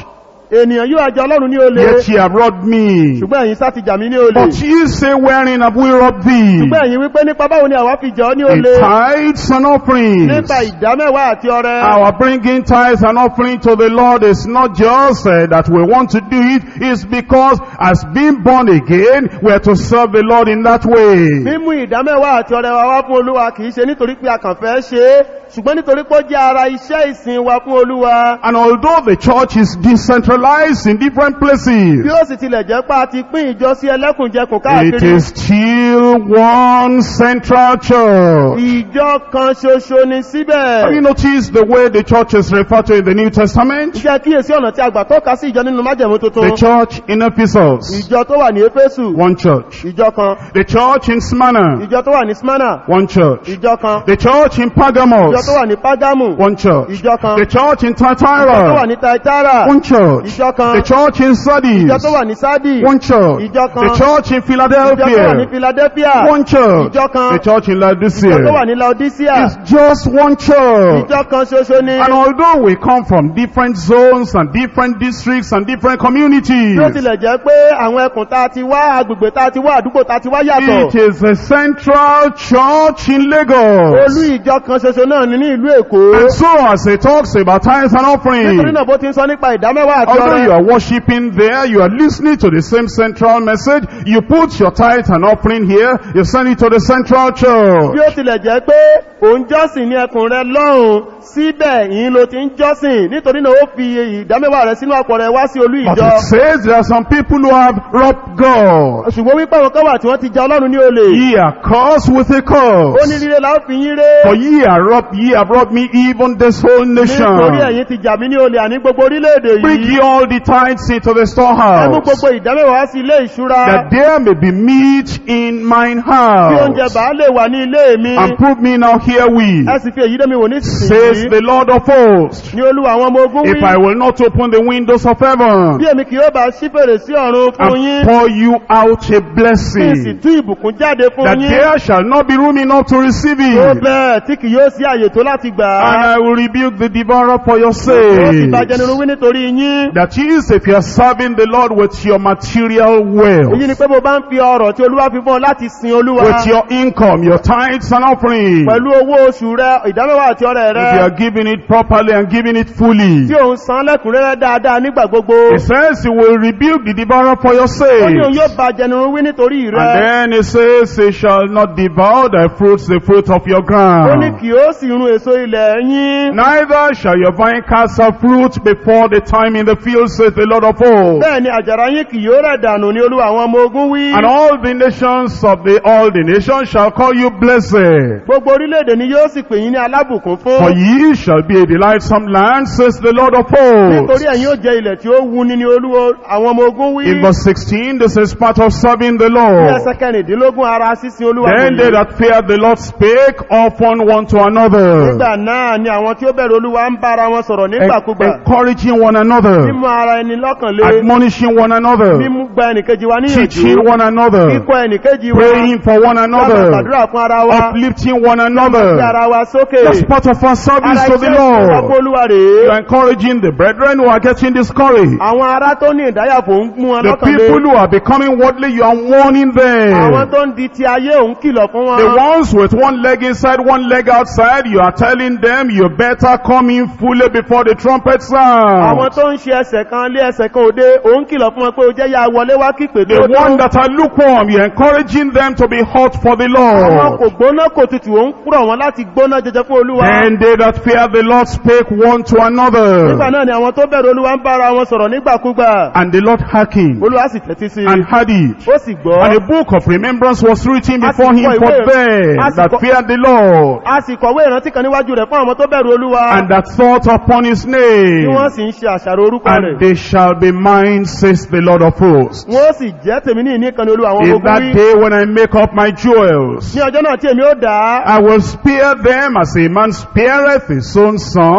ènìyàn yóò ajá Ọlọ́run ní olè. Yet ye have robbed me. Ṣùgbọ́n ẹ̀yin sá ti jà mí ní olè. But ye say, wherein have we robbed thee? Ṣùgbọ́n ẹ̀yin wípé nípa báwo ni àwa fi jà ọ́ ní In olè. tithes and offerings. Nípa ìdámẹ́wàá àti ọrẹ. Our bringing tithes and offering to the Lord is not just that we want to do it, it's because as being born again, we are to serve the Lord in that way. Mímú ìdámẹ́wàá àti ọrẹ wa wá fún Olúwa kìí ṣe nítorí pé a kàn fẹ́ ṣe é, ṣùgbọ́n nítorí pé ó jẹ́ ara iṣẹ́ ìsìn wa fún Olúwa. And although the church is decentralized in different places, Bí ó sì tilẹ̀ jẹ́ pé a ti pín ìjọ sí ẹlẹ́kùnjẹkùn it káàkiri. is still one central church. Ìjọ kan ṣoṣo ni Have you síbẹ̀. noticed the way the church is referred to in the New Testament? Ìjẹ́ kíyèsí ọ̀nà tí a gbà tọ́ka sí ìjọ nínú májẹ̀mú The tuntun. church in Ephesus, Ìjọ tó wà ní Éfésù, one church. ìjọ kan. The church in Smyrna, Ìjọ tó wà ní Smyrna, one church. ìjọ kan. The church in Ìjọ Pergamos, tó wà ní Págámù, one church. ìjọ kan. The church in Ìjọ tó wà Thyatira, ní Taitara, one church. ìjọ kan. The church in Ìjọ Sardis, tó wà ní Sádì, one church. ìjọ kan. The church in Ìjọ tó wà ní Philadelphia, Philadelphia, one church. ìjọ kan. The church in Ìjọ tó wà Laodicea. ní Laodicea, It's just one church. ìjọ kan ṣoṣo ni. And although we come from different zones and different districts and different communities, Bí ó tilẹ̀ jẹ́ pé àwọn ẹkùn tá a ti wá, agbègbè tá a ti wá, àdúgbò tá a ti wá it yàtọ̀. is a central church in Olú Lagos. ìjọ kan ṣoṣo náà ní ìlú Èkó. And so as it talks about tithes and Nítorí offerings, náà bó ti ń sọ nípa ìdámẹ́wàá àti although you ọrẹ. are worshiping there, you are listening to the same central message, you put your tithe and offering here, you send it to the central Bí church. ó tilẹ̀ jẹ́ pé òun jọ́sìn ní ẹkùn rẹ lọ́hùn, síbẹ̀ yìí ló ti ń jọ́sìn. Nítorí náà ó fi ìdámẹ́wàá rẹ sínú àpò rẹ wá sí olú But ìjọ. it says there are some people who have robbed God. Ṣùgbọ́n wípé àwọn kan wà tí wọ́n ti ja Ọlọ́run ní olè. Ye are cursed with a Ó ní curse. líle la ó fi yín ré. For ye have robbed me, even this whole Nítorí nation. ẹ̀yin ti jà mí ní olè àní gbogbo orílẹ̀-èdè Bring yìí. ye all the tithes into the Ẹ mú storehouse, gbogbo ìdámẹ́wàá sí ilé ìṣúra. that there may be meat in mine Bí oúnjẹ house. bá lè wà ní ilé mi. And prove me now herewith, Ẹ sì fi èyí dé mi wò ní says ìsinsìnyí. the Lord of hosts, Ní Olúwa àwọn ọmọ ogun if I wí. will not open the windows of heaven Bí èmi kì yóò bá ṣí fèrèsé ọ̀run fún and yín. pour you out a Bí sì blessing, tú ìbùkún jáde fún that yín. there shall not be room enough to receive Ó it, bẹ́ẹ̀ tí kì yóò sí àyè tó láti gbà and á. I will rebuke the devourer for your Ó sì bá sake. jẹnirun wí nítorí yín. That is, if you are serving the Lord with your material wealth, Èyí ni pé bó bá ń fi ọrọ̀ tí Olúwa fi fún ọ láti sin Olúwa. with your income, your tithes and offerings, Pẹ̀lú owó oṣù rẹ, ìdámẹ́wàá àti ọrẹ if you rẹ. are giving it properly and giving it fully, Tí òun san lẹ́kùnrẹ́rẹ́ dáadáa nígbà gbogbo. it says he will rebuke the devourer for your Ó ní òun sake. yóò bá jẹnirun wí nítorí And rẹ. then it says, he shall not devour the fruit of your Ó ní ground. kì yóò sì run èso ilẹ̀ yín. Neither shall your vine cast her fruit before the time in the field, says the Lord of hosts. Bẹ́ẹ̀ ni àjàrà yín kì yóò rẹ̀ dànù ní Olúwa àwọn ọmọ ogun wí. And all the nations shall call you blessed. Gbogbo orílẹ̀-èdè ni yóò sì pè yín ní alábùkún For fún. ye shall be a delightsome land, says the Lord of Nítorí hosts. ẹ̀yin ó jẹ ilẹ̀ tí ó wuni ní Olúwa àwọn ọmọ ogun wí. In verse 16, this is part of serving the Ní Lord. ẹsẹ̀ kẹrìndínlógún ara sísin Olúwa Then they wọ̀nyí. that feared the Lord spake often one to another, Nígbà náà ni àwọn tí ó bẹ̀rù Olúwa ń bára wọn sọ̀rọ̀ nígbàkúgbà. encouraging one another, Mímú ara ẹni lọ́kàn lé. admonishing one another, Mímú gba ẹnìkejì wa teaching níyànjú. one another, Kíkọ́ ẹnìkejì wa. praying for one Lábàá another, gbàdúrà fún ara wa. uplifting one Gbé another. ara wa sókè. That's part of our service Ara to the iṣẹ́ ìṣẹ́ wa fún Lord. Olúwa You rèé. are encouraging the brethren who are getting discouraged. Àwọn ará tó ní ìdáyàfò ń mú wọn The lọ́kàn lé. people who are becoming worldly, you are warning Àwọn them. tó ń di ti ayé òun kìlọ̀ fún The wọn. ones with one leg inside, one leg outside, you are telling them you better come in fully before the trumpet Àwọn sound. tó ń ṣe ẹsẹ̀ kan lé ẹsẹ̀ kan òde, òun kìlọ̀ fún wọn pé ó jẹ́ ya wọlé wá kí pèdé The ó one dún. that are lukewarm, you're encouraging them to be hot for the Àwọn kò Lord. gbóná kò tutù, òun kúrọ̀ wọn láti gbóná jẹjẹ fún Olúwa. And they that fear the Lord spake one to Nígbà another. náà ni àwọn tó bẹ̀rù Olúwa ń bára wọn sọ̀rọ̀ nígbàkúgbà. And the Lord hearkened Olúwa sì tẹ́tí sí and i. heard it. Ó sì gbọ́. And a book of remembrance was written before him Àsìkò for ìwé- them that àsìkò- feared the Lord, A sì kọ̀wé ìrántí kan níwájú rẹ̀ fún àwọn tó bẹ̀rù Olúwa. and that thought upon his Tí name. wọ́n sì ń ṣe àṣàrò orúkọ And rẹ̀. they shall be mine, says the Lord of hosts. Wọ́n sì jẹ́ tèmi ní ìní kan ní Olúwa àwọn ọmọ In ogun that wí. day when I make up my jewels, Ní ọjọ́ náà tí èmi ó dà á. I will spare them as a man spareth his own son.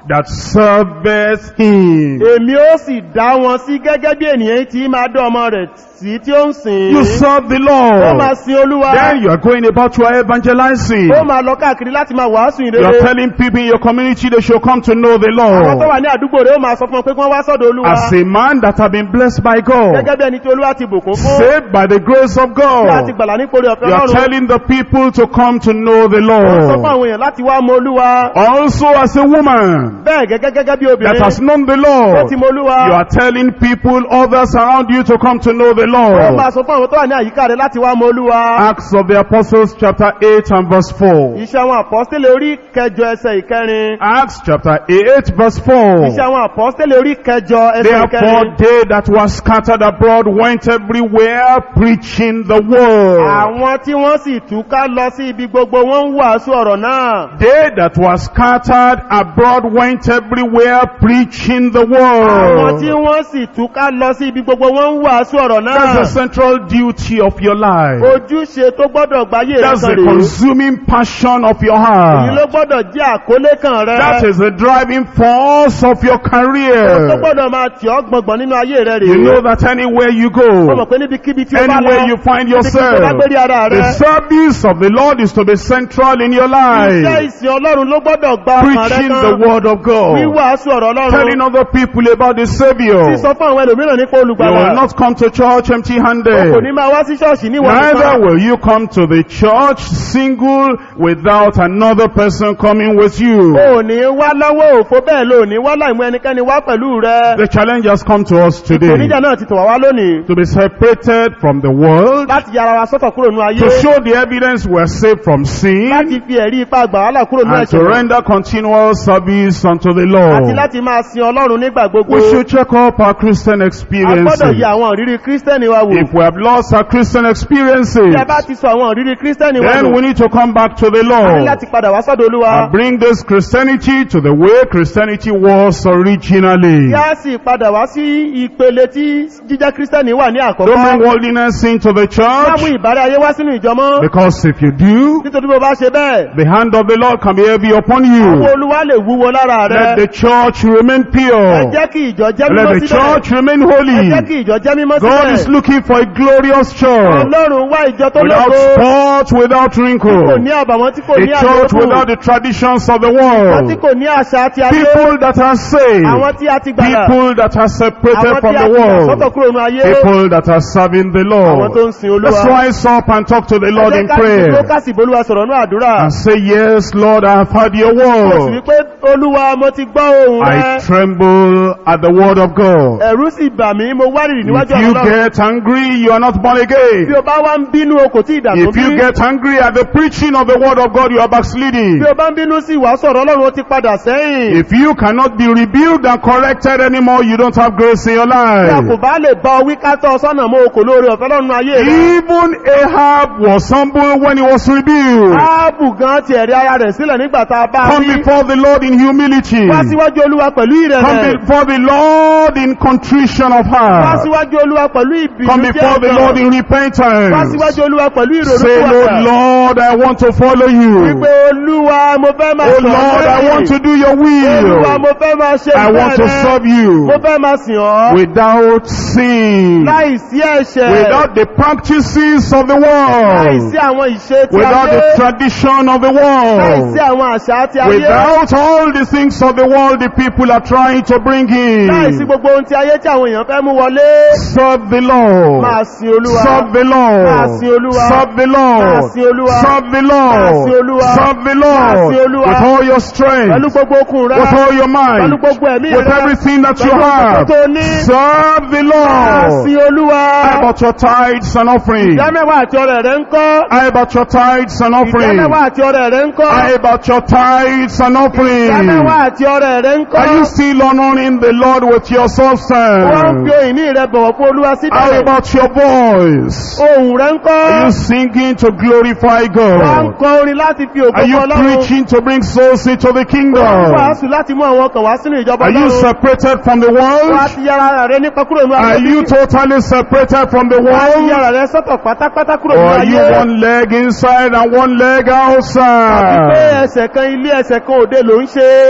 that serveth him. Èmi ó sì dá wọn sí gẹ́gẹ́ bí ènìyàn tí máa dán ọmọ rẹ̀ sí tí ó ń sìn. You serve the Ó Lord. máa sin Olúwa. Then you are going about your evangelizing. Ó máa lọ káàkiri láti máa wàásù You are ìrere. telling people in your community they should come to know the Àwọn tó Lord. wà ní àdúgbò rẹ̀ ó máa sọ fún wọn pé kí wọ́n wá sọ́dọ̀ Olúwa. As a man that have been blessed by God, Gẹ́gẹ́ bí ẹni tí Olúwa ti bùkún fún. saved by the grace of Tí a ti God, gbàlà nípòrí ọ̀fẹ́ you are Ọlọ́run. telling the people to come to know the Ó sọ fún Lord. àwọn èèyàn láti wá mọ Olúwa. Also as a woman Bẹ́ẹ̀ gẹ́gẹ́ bí that obìnrin has known the tó Lord, ti mọ Olúwa. you are telling people, others around you, to come to know the Ó Lord. máa sọ fún àwọn tó wà ní àyíká rẹ̀ láti wá mọ Olúwa. Acts of the Apostles chapter 8 and verse 4. Iṣẹ́ àwọn àpọ́stélì orí kẹjọ ẹsẹ̀ ìkẹrin. Acts chapter 8 verse 4. Iṣẹ́ àwọn àpọ́stélì orí kẹjọ ẹsẹ̀ Therefore ìkẹrin. they that were scattered abroad went everywhere preaching the word. Àwọn tí wọ́n sì túká lọ sí ibi gbogbo wọ́n ń wàásù ọ̀rọ̀ náà. They that were scattered abroad went everywhere preaching the Àwọn tí word. wọ́n sì túká lọ sí ibi gbogbo wọ́n ń wàásù ọ̀rọ̀ That's the náà. central duty of your life. Ojúṣe tó gbọ́dọ̀ gbáyé rẹ̀ That's kan the rèé. consuming passion of your Èyí ló heart. gbọ́dọ̀ jẹ́ àkólé kan rẹ̀. That is the driving force of your Tó career. gbọ́dọ̀ máa tì ọ́ gbọ̀ngbọ̀n nínú ayé rẹ̀ You know rèé. that anywhere you Ó mọ̀ go, pé níbikíbi tí ó bá anywhere lọ, you find níbikíbi tó yourself, bá gbérí ara the rẹ̀. service of the Lord is to be central in your Iṣẹ́ life. ìsìn Ọlọ́run ló gbọ́dọ̀ gba ọkàn rẹ̀ Preaching the kan. word of God. Wíwàásù ọ̀rọ̀ Telling Ọlọ́run. other people about the Savior. Sísọ fún àwọn ẹlòmíràn nípa You olùgbàlà. will not come to church Kò ní empty-handed. máa wá sí ṣọ́ọ̀ṣì níwọ̀n Neither nìkan. will you come to the church single without another person coming with you. O ní wá lọ́wọ́ òfo bẹ́ẹ̀ ló ní wá láìmú ẹnikẹ́ni wá pẹ̀lú rẹ̀. The challenge has come to us today Oníjà náà ti tọ̀ wá lónìí. to be separated from the world, Láti yára wa sọ́tọ̀ kúrò nínú ayé. to show the evidence we are saved from sin, Láti fi ẹ̀rí ipá àgbà wàhálà kúrò nínú and to ẹ̀ṣẹ̀. render continual service unto the Àti Lord. láti máa sin Ọlọ́run nígbà gbogbo. We should check up our Christian A gbọ́dọ̀ experiences. yẹ àwọn ìrírí Kírísítẹ́nì wa wò. If we have lost our Christian experiences, Bí a bá ti sọ àwọn ìrírí Kírísítẹ́nì wa then wò. we need to come back to the A ní Lord láti padà wá sọ́dọ̀ Olúwa. and bring this Christianity to the way Christianity was originally. Kí á sì padà wá sí ìpele tí jíjẹ́ Kírísítẹ́nì wà ní Don't bring àkọ́kọ́. worldliness into the Má mú church, ìbárẹ́ ayé wá sínú ìjọ mọ́. because if you do, Nítorí bí o bá ṣe bẹ́ẹ̀, the hand of the Lord can be heavy upon owó you. Olúwa lè wúwo lára Let rẹ̀. the church remain Ẹ pure. jẹ́ kí ìjọ jẹ́ Let mímọ́ the síbẹ̀. church remain Ẹ jẹ́ holy. kí ìjọ jẹ́ mímọ́ God is síbẹ̀. looking for a glorious church, Ọlọ́run wá ìjọ tó without lógo. spot, without Tí kò wrinkle. ní àbàwọ́n, tí kò A ní church àléébù. without the traditions of the Tí world. kò ní àṣà àti ayé. People that are saved. Àwọn tí a ti gbàlà. People that are separated Àwọn from tí a the ti gbà world. sọ́tọ̀ kúrò nínú ayé. People that are serving the Àwọn tó Lord. ń sin Let's Olúwa. rise up and talk to the Lord Ẹ in jẹ́ ká sì prayer dúró ká sì b'Olúwa sọ̀rọ̀ ní àdúrà. and say, yes, Lord, I have heard your Mo sì word. wí pé Olúwa mo ti gbọ́ ohùn I rẹ. tremble at the word of God. Ẹ̀rù sì bà mí, mo wárìrì níwájú If you Ọlọ́run. get angry, you are not born Bí again. o bá wá ń bínú o kò tí ì dàgbọ́ If you bí. get angry at the preaching of the word of God, you are backsliding. Bí o bá ń bínú sí ìwàásù ọ̀rọ̀ Ọlọ́run o ti padà sẹ́yìn. If you cannot be rebuked and corrected anymore, you don't have grace in your Bí a kò life. bá lè bá ọ wí ká tọ́ ọ sọ́nà mọ́ o kò lóore ọ̀fẹ́ lọ́nà ayé rẹ̀. Even Ahab was humble when he was rebuked. Áàbù gan ti ẹ̀rí ara rẹ̀ sílẹ̀ nígbà tá a bá a Come rí. before the Lord in humility. Wá síwájú Olúwa pẹ̀lú Come ìrẹ̀lẹ̀. before the Lord in contrition of Wá heart. síwájú Olúwa pẹ̀lú Come ìbínú before the Lord in repentance. Wá síwájú Olúwa pẹ̀lú Say, Lord, ìrònúpìwàdà. Lord, I want to follow you. Wípé Olúwa mo fẹ́ máa Oh sọ̀rọ̀ Lord, I want to do your Olúwa will. mo fẹ́ máa ṣe I want to rẹ. serve you Mo fẹ́ máa sìn ọ́. without sin, Láìsí ẹ̀ṣẹ̀. without the practices of the world, Láìsí àwọn ìṣe ti without the ayé. tradition of the Láìsí world, àwọn àṣà ti ayé. without all the things of the world the people are trying to bring Láìsí in. gbogbo ohun ti ayé tí àwọn èèyàn fẹ́ mú wọlé. Serve the Lord. Máa sin Olúwa. Serve the Lord. Máa sin Olúwa. Serve the Lord. Máa sin Olúwa. Serve the Máa sin Lord. Olúwa. Serve the Máa Lord. sin Olúwa. With all your Pẹ̀lú strength. gbogbo okun rẹ. With all your Pẹ̀lú mind. gbogbo ẹ̀mí With rẹ. everything that you Pẹ̀lú gbogbo have. tó ní. Serve the Máa sin Lord. Olúwa. How about your tithes and offering? Ìdámẹ́wàá àti ọrẹ rẹ ń kọ́. How about your tithes and offering? Ìdámẹ́wàá àti ọrẹ rẹ ń kọ́. How about your tithes and offering? Ìdámẹ́wàá àti ọrẹ rẹ ń kọ́. Are you still honoring the Lord with your Wọ́n ń fi substance? òyìnbí rẹ bọ̀wọ̀ fún Olúwa How síbẹ̀. about your voice? Ohùn rẹ ń kọ́. Are you singing to glorify Wọ́n ń God? kọ orin láti fi ògo Are you fún Ọlọ́run. preaching to bring souls into the Wọ́n ń kingdom? wàásù láti mú àwọn ọkàn wá sínú ìjọba Are you Ọlọ́run. separated from the Wọ́n á world? ti yára rẹ nípa kúrò nínú Are ayé. you totally separated from the Wọ́n á ti world? yára rẹ sọ́tọ̀ pátápátá kúrò Or nínú are you ayé. one leg inside and one leg Àti pé outside? ẹsẹ̀ kan ilé ẹsẹ̀ kan òde ló ń ṣe.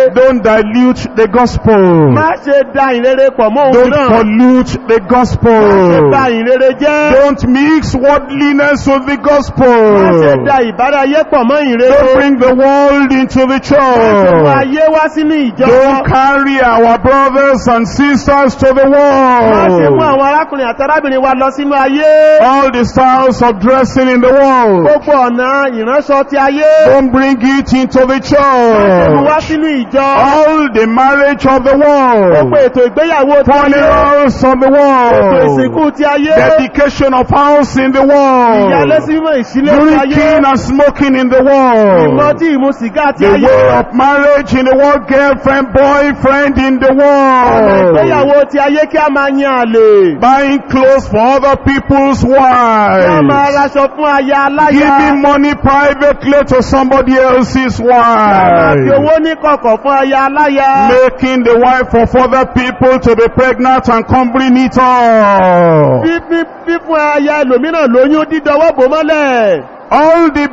Don't dilute the gospel. má ṣe da ìrere pọ̀ mọ́ òun Don't náà. pollute the Má ṣe gospel. ba ìrere jẹ́. Don't mix worldliness with the Má ṣe gospel. da ìbárayé pọ̀ mọ́ ìrere. Don't bring the world into the Má ṣe mú church. ayé wá sínú ìjọ. Don't carry our brothers and sisters to the Má ṣe mú world. àwọn arákùnrin àti arábìnrin wa lọ sínú ayé. All the styles of dressing in the world. Gbogbo ọ̀nà ìránṣọ ti ayé. Don't bring it into the Má ṣe mú wá church. sínú ìjọ. All the marriage of the Gbogbo world. ètò ìgbéyàwó ti ayé. Funerals of the Ètò world. ìsìnkú ti ayé. Dedication of house in the Ìyálé world. sí mímọ́ ìsílé ti ayé. Drinking and smoking in the world. Ìmọtí ìmu sìgá ti The ayé. way of marriage in the world, girlfriend, boyfriend in the Ọ̀nà world. ìgbéyàwó ti ayé kí a máa yan àlè. Buying clothes for other people's Kí a máa wives. raṣọ fún aya aláya. Giving money privately to somebody else's Kí a máa fi wife. owó ní kọ̀kọ̀ fún aya aláya. Making the wife of other people to be pregnant and covering it up. Fífún aya ẹlòmíràn lóyún dídọwọ́ bò mọ́lẹ̀. All the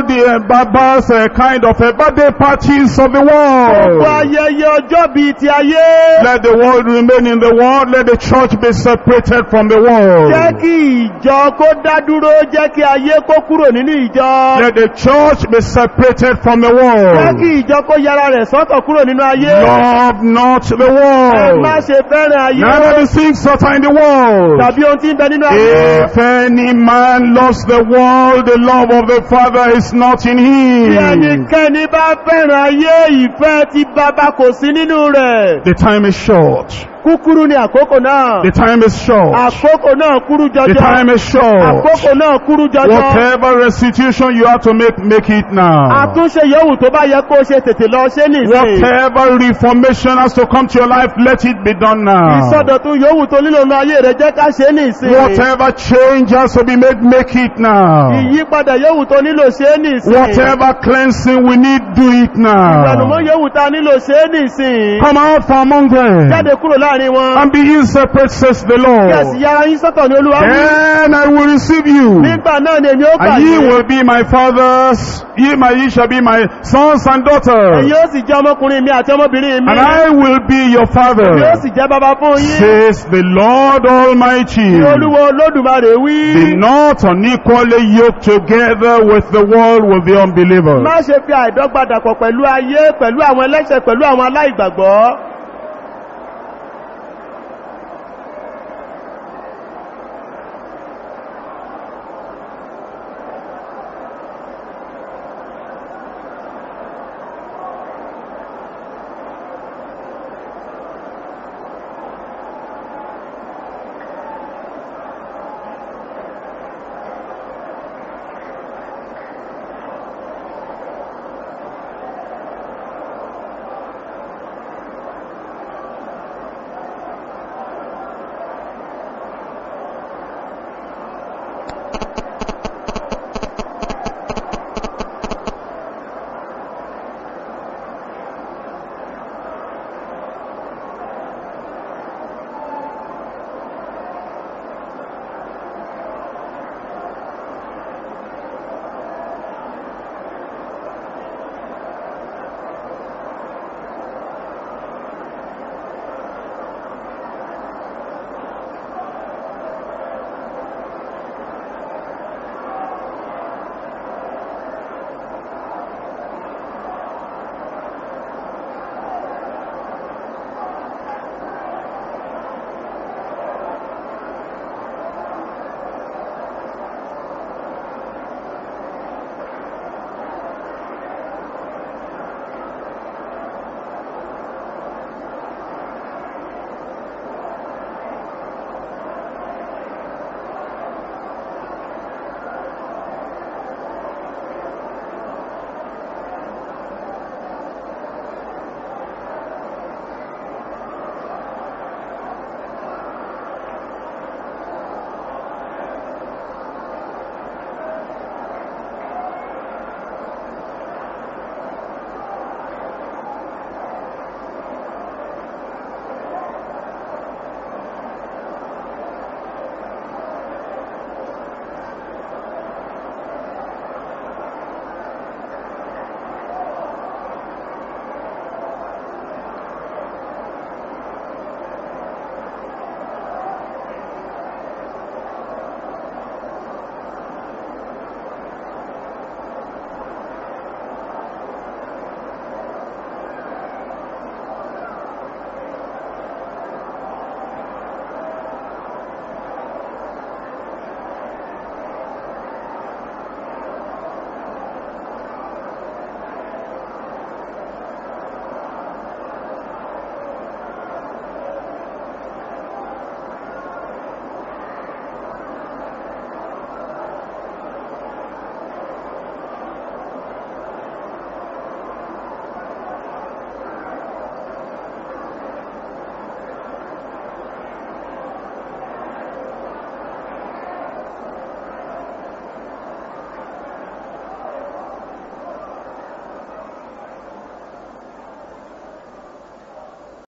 babas kind of birthday parties of the Gbogbo world. ayẹyẹ ọjọ́ bíi ti ayé. Let the world remain in the world. Let the church be separated from the Jẹ́ world. kí ìjọ kó dá dúró, jẹ́ kí ayé kó kúrò nínú ìjọ. Let the church be separated from the Jẹ́ world. kí ìjọ kó yára rẹ̀ sọ́tọ̀ kúrò nínú ayé. Love not the Ẹ má world. ṣe fẹ́ràn ayé. Neither the things that are in the world. Tàbí ohun tí ń bẹ nínú ayé. If any man loves the world, the love of the Father is not in Bí him. ẹnikẹ́ni bá fẹ́ràn ayé, ìfẹ́ ti bàbá kò sí nínú rẹ̀. The time is short. Kúkúrú ni àkókò náà. The time is short. Àkókò náà kúrú The jọjọ. time is short. Àkókò náà kúrú jọjọ. Whatever restitution you have to make it now. Àtúnṣe yòówù tó bá yẹ kó ṣe tètè lọ ṣe nìsín. Whatever reformation has to come to your life, let it be done now. Ìsọdọ̀tun yòówù tó nílò nínú ayé rẹ̀ jẹ́ ká ṣe nìsín. Whatever change has to be made, make it now. Ìyípadà yòówù tó nílò ṣe nìsín. Whatever cleansing we need, do it Ìgbàlùmọ́ now. yòówù tá nílò ṣe nìsín. Come out from among them Jáde kúrò láàrin wọn. and be ye separate, says the Kí ẹ̀sì Lord. yára yín sọ́tọ̀ ní Olúwa wí. Then I will receive you, Nígbà náà ni èmi ó gbà and ye yín. will be my fathers, ye shall be my sons and Ẹ̀yin daughters, ó sì jẹ́ ọmọkùnrin mi àti ọmọbìnrin mi. and I will be your Èmi ó father, sì jẹ́ bàbá fún yín. says the Lord Almighty. Ní Olúwa Olódùmarè Be wí. not unequally yoked together with the world, with the unbelievers. Má ṣe fi àìdọ́gba dàpọ̀ pẹ̀lú ayé, pẹ̀lú àwọn ẹlẹ́ṣẹ̀, pẹ̀lú àwọn aláìgbàgbọ́.